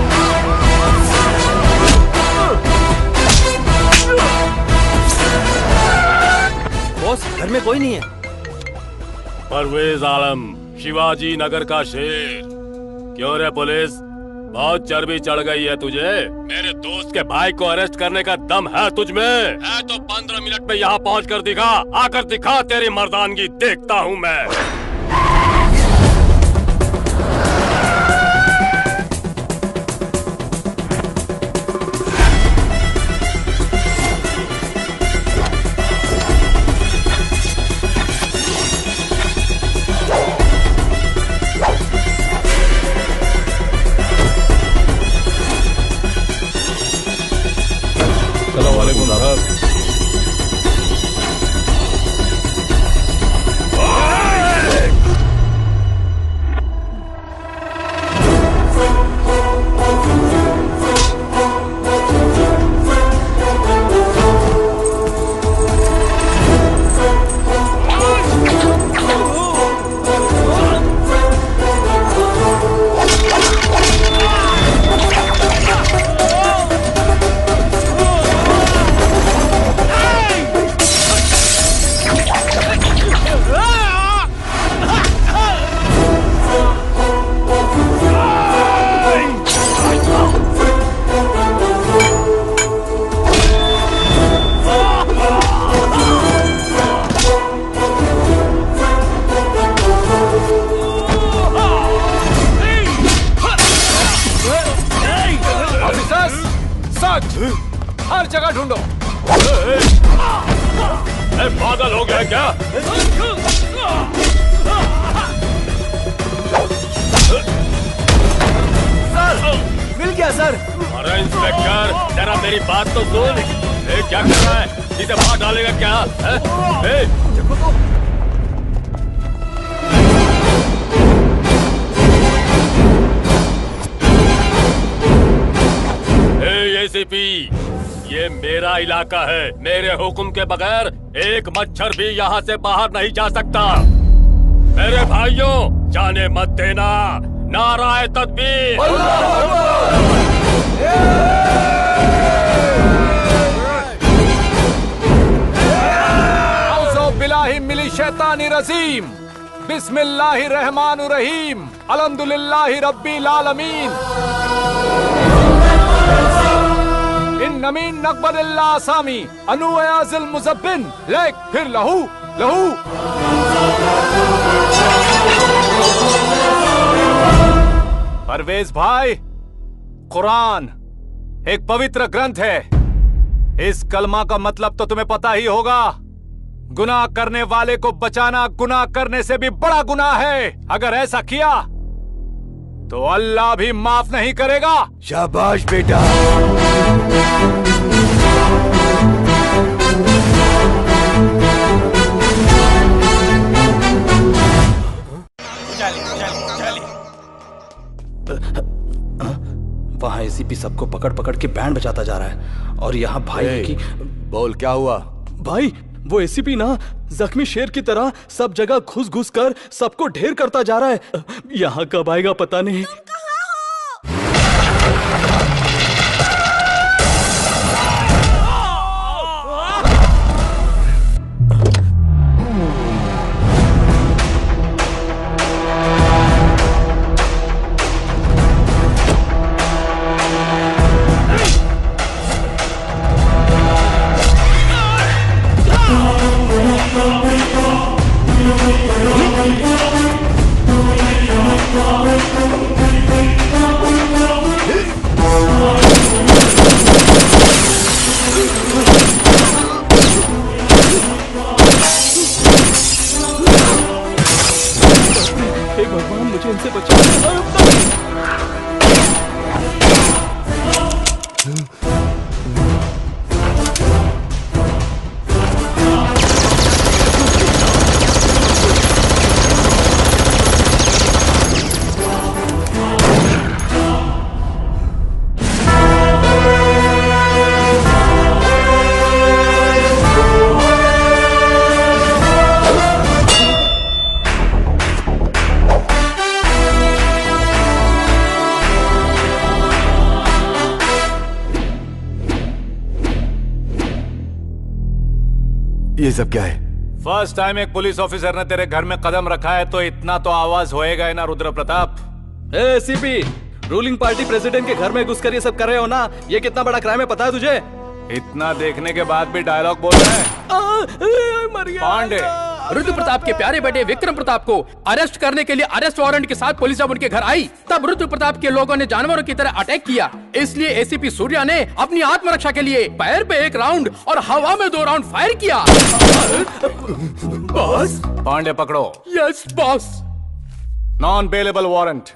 Speaker 6: बॉस, घर में कोई नहीं है।
Speaker 10: परवेज आलम, शिवाजी नगर का शेर। क्यों रे पुलिस, बहुत चर्बी चढ़ गई है तुझे? मेरे दोस्त के भाई को अरेस्ट करने का दम है तुझ में? है तो 15 मिनट में यहाँ पहुँच कर दिखा। आकर दिखा तेरी मर्दानगी, देखता हूँ मैं।
Speaker 3: हर जगह ढूंढो।
Speaker 10: पागल हो गया क्या?
Speaker 6: सर, मिल गया सर।
Speaker 10: अरे इंस्पेक्टर, जरा मेरी बात तो सुन। क्या कर रहा है? इसे मार डालेगा क्या? एसीपी, ये मेरा इलाका है। मेरे हुक्म के बगैर एक मच्छर भी यहाँ से बाहर नहीं जा सकता। मेरे भाइयों, जाने मत देना। नाराए तकबीर।
Speaker 3: औज़ो बिल्लाहि मिनश शैतानिर रजीम। बिस्मिल्लाहिर रहमानिर रहीम। अल्हम्दुलिल्लाहि रब्बिल आलमीन। नमीन नकबलिल्ला आसामी अनु अयाजिल मुज़ब्बिन लेक फिर लहू लहू। परवेज भाई, कुरान एक पवित्र ग्रंथ है। इस कलमा का मतलब तो तुम्हें पता ही होगा। गुनाह करने वाले को बचाना गुनाह करने से भी बड़ा गुनाह है। अगर ऐसा किया तो अल्लाह भी माफ नहीं करेगा।
Speaker 5: शाबाश बेटा।
Speaker 6: वहाँ एसीपी सबको पकड़ पकड़ के बैंड बजाता जा रहा है और यहाँ भाई की
Speaker 5: बोल क्या हुआ?
Speaker 6: भाई वो एसीपी ना जख्मी शेर की तरह सब जगह घुस घुस कर सबको ढेर करता जा रहा है। यहाँ कब आएगा पता नहीं।
Speaker 5: ये सब क्या है?
Speaker 3: फर्स्ट टाइम एक पुलिस ऑफिसर ने तेरे घर में कदम रखा है तो इतना तो आवाज होएगा ही ना Rudra Pratap.
Speaker 6: ACP, ruling party president के घर में घुसकर ये सब कर रहे हो ना, ये कितना बड़ा क्राइम है पता है तुझे?
Speaker 3: इतना देखने के बाद भी डायलॉग बोल रहा है। पांडे,
Speaker 9: रुद्र प्रताप के प्यारे बेटे विक्रम प्रताप को अरेस्ट करने के लिए अरेस्ट वारंट के साथ पुलिस जब उनके घर आई तब रुद्र प्रताप के लोगों ने जानवरों की तरह अटैक किया। इसलिए एसीपी सूर्या ने अपनी आत्मरक्षा के लिए पैर पे 1 राउंड और हवा में 2 राउंड फायर किया।
Speaker 3: बॉस, पांडे पकड़ो।
Speaker 9: Yes boss.
Speaker 3: Non bailable warrant.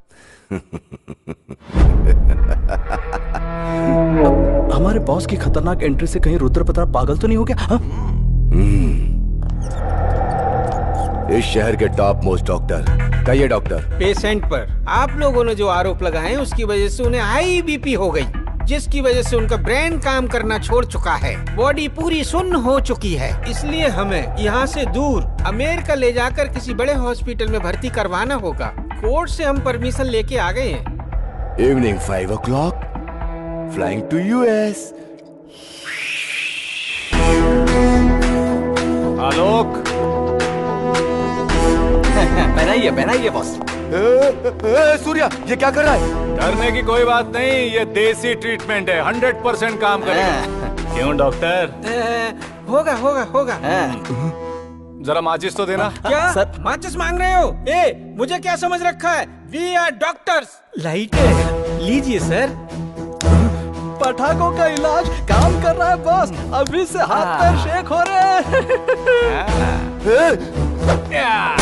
Speaker 6: हमारे बॉस की खतरनाक एंट्री से कहीं रुद्र प्रताप पागल तो नहीं हो गया?
Speaker 5: इस शहर के टॉप मोस्ट डॉक्टर, कहिए डॉक्टर।
Speaker 16: पेशेंट पर आप लोगों ने जो आरोप लगाए हैं उसकी वजह से उन्हें हाई बीपी हो गई, जिसकी वजह से उनका ब्रेन काम करना छोड़ चुका है, बॉडी पूरी सुन्न हो चुकी है। इसलिए हमें यहाँ से दूर अमेरिका ले जाकर किसी बड़े हॉस्पिटल में भर्ती करवाना होगा। कोर्ट से हम परमिशन लेके आ गए हैं।
Speaker 5: Evening 5 o'clock, flying to US.
Speaker 3: Alok,
Speaker 6: पहनाइए बॉस।
Speaker 5: सूर्या, ये क्या कर रहा है?
Speaker 3: डरने की कोई बात नहीं, ये देसी ट्रीटमेंट है, 100% काम करेगा। क्यों डॉक्टर?
Speaker 16: होगा।
Speaker 3: जरा माचिस तो देना।
Speaker 16: क्या सर? माचिस मांग रहे हो? मुझे क्या समझ रखा है? We are doctors. लाइट लीजिए सर।
Speaker 6: पटाखों का इलाज काम कर रहा है बॉस, अभी से हाथ पैर शेक हो रहे हैं।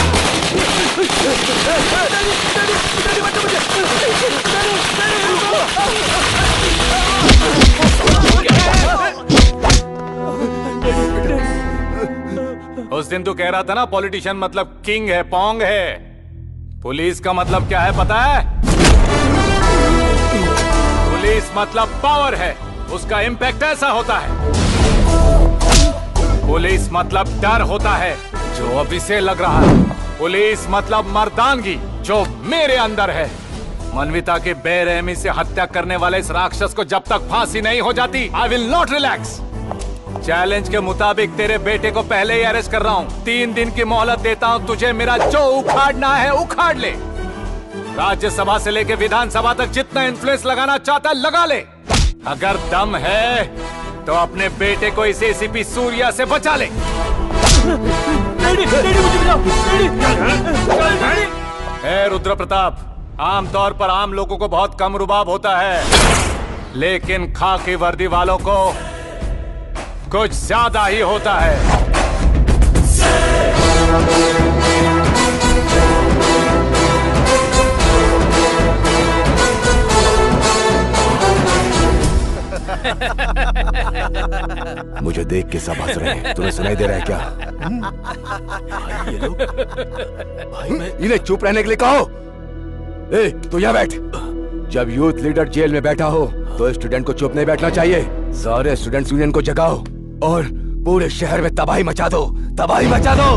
Speaker 3: उस दिन तू कह रहा था ना पॉलिटिशियन मतलब किंग है, पोंग है। पुलिस का मतलब क्या है पता है? पुलिस मतलब पावर है, उसका इम्पैक्ट ऐसा होता है। पुलिस मतलब डर होता है, जो अब इसे लग रहा है। पुलिस मतलब मर्दानगी, जो मेरे अंदर है। मानवता की बेरहमी से हत्या करने वाले इस राक्षस को जब तक फांसी नहीं हो जाती, I will not relax. Challenge के मुताबिक तेरे बेटे को पहले ही अरेस्ट कर रहा हूँ। 3 दिन की मोहलत देता हूँ तुझे, मेरा जो उखाड़ना है उखाड़ ले। राज्यसभा से लेके विधानसभा तक जितना इन्फ्लुएंस लगाना चाहता लगा ले। अगर दम है तो अपने बेटे को इस एसीपी सूर्या से बचा ले। रुद्र प्रताप, आमतौर पर आम लोगों को बहुत कम रुबाब होता है, लेकिन खाकी वर्दी वालों को कुछ ज्यादा ही होता है।
Speaker 5: मुझे देख के सब हंस रहे हैं, तुम्हें सुनाई दे रहा है क्या?
Speaker 6: ये लोग
Speaker 5: इन्हें चुप रहने के लिए कहो। ए, तू यहाँ बैठ। जब यूथ लीडर जेल में बैठा हो तो स्टूडेंट को चुप नहीं बैठना चाहिए। सारे स्टूडेंट्स यूनियन को जगाओ और पूरे शहर में तबाही मचा दो, तबाही मचा दो।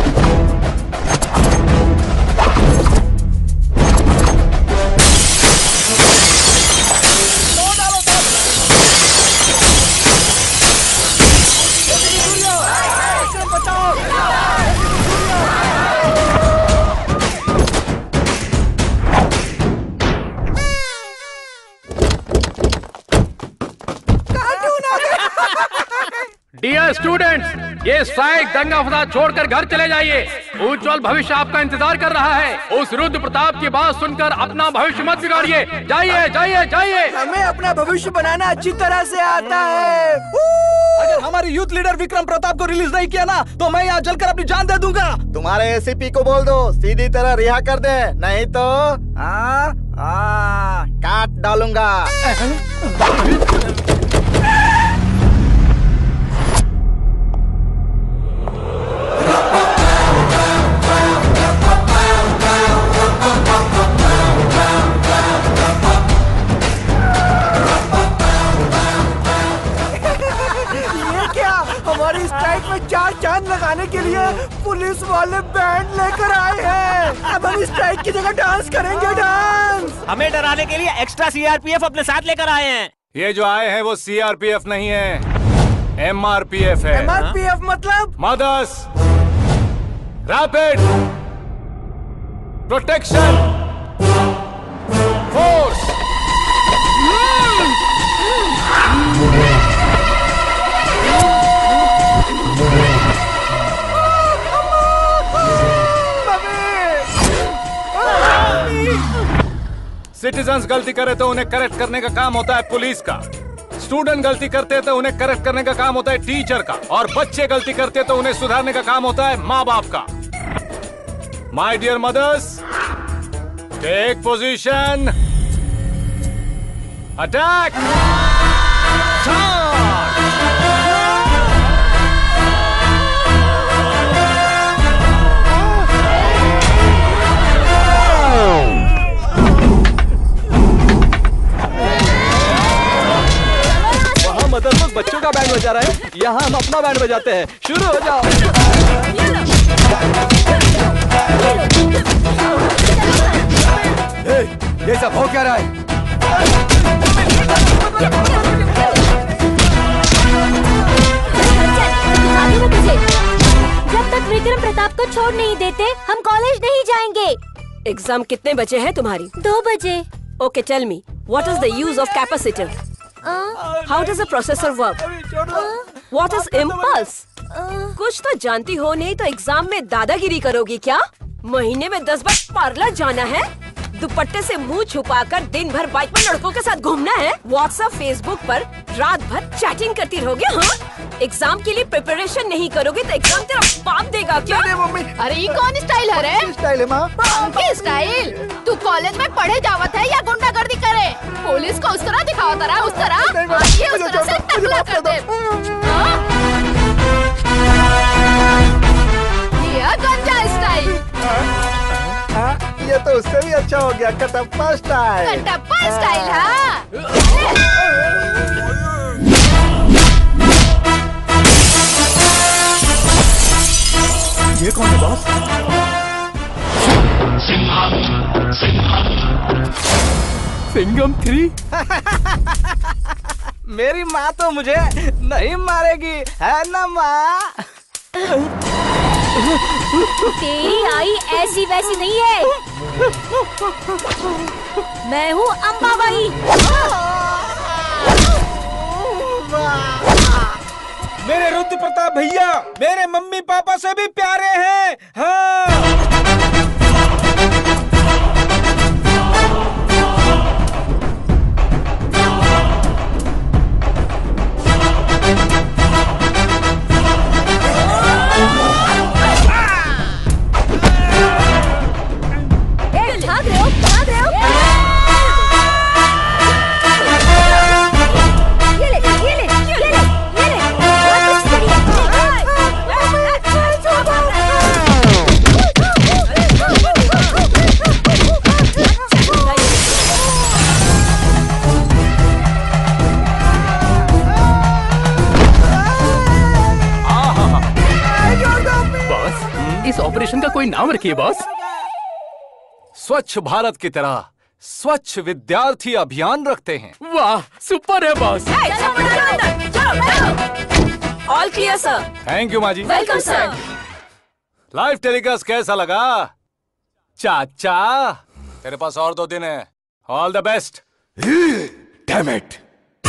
Speaker 9: डियर स्टूडेंट्स, ये स्ट्राइक दंगा फसाद छोड़कर घर चले जाइए। उज्जवल भविष्य आपका इंतजार कर रहा है। उस रुद्र प्रताप की बात सुनकर अपना भविष्य मत बिगाड़िए। जाइए जाइए जाइए।
Speaker 16: हमें अपना भविष्य बनाना अच्छी तरह से आता है। अगर हमारे यूथ लीडर विक्रम प्रताप को रिलीज नहीं किया ना तो मैं यहाँ जलकर अपनी जान दे दूंगा।
Speaker 1: तुम्हारे एसीपी को बोल दो सीधी तरह रिहा कर दे, नहीं तो काट डालूंगा।
Speaker 16: हमारी स्ट्राइक में 4 चांद लगाने के लिए पुलिस वाले बैंड लेकर आए हैं। अब हम स्ट्राइक की जगह डांस करेंगे। डांस
Speaker 13: हमें डराने के लिए एक्स्ट्रा सीआरपीएफ अपने साथ लेकर आए हैं।
Speaker 3: ये जो आए हैं वो सीआरपीएफ नहीं है, एमआरपीएफ है।
Speaker 16: एमआरपीएफ मतलब
Speaker 3: mothers rapid protection force. Citizens गलती करे तो उन्हें करेक्ट करने का काम होता है पुलिस का। स्टूडेंट गलती करते हैं तो उन्हें करेक्ट करने का काम होता है टीचर का। और बच्चे गलती करते हैं तो उन्हें सुधारने का काम होता है माँ बाप का। My dear mothers, take position, attack.
Speaker 6: मदरसा बच्चों का बैंड बजा रहा है, यहाँ हम अपना बैंड बजाते हैं। शुरू हो जाओ।
Speaker 5: ये सब हो क्या रहा है?
Speaker 21: जब तक विक्रम प्रताप को छोड़ नहीं देते हम कॉलेज नहीं जाएंगे।
Speaker 19: एग्जाम कितने बजे है तुम्हारी?
Speaker 21: 2 बजे।
Speaker 19: Okay, tell me what is the use of capacitor? How does a processor work? What is impulse? कुछ तो जानती हो, नहीं तो एग्जाम में दादागिरी करोगी क्या? महीने में 10 बार पार्लर जाना है, दुपट्टे से मुंह छुपाकर दिन भर बाइक में लड़कों के साथ घूमना है, व्हाट्सएप फेसबुक पर रात भर चैटिंग करती रहोगे। हाँ, एग्जाम के लिए प्रिपरेशन नहीं करोगे तो एग्जाम तेरा बाप देगा क्या?
Speaker 17: अरे ये कौन स्टाइल है रे?
Speaker 1: स्टाइल है माँ।
Speaker 17: की स्टाइल? तू कॉलेज में पढ़े जावत है या गुंडागर्दी करे? पुलिस को उस तरह दिखावत रहा, उस तरह ये उस तरह से टकला कर दे। ये गंजा स्टाइल।
Speaker 1: ये तो उससे भी अच्छा हो गया, कटप्पा स्टाइल।
Speaker 17: कटप्पा स्टाइल है।
Speaker 1: ये कौन है बॉस?
Speaker 6: सिंघम 3। मेरी माँ तो मुझे नहीं मारेगी, है ना माँ?
Speaker 21: तेरी आई ऐसी वैसी नहीं है। मैं हूँ अंबाबाई।
Speaker 16: मेरे रुद्र प्रताप भैया मेरे मम्मी पापा से भी प्यारे हैं। हाँ।
Speaker 21: भाग रहे हो, भाग रहे हो। ये ले, ये ले, ये ले, ये ले। बहुत अच्छी
Speaker 9: कोई नाम रखिए बॉस।
Speaker 3: स्वच्छ भारत की तरह स्वच्छ विद्यार्थी अभियान रखते हैं।
Speaker 9: वाह सुपर है boss.
Speaker 19: All clear sir.
Speaker 3: Thank you माजी।
Speaker 19: Welcome sir.
Speaker 3: लाइव टेलीकास्ट कैसा लगा चाचा? तेरे पास और 2 दिन है। All the best.
Speaker 5: Damn it.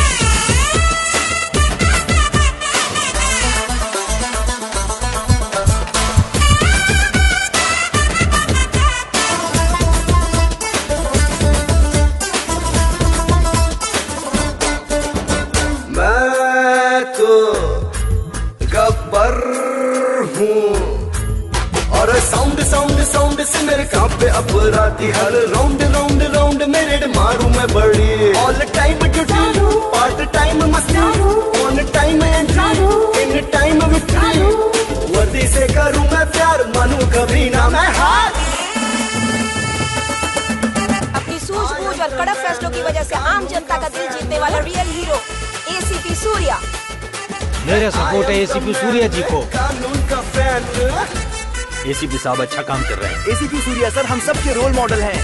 Speaker 11: मैं तो गब्बर हूँ और साउंड साउंड साउंड से मेरे कांपे अपराधी। हर राउंड राउंड राउंड मेरे मारू मैं बड़ी। All time duty part time मस्ती on time entry in time victory. वर्दी से करूँ मैं प्यार मानू कभी ना मैं हार।
Speaker 19: अपनी सूझबूझ और कड़क फैसलों की वजह से आम जनता का दिल जीतने वाला रियल हीरो एसीपी सूर्या।
Speaker 14: मेरा सपोर्ट है एसीपी सूर्या जी को।
Speaker 11: कानून का फैन।
Speaker 6: एसीपी साहब अच्छा काम कर रहे हैं।
Speaker 4: एसीपी सूर्या सर हम सबके रोल मॉडल हैं।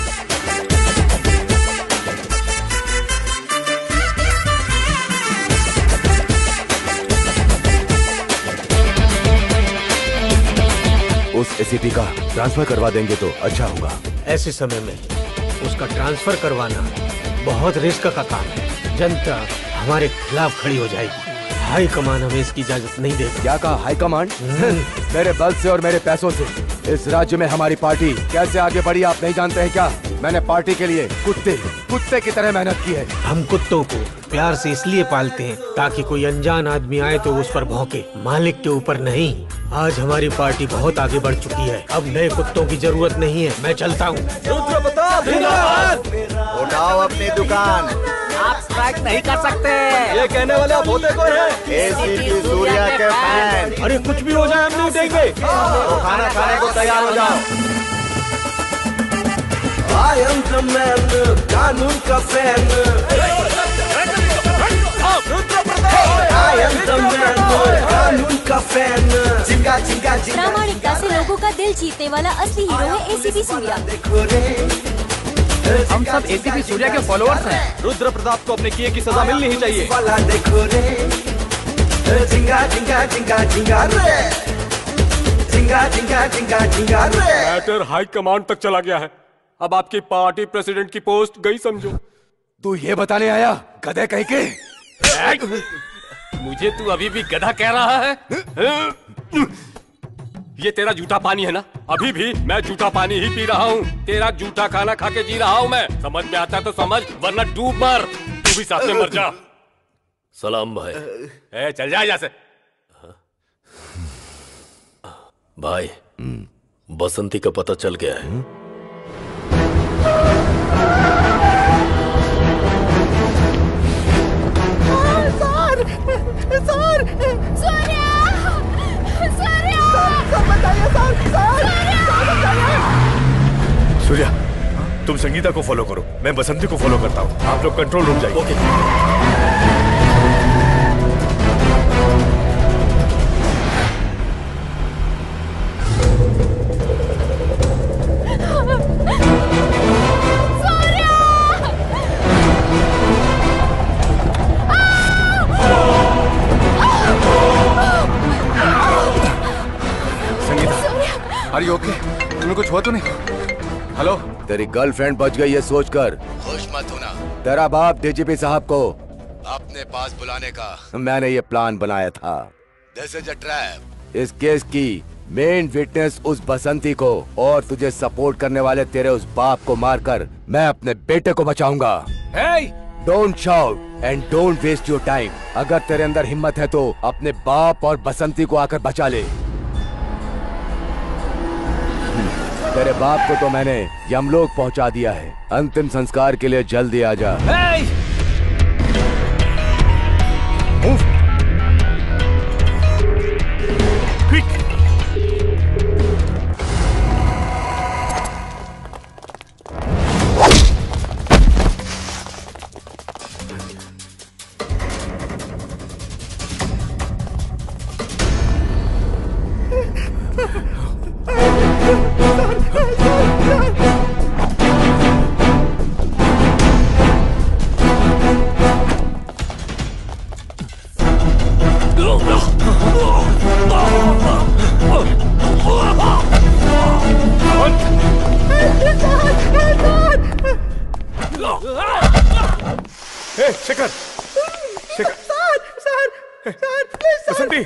Speaker 5: उस एसीपी का ट्रांसफर करवा देंगे तो अच्छा होगा।
Speaker 14: ऐसे समय में उसका ट्रांसफर करवाना बहुत रिस्क का काम है। जनता हमारे खिलाफ खड़ी हो जाएगी। हाई कमान हमें इसकी इजाजत नहीं देगा।
Speaker 5: क्या कहा हाई कमांड? मेरे बल से और मेरे पैसों से इस राज्य में हमारी पार्टी कैसे आगे बढ़ी आप नहीं जानते हैं क्या? मैंने पार्टी के लिए कुत्ते की तरह मेहनत की है।
Speaker 14: हम कुत्तों को प्यार से इसलिए पालते हैं ताकि कोई अनजान आदमी आए तो उस पर भौंके, मालिक के ऊपर नहीं। आज हमारी पार्टी बहुत आगे बढ़ चुकी है। अब नए कुत्तों की जरूरत नहीं है। मैं चलता हूँ।
Speaker 4: उठाओ अपनी दुकान।
Speaker 13: आप स्ट्राइक नहीं कर सकते।
Speaker 6: ये कहने वाले आप होते कोई है?
Speaker 4: एसीपी सूर्या के फैन।
Speaker 6: अरे कुछ भी हो जाए हम नहीं उठेंगे।
Speaker 4: तो खाना खाने को तैयार हो जाओ।
Speaker 11: I am the man, कानून का fan. I am the man, कानून का फैन। जिंगा जिंगा जिंगा।
Speaker 20: प्रामाणिकता से लोगों का दिल जीतने वाला असली हीरो है एसीपी सूर्या।
Speaker 6: हम सब एसीपी सूर्या के फॉलोअर्स हैं। रुद्र प्रताप को अपने किए की सजा मिलनी ही चाहिए।
Speaker 11: वाला देखो रे। जिंगा जिंगा जिंगा जिंगा रे। जिंगा जिंगा जिंगा जिंगा रे।
Speaker 18: मैटर हाई कमांड तक चला गया है। अब आपकी पार्टी प्रेसिडेंट की पोस्ट गई समझो।
Speaker 5: तू ये बताने आया गधे कहीं के?
Speaker 6: मुझे तू अभी भी गधा कह रहा है? ये तेरा जूठा पानी है ना? अभी भी मैं जूठा पानी ही पी रहा हूँ। तेरा जूठा खाना खा के जी रहा हूँ मैं। समझ में आता तो समझ वरना डूब मर। तू भी साथ में मर जा।
Speaker 10: सलाम भाई।
Speaker 6: चल जा यहाँ से।
Speaker 10: भाई बसंती का पता चल गया है।
Speaker 21: सर सूर्या बताइए
Speaker 2: सूर्या तुम संगीता को फॉलो करो, मैं बसंती को फॉलो करता हूँ। आप लोग कंट्रोल रूम जाइए।
Speaker 10: ओके।
Speaker 3: अरे ओके, तुम्हें कुछ हुआ तो नहीं? हेलो,
Speaker 5: तेरी गर्लफ्रेंड बच गई है सोचकर खुश मत होना। तेरा बाप डीजीपी साहब को अपने पास बुलाने का मैंने ये प्लान बनाया था। This is a trap. इस केस की मेन विटनेस उस बसंती को और तुझे सपोर्ट करने वाले तेरे उस बाप को मारकर मैं अपने बेटे को बचाऊंगा। Don't shout and don't waste your time. अगर तेरे अंदर हिम्मत है तो अपने बाप और बसंती को आकर बचा ले। तेरे बाप को तो मैंने यमलोक पहुंचा दिया है। अंतिम संस्कार के लिए जल्दी आ जा।
Speaker 2: शेखर, शेखर, बसंती,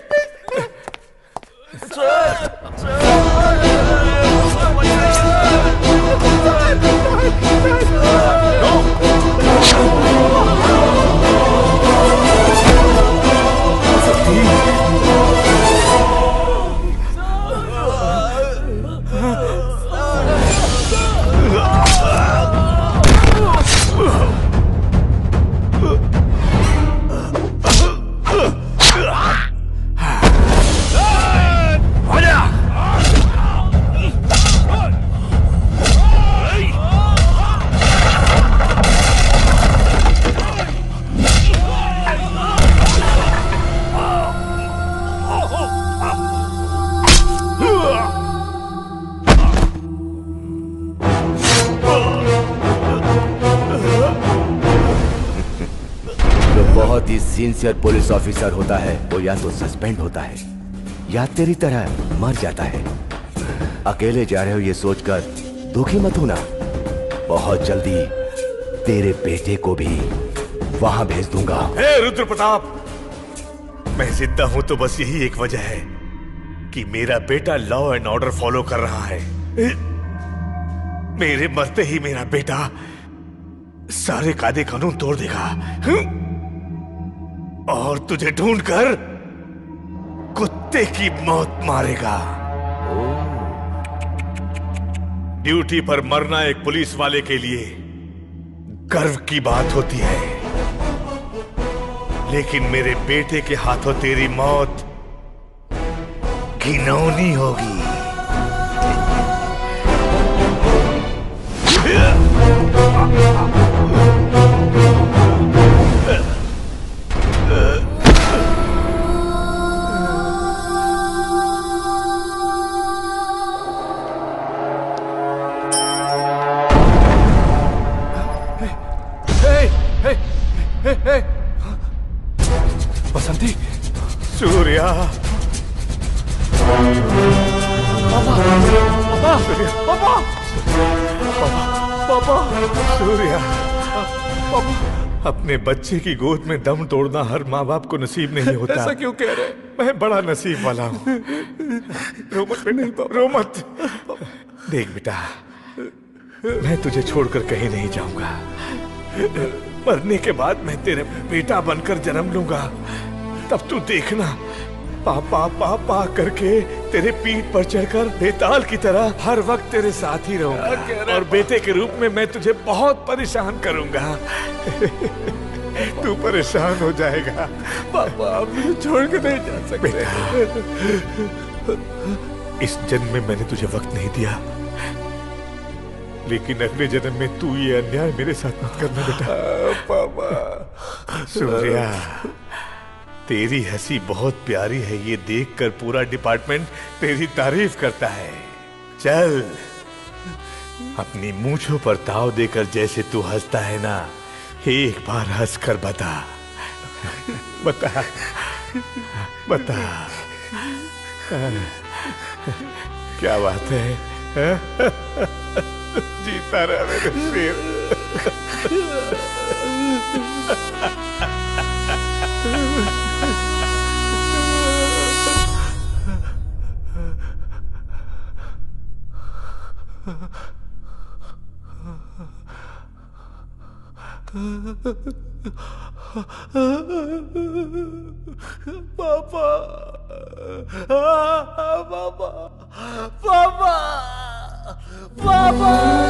Speaker 5: बहुत ही सिंसियर पुलिस ऑफिसर होता है वो या तो सस्पेंड होता है या तेरी तरह मर जाता है। अकेले जा रहे हो ये सोचकर दुखी मत होना, बहुत जल्दी तेरे बेटे को भी वहां भेज दूंगा।
Speaker 2: हे रुद्र प्रताप, मैं जिंदा हूं तो बस यही एक वजह है कि मेरा बेटा लॉ एंड ऑर्डर फॉलो कर रहा है। मेरे मरते ही मेरा बेटा सारे कायदे कानून तोड़ देगा और तुझे ढूंढकर कुत्ते की मौत मारेगा। ड्यूटी पर मरना एक पुलिस वाले के लिए गर्व की बात होती है, लेकिन मेरे बेटे के हाथों तेरी मौत घिनौनी होगी। बसंती, सूर्या, पापा, सूर्या, अपने बच्चे की गोद में दम तोड़ना हर माँ बाप को नसीब नहीं होता।
Speaker 3: ऐसा क्यों कह रहे?
Speaker 2: मैं बड़ा नसीब वाला हूँ। रो मत बेटा, रो मत। देख बेटा, मैं तुझे छोड़कर कहीं नहीं जाऊंगा। मरने के बाद मैं तेरे बेटा बनकर जन्म लूंगा, तब तू देखना पापा पापा करके तेरे पीठ पर चढ़कर बेताल की तरह हर वक्त तेरे साथ ही रहूंगा और बेटे के रूप में मैं तुझे बहुत परेशान करूंगा। तू परेशान हो जाएगा।
Speaker 3: पापा, आप मुझे छोड़ के नहीं जा सकते।
Speaker 2: इस जन्म में मैंने तुझे वक्त नहीं दिया, लेकिन अगले जन्म में तू ये अन्याय मेरे साथ मत करना बेटा।
Speaker 3: पापा,
Speaker 2: सूर्या, तेरी हंसी बहुत प्यारी है, ये देखकर पूरा डिपार्टमेंट तेरी तारीफ करता है। चल, अपनी मूंछों पर ताव देकर जैसे तू हंसता है ना, एक बार हंस कर बता। बता, बता, क्या बात है? जीता रहा मेरे शेर।
Speaker 3: पापा, पापा, पापा, पापा,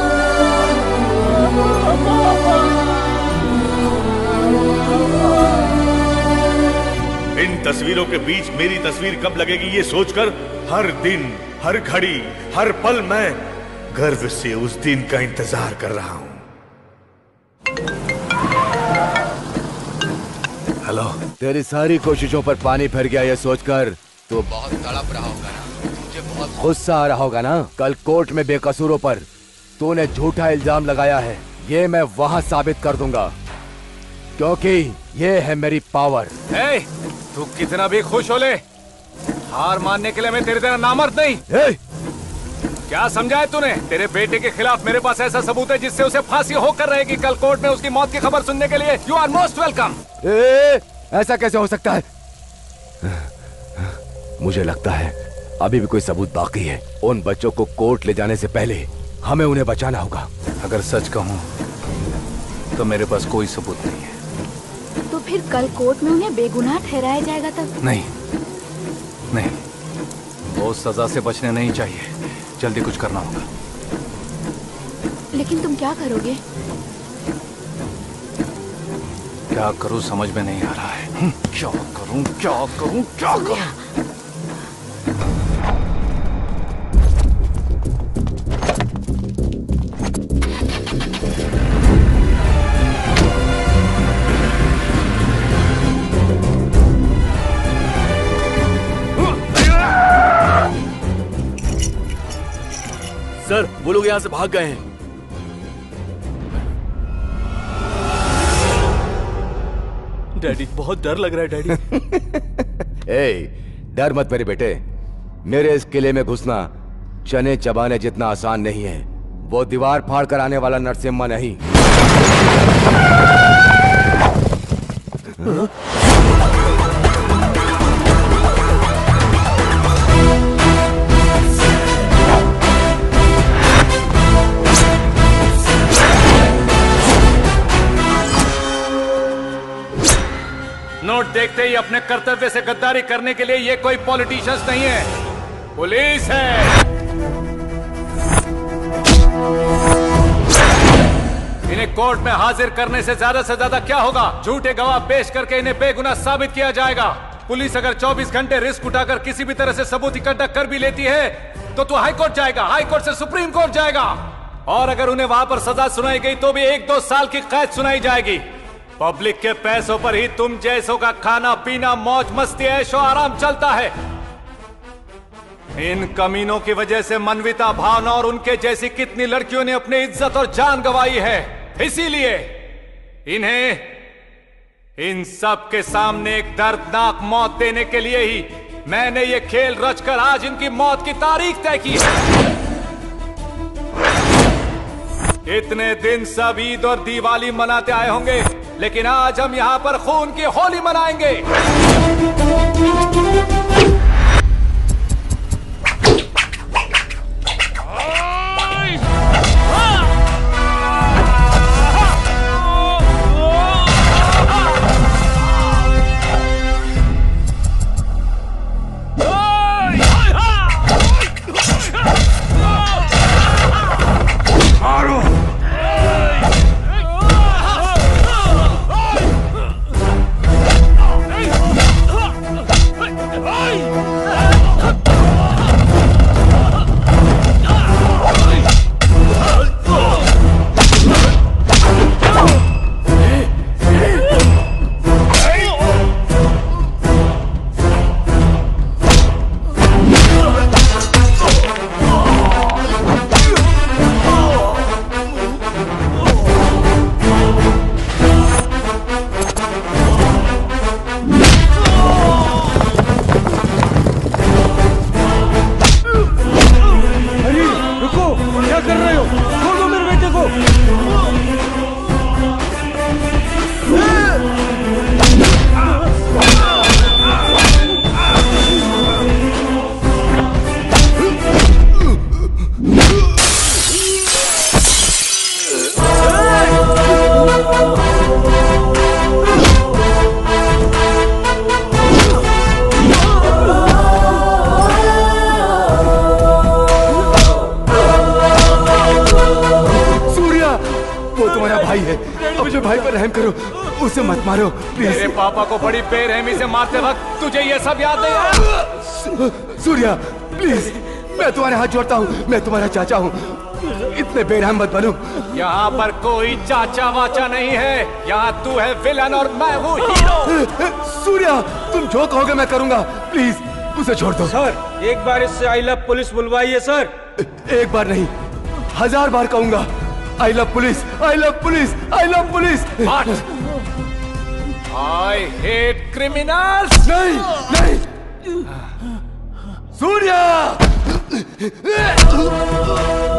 Speaker 2: इन तस्वीरों के बीच मेरी तस्वीर कब लगेगी ये सोचकर हर दिन, हर घड़ी, हर पल मैं गर्व से उस दिन का इंतजार कर रहा हूं।
Speaker 5: हेलो, तेरी सारी कोशिशों पर पानी फिर गया ये सोचकर तो बहुत तड़प रहा होगा ना, मुझे बहुत गुस्सा आ रहा होगा ना। कल कोर्ट में बेकसूरों पर तूने झूठा इल्जाम लगाया है, ये मैं वहां साबित कर दूंगा, क्योंकि ये है मेरी पावर।
Speaker 3: तू कितना भी खुश हो ले, हार मानने के लिए मैं तेरी तरह नामर्द नहीं। क्या समझा है तूने? तेरे बेटे के खिलाफ मेरे पास ऐसा सबूत है जिससे उसे फांसी होकर रहेगी। कल कोर्ट में उसकी मौत की खबर सुनने के लिए यू आर मोस्ट वेलकम।
Speaker 5: ऐसा कैसे हो सकता है? मुझे लगता है अभी भी कोई सबूत बाकी है। उन बच्चों को कोर्ट ले जाने से पहले हमें उन्हें बचाना होगा।
Speaker 3: अगर सच कहूं तो मेरे पास कोई सबूत नहीं है।
Speaker 17: तो फिर कल कोर्ट में उन्हें बेगुनाह ठहराया जाएगा तब?
Speaker 3: नहीं, वो सजा से बचने नहीं चाहिए। जल्दी कुछ करना होगा।
Speaker 17: लेकिन तुम क्या करोगे?
Speaker 3: क्या करूं समझ में नहीं आ रहा है। क्या करूं?
Speaker 6: सर, वो लोग यहाँ से भाग गए हैं। डैडी, बहुत डर लग रहा है डैडी।
Speaker 5: डर मत मेरे बेटे। मेरे इस किले में घुसना चने चबाने जितना आसान नहीं है। वो दीवार फाड़ कर आने वाला नरसिम्हा नहीं।
Speaker 3: नोट देखते ही अपने कर्तव्य से गद्दारी करने के लिए ये कोई पॉलिटिशियंस नहीं है, पुलिस है। इन्हें कोर्ट में हाजिर करने से ज्यादा क्या होगा? झूठे गवाह पेश करके इन्हें बेगुनाह साबित किया जाएगा। पुलिस अगर 24 घंटे रिस्क उठाकर किसी भी तरह से सबूत इकट्ठा कर भी लेती है तो हाई कोर्ट जाएगा, हाई कोर्ट से सुप्रीम कोर्ट जाएगा। और अगर उन्हें वहां पर सजा सुनाई गई तो भी 1-2 साल की कैद सुनाई जाएगी। पब्लिक के पैसों पर ही तुम जैसों का खाना पीना, मौज मस्ती, ऐशो आराम चलता है। इन कमीनों की वजह से मानवता भावना और उनके जैसी कितनी लड़कियों ने अपनी इज्जत और जान गंवाई है। इसीलिए इन्हें इन सब के सामने एक दर्दनाक मौत देने के लिए ही मैंने ये खेल रचकर आज इनकी मौत की तारीख तय की है। इतने दिन सब ईद और दिवाली मनाते आए होंगे, लेकिन आज हम यहाँ पर खून की होली मनाएंगे। तेरे पापा को बड़ी बेरहमी से मारते वक्त तुझे ये सब याद नहीं?
Speaker 5: सूर्या प्लीज, मैं तुम्हारे हाथ जोड़ता हूँ, मैं तुम्हारा चाचा हूँ, इतने बेरहम मत बनो।
Speaker 3: यहाँ पर कोई चाचा वाचा नहीं है, यहाँ तू है विलन और मैं हूँ हीरो।
Speaker 5: सूर्या तुम जो कहोगे मैं करूँगा, प्लीज उसे छोड़ दो।
Speaker 15: सर एक बार इससे आई लव पुलिस बुलवाइए सर।
Speaker 5: एक बार नहीं 1000 बार कहूँगा, I love police, I love police, I love police.
Speaker 3: I hate criminals!
Speaker 5: नहीं, नहीं। सूर्या!